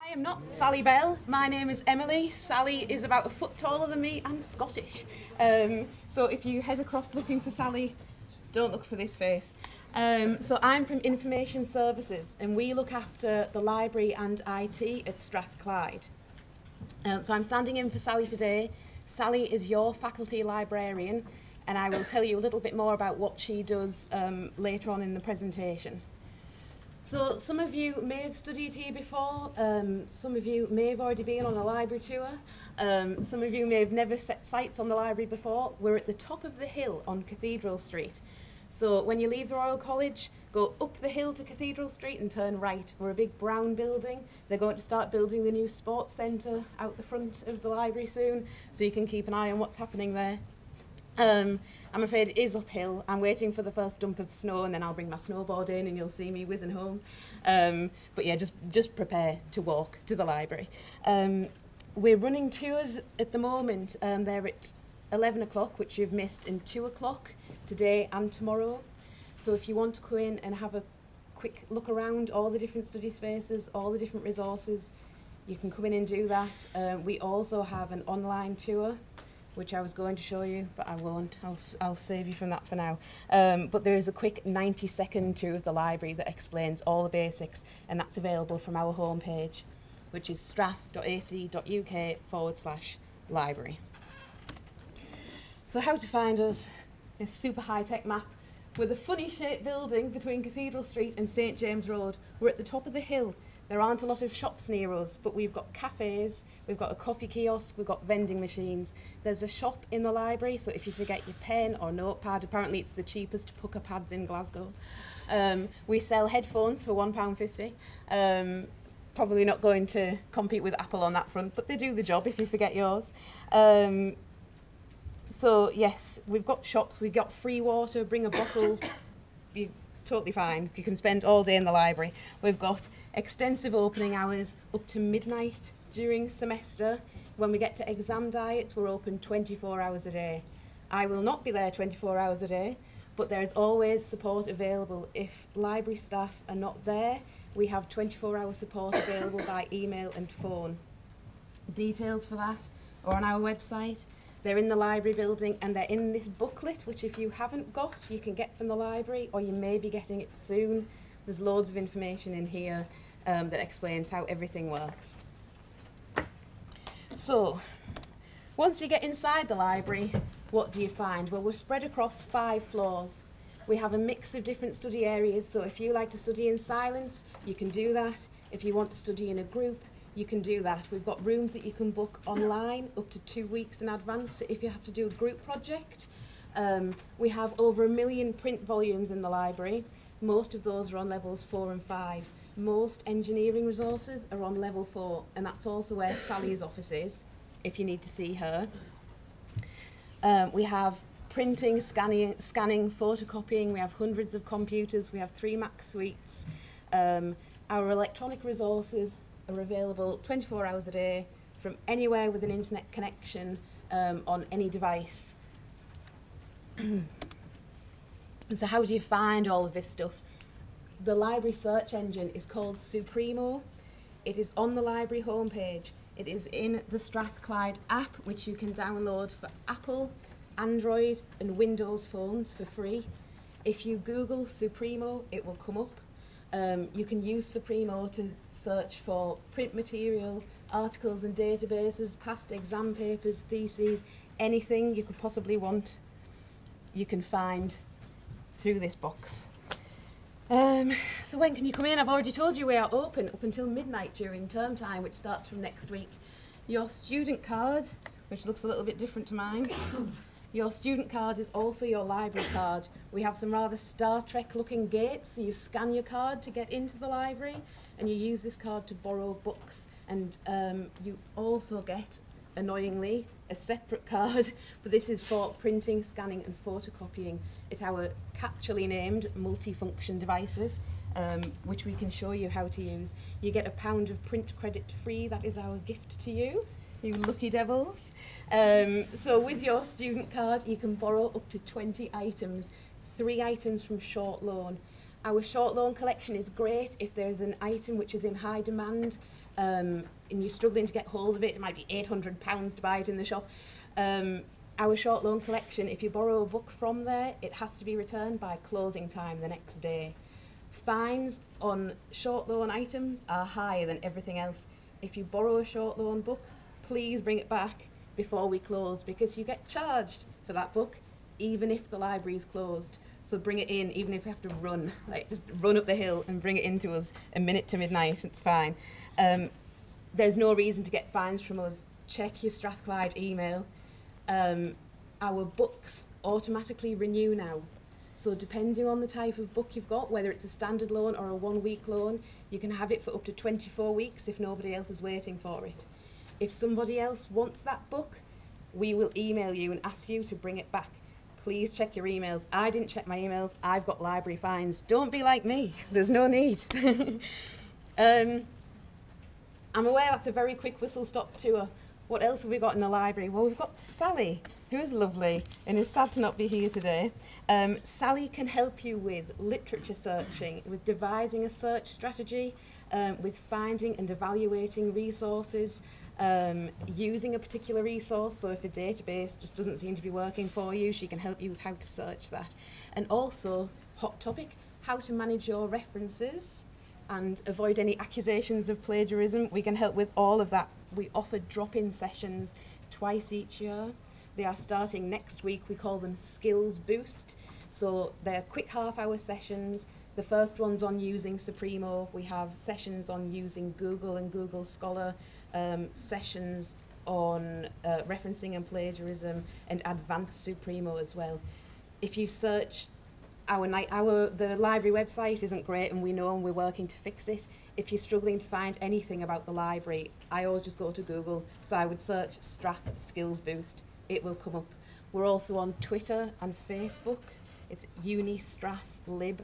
I am not Sally Bell. My name is Emily. Sally is about a foot taller than me and Scottish. Um, so if you head across looking for Sally, don't look for this face. Um, so I'm from Information Services, and we look after the library and I T at Strathclyde. Um, so I'm standing in for Sally today. Sally is your faculty librarian, and I will tell you a little bit more about what she does um, later on in the presentation. So some of you may have studied here before, um, some of you may have already been on a library tour, um, some of you may have never set sights on the library before. We're at the top of the hill on Cathedral Street. So when you leave the Royal College, go up the hill to Cathedral Street and turn right. We're a big brown building. They're going to start building the new sports centre out the front of the library soon, so you can keep an eye on what's happening there. Um, I'm afraid it is uphill. I'm waiting for the first dump of snow, and then I'll bring my snowboard in and you'll see me whizzing home. Um, but yeah, just, just prepare to walk to the library. Um, we're running tours at the moment. Um, they're at eleven o'clock, which you've missed, and two o'clock today and tomorrow. So if you want to go in and have a quick look around all the different study spaces, all the different resources, you can come in and do that. Um, we also have an online tour, which I was going to show you, but I won't. I'll, I'll save you from that for now. Um, but there is a quick ninety second tour of the library that explains all the basics, and that's available from our homepage, which is strath.ac.uk forward slash library. So how to find us? This super high-tech map with a funny shaped building between Cathedral Street and St James Road. We're at the top of the hill. There aren't a lot of shops near us, but we've got cafes, we've got a coffee kiosk, we've got vending machines. There's a shop in the library, so if you forget your pen or notepad, apparently it's the cheapest pucker pads in Glasgow. Um, we sell headphones for one pound fifty. Um, probably not going to compete with Apple on that front, but they do the job if you forget yours. Um, so yes, we've got shops, we've got free water, bring a bottle. You, totally fine. You can spend all day in the library. We've got extensive opening hours up to midnight during semester. When we get to exam diets, we're open twenty-four hours a day. I will not be there twenty-four hours a day, but there's always support available. If library staff are not there, we have twenty-four hour support available by email and phone. Details for that are on our website. They're in the library building, and they're in this booklet, which if you haven't got, you can get from the library, or you may be getting it soon. There's loads of information in here um, that explains how everything works. So, once you get inside the library, what do you find? Well, we're spread across five floors. We have a mix of different study areas, so if you like to study in silence, you can do that. If you want to study in a group, you can do that. We've got rooms that you can book online up to two weeks in advance if you have to do a group project. Um, we have over a million print volumes in the library. Most of those are on levels four and five. Most engineering resources are on level four, and that's also where Sally's office is, if you need to see her. Um, we have printing, scanning, scanning, photocopying. We have hundreds of computers. We have three Mac suites. Um, our electronic resources are available twenty-four hours a day from anywhere with an internet connection um, on any device. And so how do you find all of this stuff? The library search engine is called Supremo. It is on the library homepage. It is in the Strathclyde app, which you can download for Apple, Android and Windows phones for free. If you Google Supremo, it will come up. Um, you can use Supremo to search for print material, articles and databases, past exam papers, theses, anything you could possibly want, you can find through this box. Um, so when can you come in? I've already told you we are open up until midnight during term time, which starts from next week. Your student card, which looks a little bit different to mine, your student card is also your library card. We have some rather Star Trek looking gates, so you scan your card to get into the library, and you use this card to borrow books, and um, you also get, annoyingly, a separate card, but this is for printing, scanning and photocopying. It's our catchily named multifunction devices, um, which we can show you how to use. You get a pound of print credit free. That is our gift to you, you lucky devils. Um, so with your student card, you can borrow up to twenty items, three items from short loan. Our short loan collection is great if there's an item which is in high demand um, and you're struggling to get hold of it. It might be eight hundred pounds to buy it in the shop. Um, our short loan collection, if you borrow a book from there, it has to be returned by closing time the next day. Fines on short loan items are higher than everything else. If you borrow a short loan book, please bring it back before we close, because you get charged for that book even if the library is closed. So bring it in even if you have to run, like just run up the hill and bring it in to us a minute to midnight, it's fine. Um, there's no reason to get fines from us. Check your Strathclyde email. Um, our books automatically renew now. So depending on the type of book you've got, whether it's a standard loan or a one-week loan, you can have it for up to twenty-four weeks if nobody else is waiting for it. If somebody else wants that book, we will email you and ask you to bring it back. Please check your emails. I didn't check my emails. I've got library fines. Don't be like me. There's no need. um, I'm aware that's a very quick whistle-stop tour. What else have we got in the library? Well, we've got Sally, who's lovely and is sad to not be here today. Um, Sally can help you with literature searching, with devising a search strategy, um, with finding and evaluating resources, um, using a particular resource. So if a database just doesn't seem to be working for you, she can help you with how to search that. And also, hot topic, how to manage your references and avoid any accusations of plagiarism. We can help with all of that. We offer drop-in sessions twice each year. They are starting next week. We call them Skills Boost. So they're quick half-hour sessions. The first one's on using Supremo. We have sessions on using Google and Google Scholar, um, sessions on uh, referencing and plagiarism, and advanced Supremo as well. If you search our, night, our the library website isn't great, and we know and we're working to fix it. If you're struggling to find anything about the library, I always just go to Google. So I would search Strath Skills Boost. It will come up. We're also on Twitter and Facebook. It's UniStrathLibIT.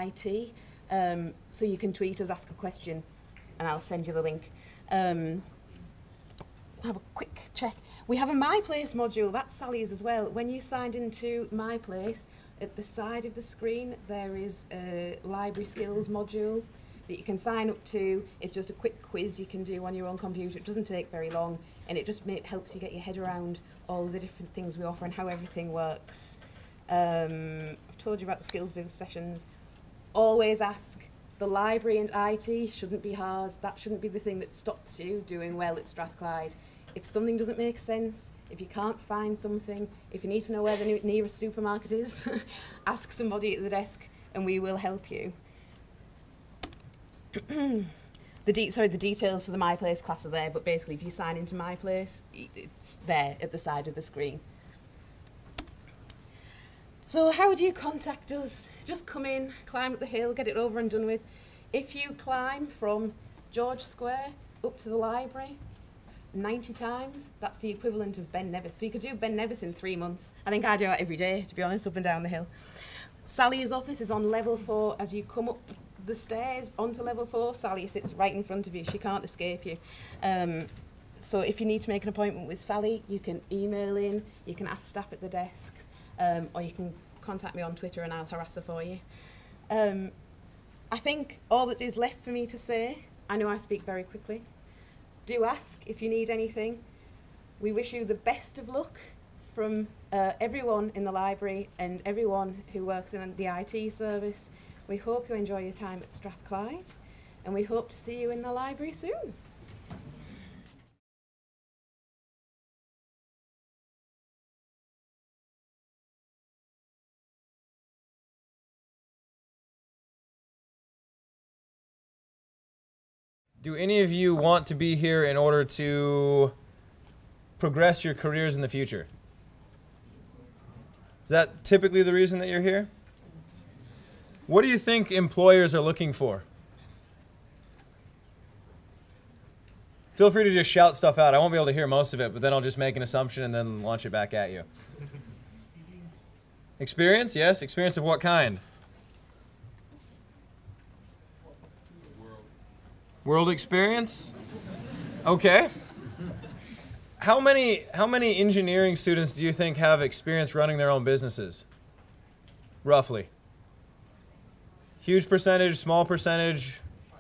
Um, so you can tweet us, ask a question, and I'll send you the link. Um, have a quick check. We have a My Place module. That's Sally's as well. When you signed into My Place, at the side of the screen, there is a library skills module that you can sign up to. It's just a quick quiz you can do on your own computer. It doesn't take very long, and it just make, helps you get your head around all the different things we offer and how everything works. Um, I've told you about the skills boost sessions. Always ask. The library and I T shouldn't be hard. That shouldn't be the thing that stops you doing well at Strathclyde. If something doesn't make sense, if you can't find something, if you need to know where the nearest supermarket is, ask somebody at the desk and we will help you. the, de sorry, the details for the My Place class are there, but basically if you sign into My Place, it's there at the side of the screen. So how do you contact us? Just come in, climb up the hill, get it over and done with. If you climb from George Square up to the library ninety times, that's the equivalent of Ben Nevis. So you could do Ben Nevis in three months. I think I do that every day, to be honest, up and down the hill. Sally's office is on level four. As you come up the stairs onto level four, Sally sits right in front of you. She can't escape you. Um, so if you need to make an appointment with Sally, you can email in, you can ask staff at the desks, um, or you can contact me on Twitter and I'll harass her for you. Um, I think all that is left for me to say, I know I speak very quickly. Do ask if you need anything. We wish you the best of luck from uh, everyone in the library and everyone who works in the I T service. We hope you enjoy your time at Strathclyde, and we hope to see you in the library soon. Do any of you want to be here in order to progress your careers in the future? Is that typically the reason that you're here? What do you think employers are looking for? Feel free to just shout stuff out. I won't be able to hear most of it, but then I'll just make an assumption and then launch it back at you. Experience? Yes. Experience of what kind? World experience? Okay. How many, how many engineering students do you think have experience running their own businesses? Roughly. Huge percentage, small percentage?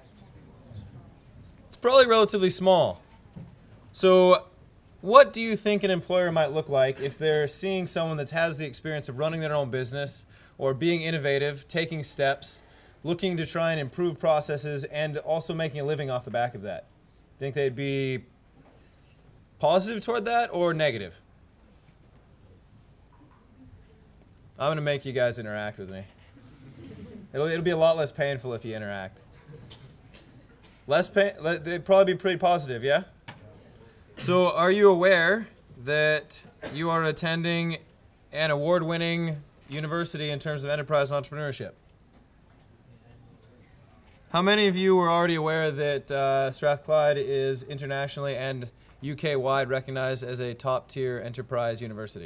It's probably relatively small. So what do you think an employer might look like if they're seeing someone that has the experience of running their own business or being innovative, taking steps, looking to try and improve processes, and also making a living off the back of that? Think they'd be positive toward that or negative? I'm going to make you guys interact with me. It'll, it'll be a lot less painful if you interact. Less pain, they'd probably be pretty positive, yeah? So are you aware that you are attending an award-winning university in terms of enterprise and entrepreneurship? How many of you were already aware that uh, Strathclyde is internationally and U K-wide recognized as a top-tier enterprise university?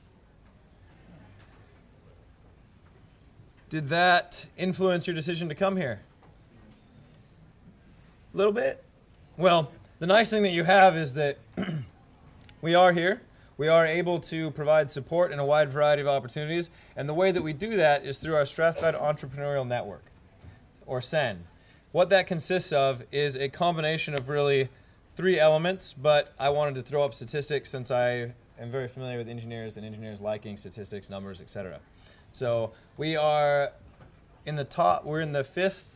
Did that influence your decision to come here? A little bit? Well, the nice thing that you have is that we are here. We are able to provide support in a wide variety of opportunities, and the way that we do that is through our Strathclyde Entrepreneurial Network, or S E N. What that consists of is a combination of really three elements, but I wanted to throw up statistics since I am very familiar with engineers and engineers liking statistics, numbers, et cetera. So we are in the top, we're in the fifth,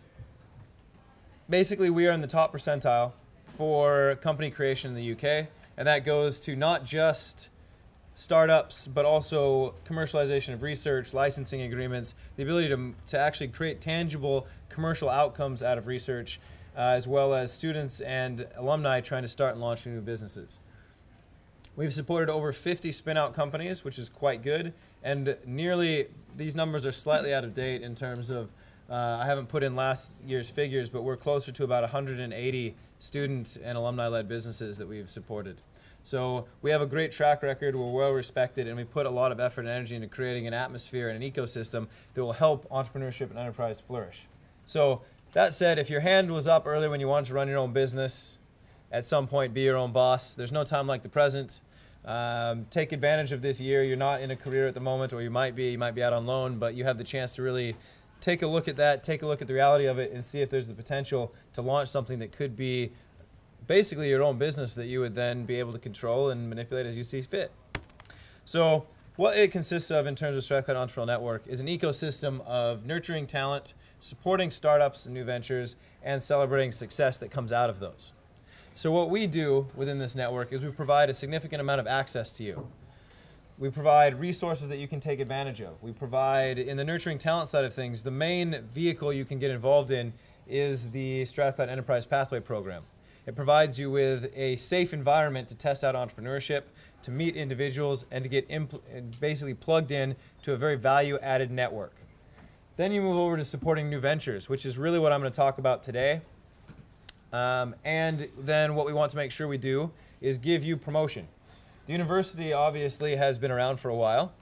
basically we are in the top percentile for company creation in the U K, and that goes to not just startups, but also commercialization of research, licensing agreements, the ability to, to actually create tangible commercial outcomes out of research, uh, as well as students and alumni trying to start and launch new businesses. We've supported over fifty spin-out companies, which is quite good, and nearly, these numbers are slightly out of date in terms of, uh, I haven't put in last year's figures, but we're closer to about one hundred eighty student and alumni-led businesses that we've supported. So we have a great track record, we're well respected, and we put a lot of effort and energy into creating an atmosphere and an ecosystem that will help entrepreneurship and enterprise flourish. So that said, if your hand was up earlier when you wanted to run your own business, at some point be your own boss. There's no time like the present. Um, take advantage of this year. You're not in a career at the moment, or you might be, you might be out on loan, but you have the chance to really take a look at that, take a look at the reality of it, and see if there's the potential to launch something that could be basically your own business that you would then be able to control and manipulate as you see fit. So what it consists of in terms of Strathclyde Entrepreneurial Network is an ecosystem of nurturing talent, supporting startups and new ventures, and celebrating success that comes out of those. So what we do within this network is we provide a significant amount of access to you. We provide resources that you can take advantage of. We provide, in the nurturing talent side of things, the main vehicle you can get involved in is the Strathclyde Enterprise Pathway Program. It provides you with a safe environment to test out entrepreneurship, to meet individuals, and to get impl basically plugged in to a very value-added network. Then you move over to supporting new ventures, which is really what I'm going to talk about today. Um, and then what we want to make sure we do is give you promotion. The university obviously has been around for a while.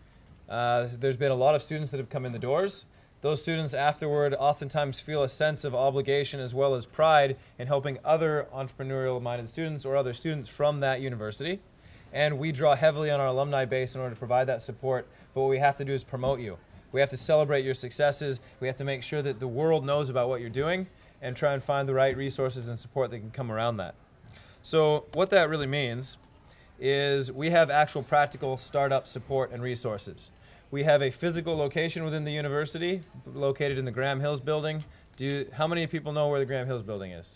Uh, there's been a lot of students that have come in the doors. Those students afterward oftentimes feel a sense of obligation as well as pride in helping other entrepreneurial-minded students or other students from that university. And we draw heavily on our alumni base in order to provide that support, but what we have to do is promote you. We have to celebrate your successes. We have to make sure that the world knows about what you're doing and try and find the right resources and support that can come around that. So what that really means is we have actual practical startup support and resources. We have a physical location within the university, located in the Graham Hills building. Do you, how many people know where the Graham Hills building is?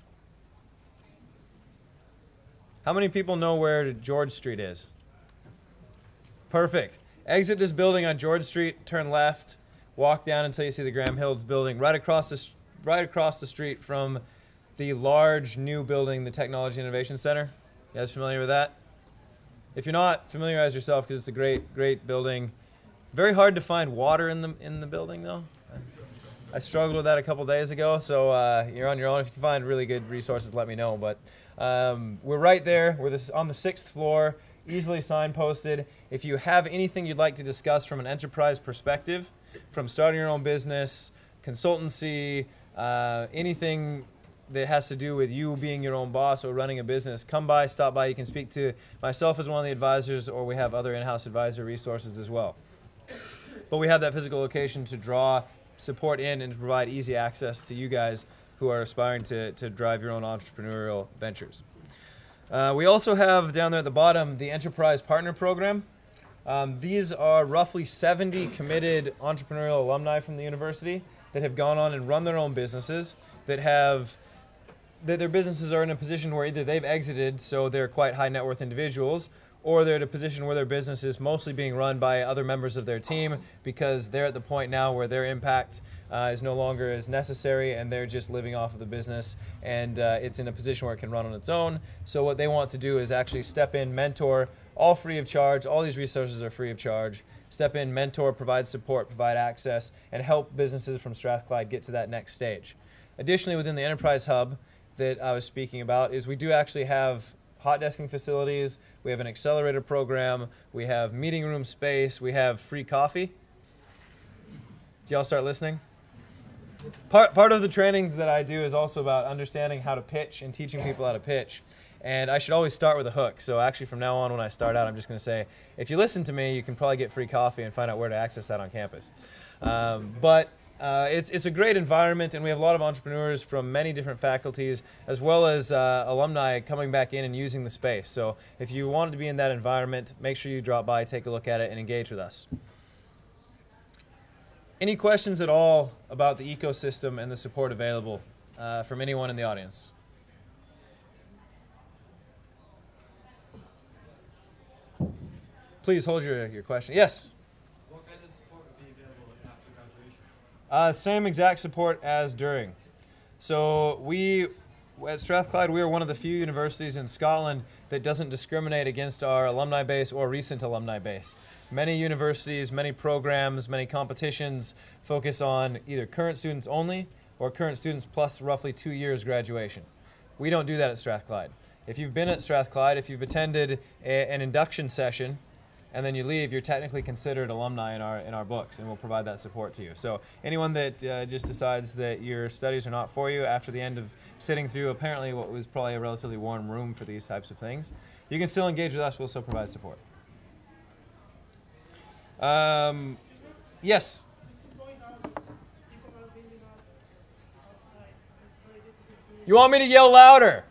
How many people know where George Street is? Perfect. Exit this building on George Street, turn left, walk down until you see the Graham Hills building, right across the, right across the street from the large new building, the Technology Innovation Center. You guys familiar with that? If you're not, familiarize yourself because it's a great, great building. Very hard to find water in the, in the building though. I struggled with that a couple days ago, so uh, you're on your own. If you can find really good resources, let me know. But um, we're right there. We're this, on the sixth floor, easily signposted. If you have anything you'd like to discuss from an enterprise perspective, from starting your own business, consultancy, uh, anything that has to do with you being your own boss or running a business, come by, stop by. You can speak to myself as one of the advisors, or we have other in-house advisor resources as well. But we have that physical location to draw support in and to provide easy access to you guys who are aspiring to, to drive your own entrepreneurial ventures. Uh, we also have down there at the bottom the Enterprise Partner Program. Um, these are roughly seventy committed entrepreneurial alumni from the university that have gone on and run their own businesses, that have that their businesses are in a position where either they've exited, so they're quite high net worth individuals, or they're at a position where their business is mostly being run by other members of their team because they're at the point now where their impact uh, is no longer as necessary and they're just living off of the business, and uh, it's in a position where it can run on its own. So what they want to do is actually step in, mentor, all free of charge. All these resources are free of charge. Step in, mentor, provide support, provide access, and help businesses from Strathclyde get to that next stage. Additionally, within the Enterprise Hub that I was speaking about is we do actually have hot desking facilities, we have an accelerator program, we have meeting room space, we have free coffee. Did y'all start listening? Part, part of the training that I do is also about understanding how to pitch and teaching people how to pitch. And I should always start with a hook. So actually from now on when I start out, I'm just going to say, if you listen to me, you can probably get free coffee and find out where to access that on campus. Um, but uh, it's, it's a great environment, and we have a lot of entrepreneurs from many different faculties, as well as uh, alumni coming back in and using the space. So if you want to be in that environment, make sure you drop by, take a look at it, and engage with us. Any questions at all about the ecosystem and the support available uh, from anyone in the audience? Please hold your, your question. Yes? What kind of support would be available after graduation? Uh, same exact support as during. So we, at Strathclyde, we are one of the few universities in Scotland that doesn't discriminate against our alumni base or recent alumni base. Many universities, many programs, many competitions focus on either current students only or current students plus roughly two years graduation. We don't do that at Strathclyde. If you've been at Strathclyde, if you've attended a, an induction session, and then you leave, you're technically considered alumni in our in our books, and we'll provide that support to you. So anyone that uh, just decides that your studies are not for you after the end of sitting through apparently what was probably a relatively warm room for these types of things, you can still engage with us. We'll still provide support. Um, yes? You want me to yell louder?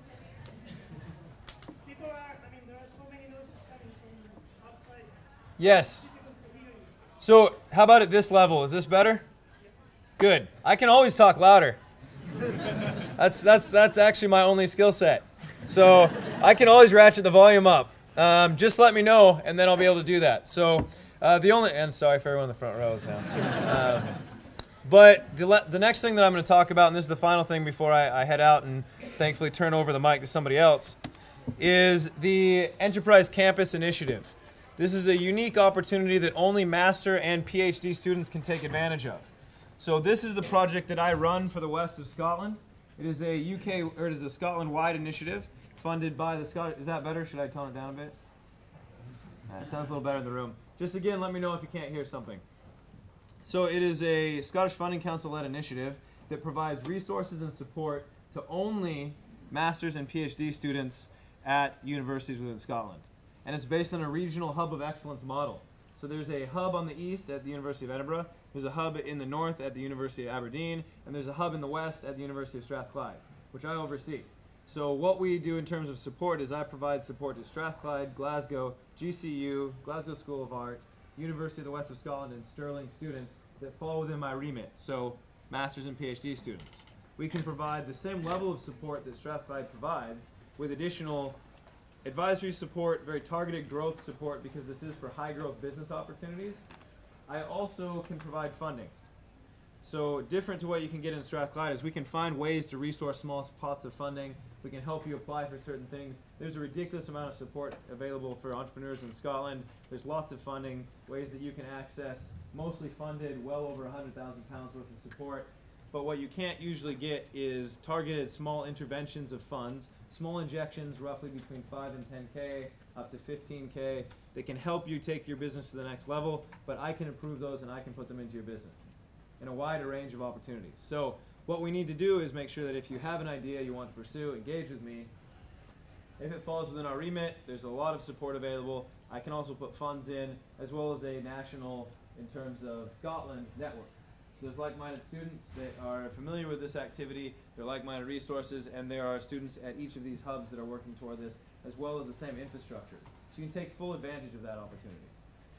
Yes. So how about at this level? Is this better? Good. I can always talk louder. That's that's that's actually my only skill set. So I can always ratchet the volume up. Um, just let me know, and then I'll be able to do that. So uh, the only and sorry for everyone in the front rows now. Um, but the le the next thing that I'm going to talk about, and this is the final thing before I, I head out and thankfully turn over the mic to somebody else, is the Enterprise Campus Initiative. This is a unique opportunity that only master and PhD students can take advantage of. So this is the project that I run for the west of Scotland. It is a U K, or it is a Scotland-wide initiative funded by the Scottish. Is that better? Should I tone it down a bit? Uh, it sounds a little better in the room. Just again, let me know if you can't hear something. So it is a Scottish Funding Council-led initiative that provides resources and support to only masters and PhD students at universities within Scotland. And it's based on a regional hub of excellence model. So there's a hub on the east at the University of Edinburgh, there's a hub in the north at the University of Aberdeen, and there's a hub in the west at the University of Strathclyde, which I oversee. So what we do in terms of support is I provide support to Strathclyde, Glasgow, G C U, Glasgow School of Art, University of the West of Scotland, and Stirling students that fall within my remit, so masters and PhD students. We can provide the same level of support that Strathclyde provides with additional advisory support, very targeted growth support, because this is for high growth business opportunities. I also can provide funding. So different to what you can get in Strathclyde is we can find ways to resource small pots of funding. We can help you apply for certain things. There's a ridiculous amount of support available for entrepreneurs in Scotland. There's lots of funding, ways that you can access, mostly funded, well over one hundred thousand pounds worth of support. But what you can't usually get is targeted small interventions of funds, small injections roughly between five and ten K, up to fifteen K, that can help you take your business to the next level, but I can approve those and I can put them into your business in a wider range of opportunities. So what we need to do is make sure that if you have an idea you want to pursue, engage with me. If it falls within our remit, there's a lot of support available. I can also put funds in, as well as a national, in terms of Scotland, network. So there's like-minded students that are familiar with this activity, there are like-minded resources, and there are students at each of these hubs that are working toward this, as well as the same infrastructure. So you can take full advantage of that opportunity.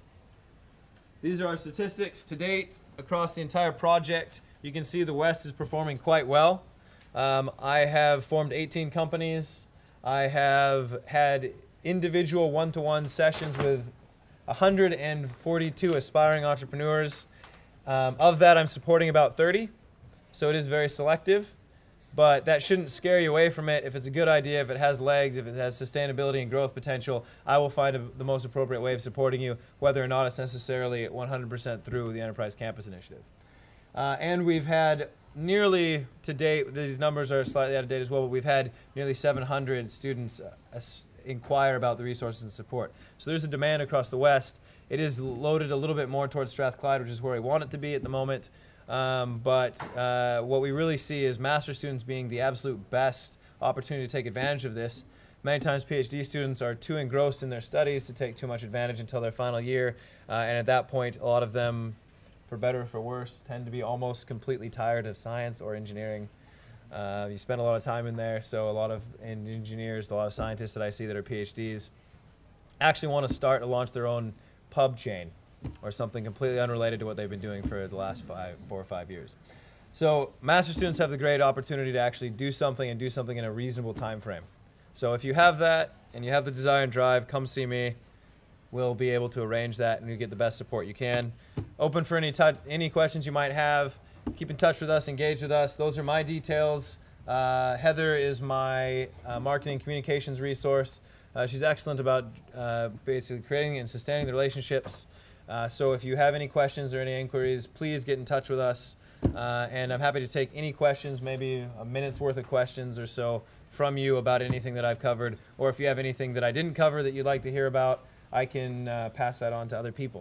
These are our statistics to date across the entire project. You can see the West is performing quite well. Um, I have formed eighteen companies. I have had individual one-to-one sessions with one hundred forty-two aspiring entrepreneurs. Um, of that, I'm supporting about thirty, so it is very selective, but that shouldn't scare you away from it. If it's a good idea, if it has legs, if it has sustainability and growth potential, I will find a, the most appropriate way of supporting you, whether or not it's necessarily one hundred percent through the Enterprise Campus Initiative. Uh, and we've had nearly, to date, these numbers are slightly out of date as well, but we've had nearly seven hundred students uh, inquire about the resources and support. So there's a demand across the West. It is loaded a little bit more towards Strathclyde, which is where we want it to be at the moment. Um, but uh, what we really see is master students being the absolute best opportunity to take advantage of this. Many times PhD students are too engrossed in their studies to take too much advantage until their final year. Uh, and at that point, a lot of them, for better or for worse, tend to be almost completely tired of science or engineering. Uh, you spend a lot of time in there, so a lot of engineers, a lot of scientists that I see that are PhDs actually want to start or launch their own pub chain or something completely unrelated to what they've been doing for the last five, four or five years. So master students have the great opportunity to actually do something and do something in a reasonable time frame. So if you have that and you have the desire and drive, come see me. We'll be able to arrange that and you get the best support you can. Open for any, any questions you might have. Keep in touch with us, engage with us. Those are my details. Uh, Heather is my uh, marketing communications resource. Uh, she's excellent about uh, basically creating and sustaining the relationships. Uh, so if you have any questions or any inquiries, please get in touch with us. Uh, and I'm happy to take any questions, maybe a minute's worth of questions or so from you about anything that I've covered. Or if you have anything that I didn't cover that you'd like to hear about, I can uh, pass that on to other people.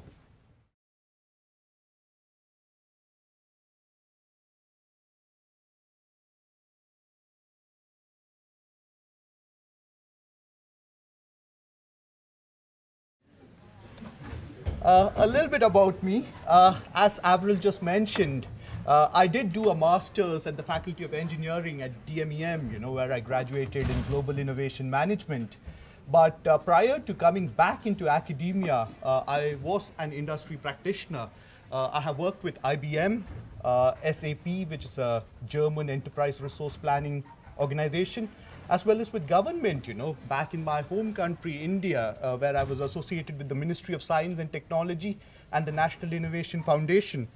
Uh, a little bit about me. Uh, as Avril just mentioned, uh, I did do a master's at the Faculty of Engineering at D M E M, you know, where I graduated in Global Innovation Management. But uh, prior to coming back into academia, uh, I was an industry practitioner. Uh, I have worked with I B M, uh, S A P, which is a German enterprise resource planning organization, as well as with government, you know, back in my home country, India, uh, where I was associated with the Ministry of Science and Technology and the National Innovation Foundation.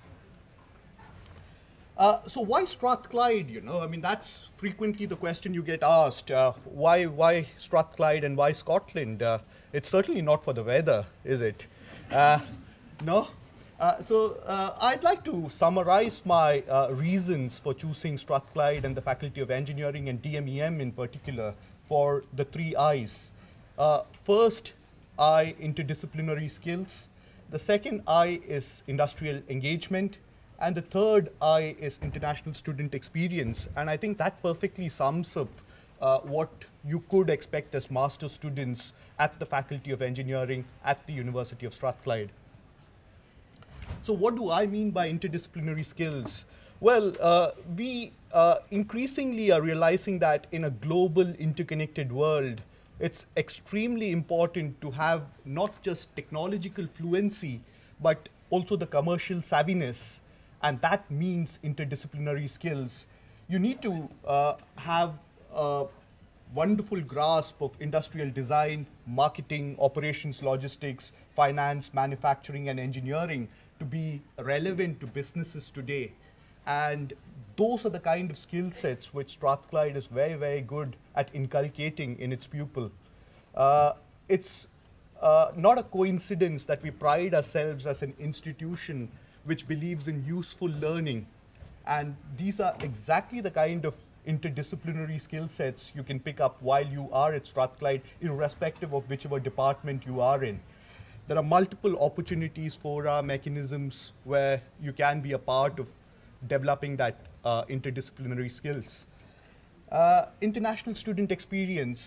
Uh, so why Strathclyde, you know? I mean, that's frequently the question you get asked. Uh, why, why Strathclyde and why Scotland? Uh, it's certainly not for the weather, is it? Uh, no? Uh, so uh, I'd like to summarize my uh, reasons for choosing Strathclyde and the Faculty of Engineering and D M E M in particular for the three I's. Uh, first I, interdisciplinary skills. The second I is industrial engagement. And the third I is international student experience. And I think that perfectly sums up uh, what you could expect as master students at the Faculty of Engineering at the University of Strathclyde. So what do I mean by interdisciplinary skills? Well, uh, we uh, increasingly are realizing that in a global interconnected world, it's extremely important to have not just technological fluency, but also the commercial savviness. And that means interdisciplinary skills. You need to uh, have a wonderful grasp of industrial design, marketing, operations, logistics, finance, manufacturing, and engineering to be relevant to businesses today. And those are the kind of skill sets which Strathclyde is very, very good at inculcating in its pupil. Uh, it's uh, not a coincidence that we pride ourselves as an institution which believes in useful learning. And these are exactly the kind of interdisciplinary skill sets you can pick up while you are at Strathclyde, irrespective of whichever department you are in. There are multiple opportunities for our mechanisms where you can be a part of developing that uh, interdisciplinary skills. Uh, international student experience.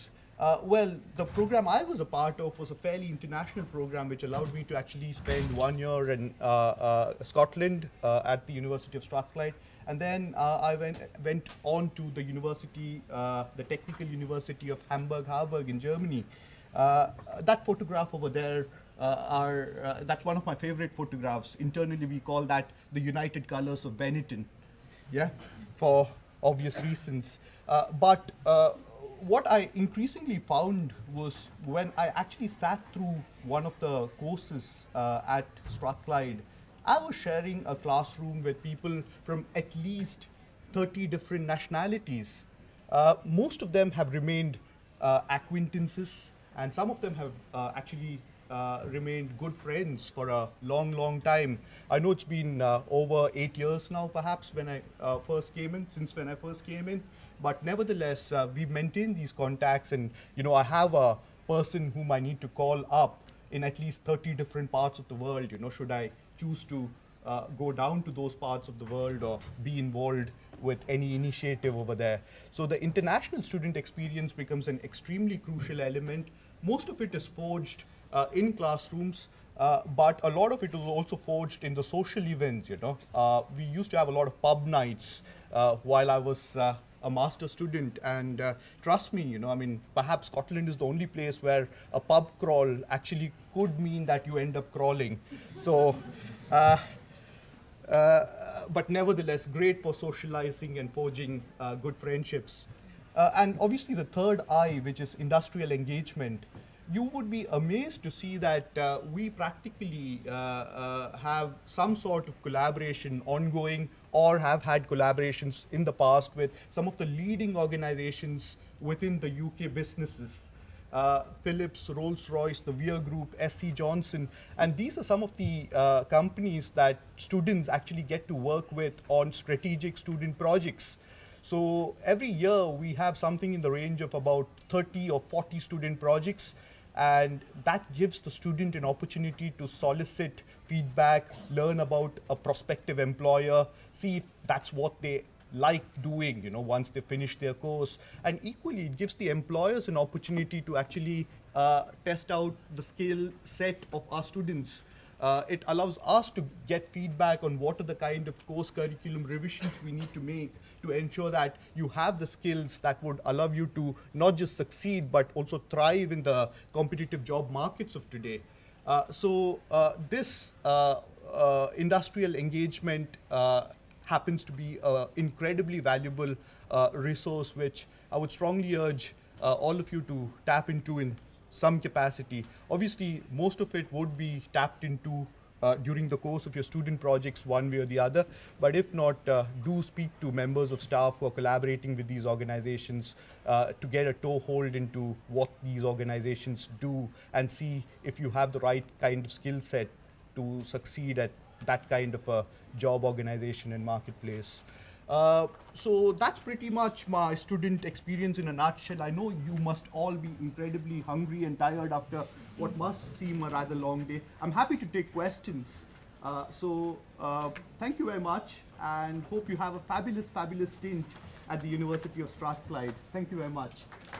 Uh, well, the program I was a part of was a fairly international program which allowed me to actually spend one year in uh, uh, Scotland uh, at the University of Strathclyde. And then uh, I went, went on to the university, uh, the Technical University of Hamburg-Harburg in Germany. Uh, that photograph over there, uh, are, uh, that's one of my favorite photographs. Internally, we call that the United Colors of Benetton, yeah, for obvious reasons. Uh, but uh, what I increasingly found was when I actually sat through one of the courses uh, at Strathclyde, I was sharing a classroom with people from at least thirty different nationalities. Uh, most of them have remained uh, acquaintances, and some of them have uh, actually uh, remained good friends for a long, long time. I know it's been uh, over eight years now, perhaps, when I uh, first came in, since when I first came in. But nevertheless, uh, we've maintained these contacts, and you know, I have a person whom I need to call up in at least thirty different parts of the world. You know, should I choose to uh, go down to those parts of the world or be involved with any initiative over there. So the international student experience becomes an extremely crucial element. Most of it is forged uh, in classrooms, uh, but a lot of it is also forged in the social events, you know. Uh, we used to have a lot of pub nights uh, while I was uh, a master student, and uh, trust me, you know, I mean, perhaps Scotland is the only place where a pub crawl actually could mean that you end up crawling. So, uh, uh, but nevertheless, great for socializing and forging uh, good friendships. Uh, and obviously the third I, which is industrial engagement, you would be amazed to see that uh, we practically uh, uh, have some sort of collaboration ongoing, or have had collaborations in the past with some of the leading organizations within the U K businesses. Uh, Philips, Rolls-Royce, the Weir Group, S C Johnson, and these are some of the uh, companies that students actually get to work with on strategic student projects. So every year we have something in the range of about thirty or forty student projects, and that gives the student an opportunity to solicit feedback, learn about a prospective employer, see if that's what they like doing, you know, once they finish their course. And equally, it gives the employers an opportunity to actually uh, test out the skill set of our students. Uh, it allows us to get feedback on what are the kind of course curriculum revisions we need to make to ensure that you have the skills that would allow you to not just succeed, but also thrive in the competitive job markets of today. Uh, so uh, this uh, uh, industrial engagement uh, happens to be an incredibly valuable uh, resource, which I would strongly urge uh, all of you to tap into in some capacity. Obviously, most of it would be tapped into uh, during the course of your student projects one way or the other, but if not, uh, do speak to members of staff who are collaborating with these organizations uh, to get a toehold into what these organizations do, and see if you have the right kind of skill set to succeed at that kind of a job organization and marketplace. Uh, so that's pretty much my student experience in a nutshell. I know you must all be incredibly hungry and tired after what must seem a rather long day. I'm happy to take questions. Uh, so uh, thank you very much, and hope you have a fabulous, fabulous stint at the University of Strathclyde. Thank you very much.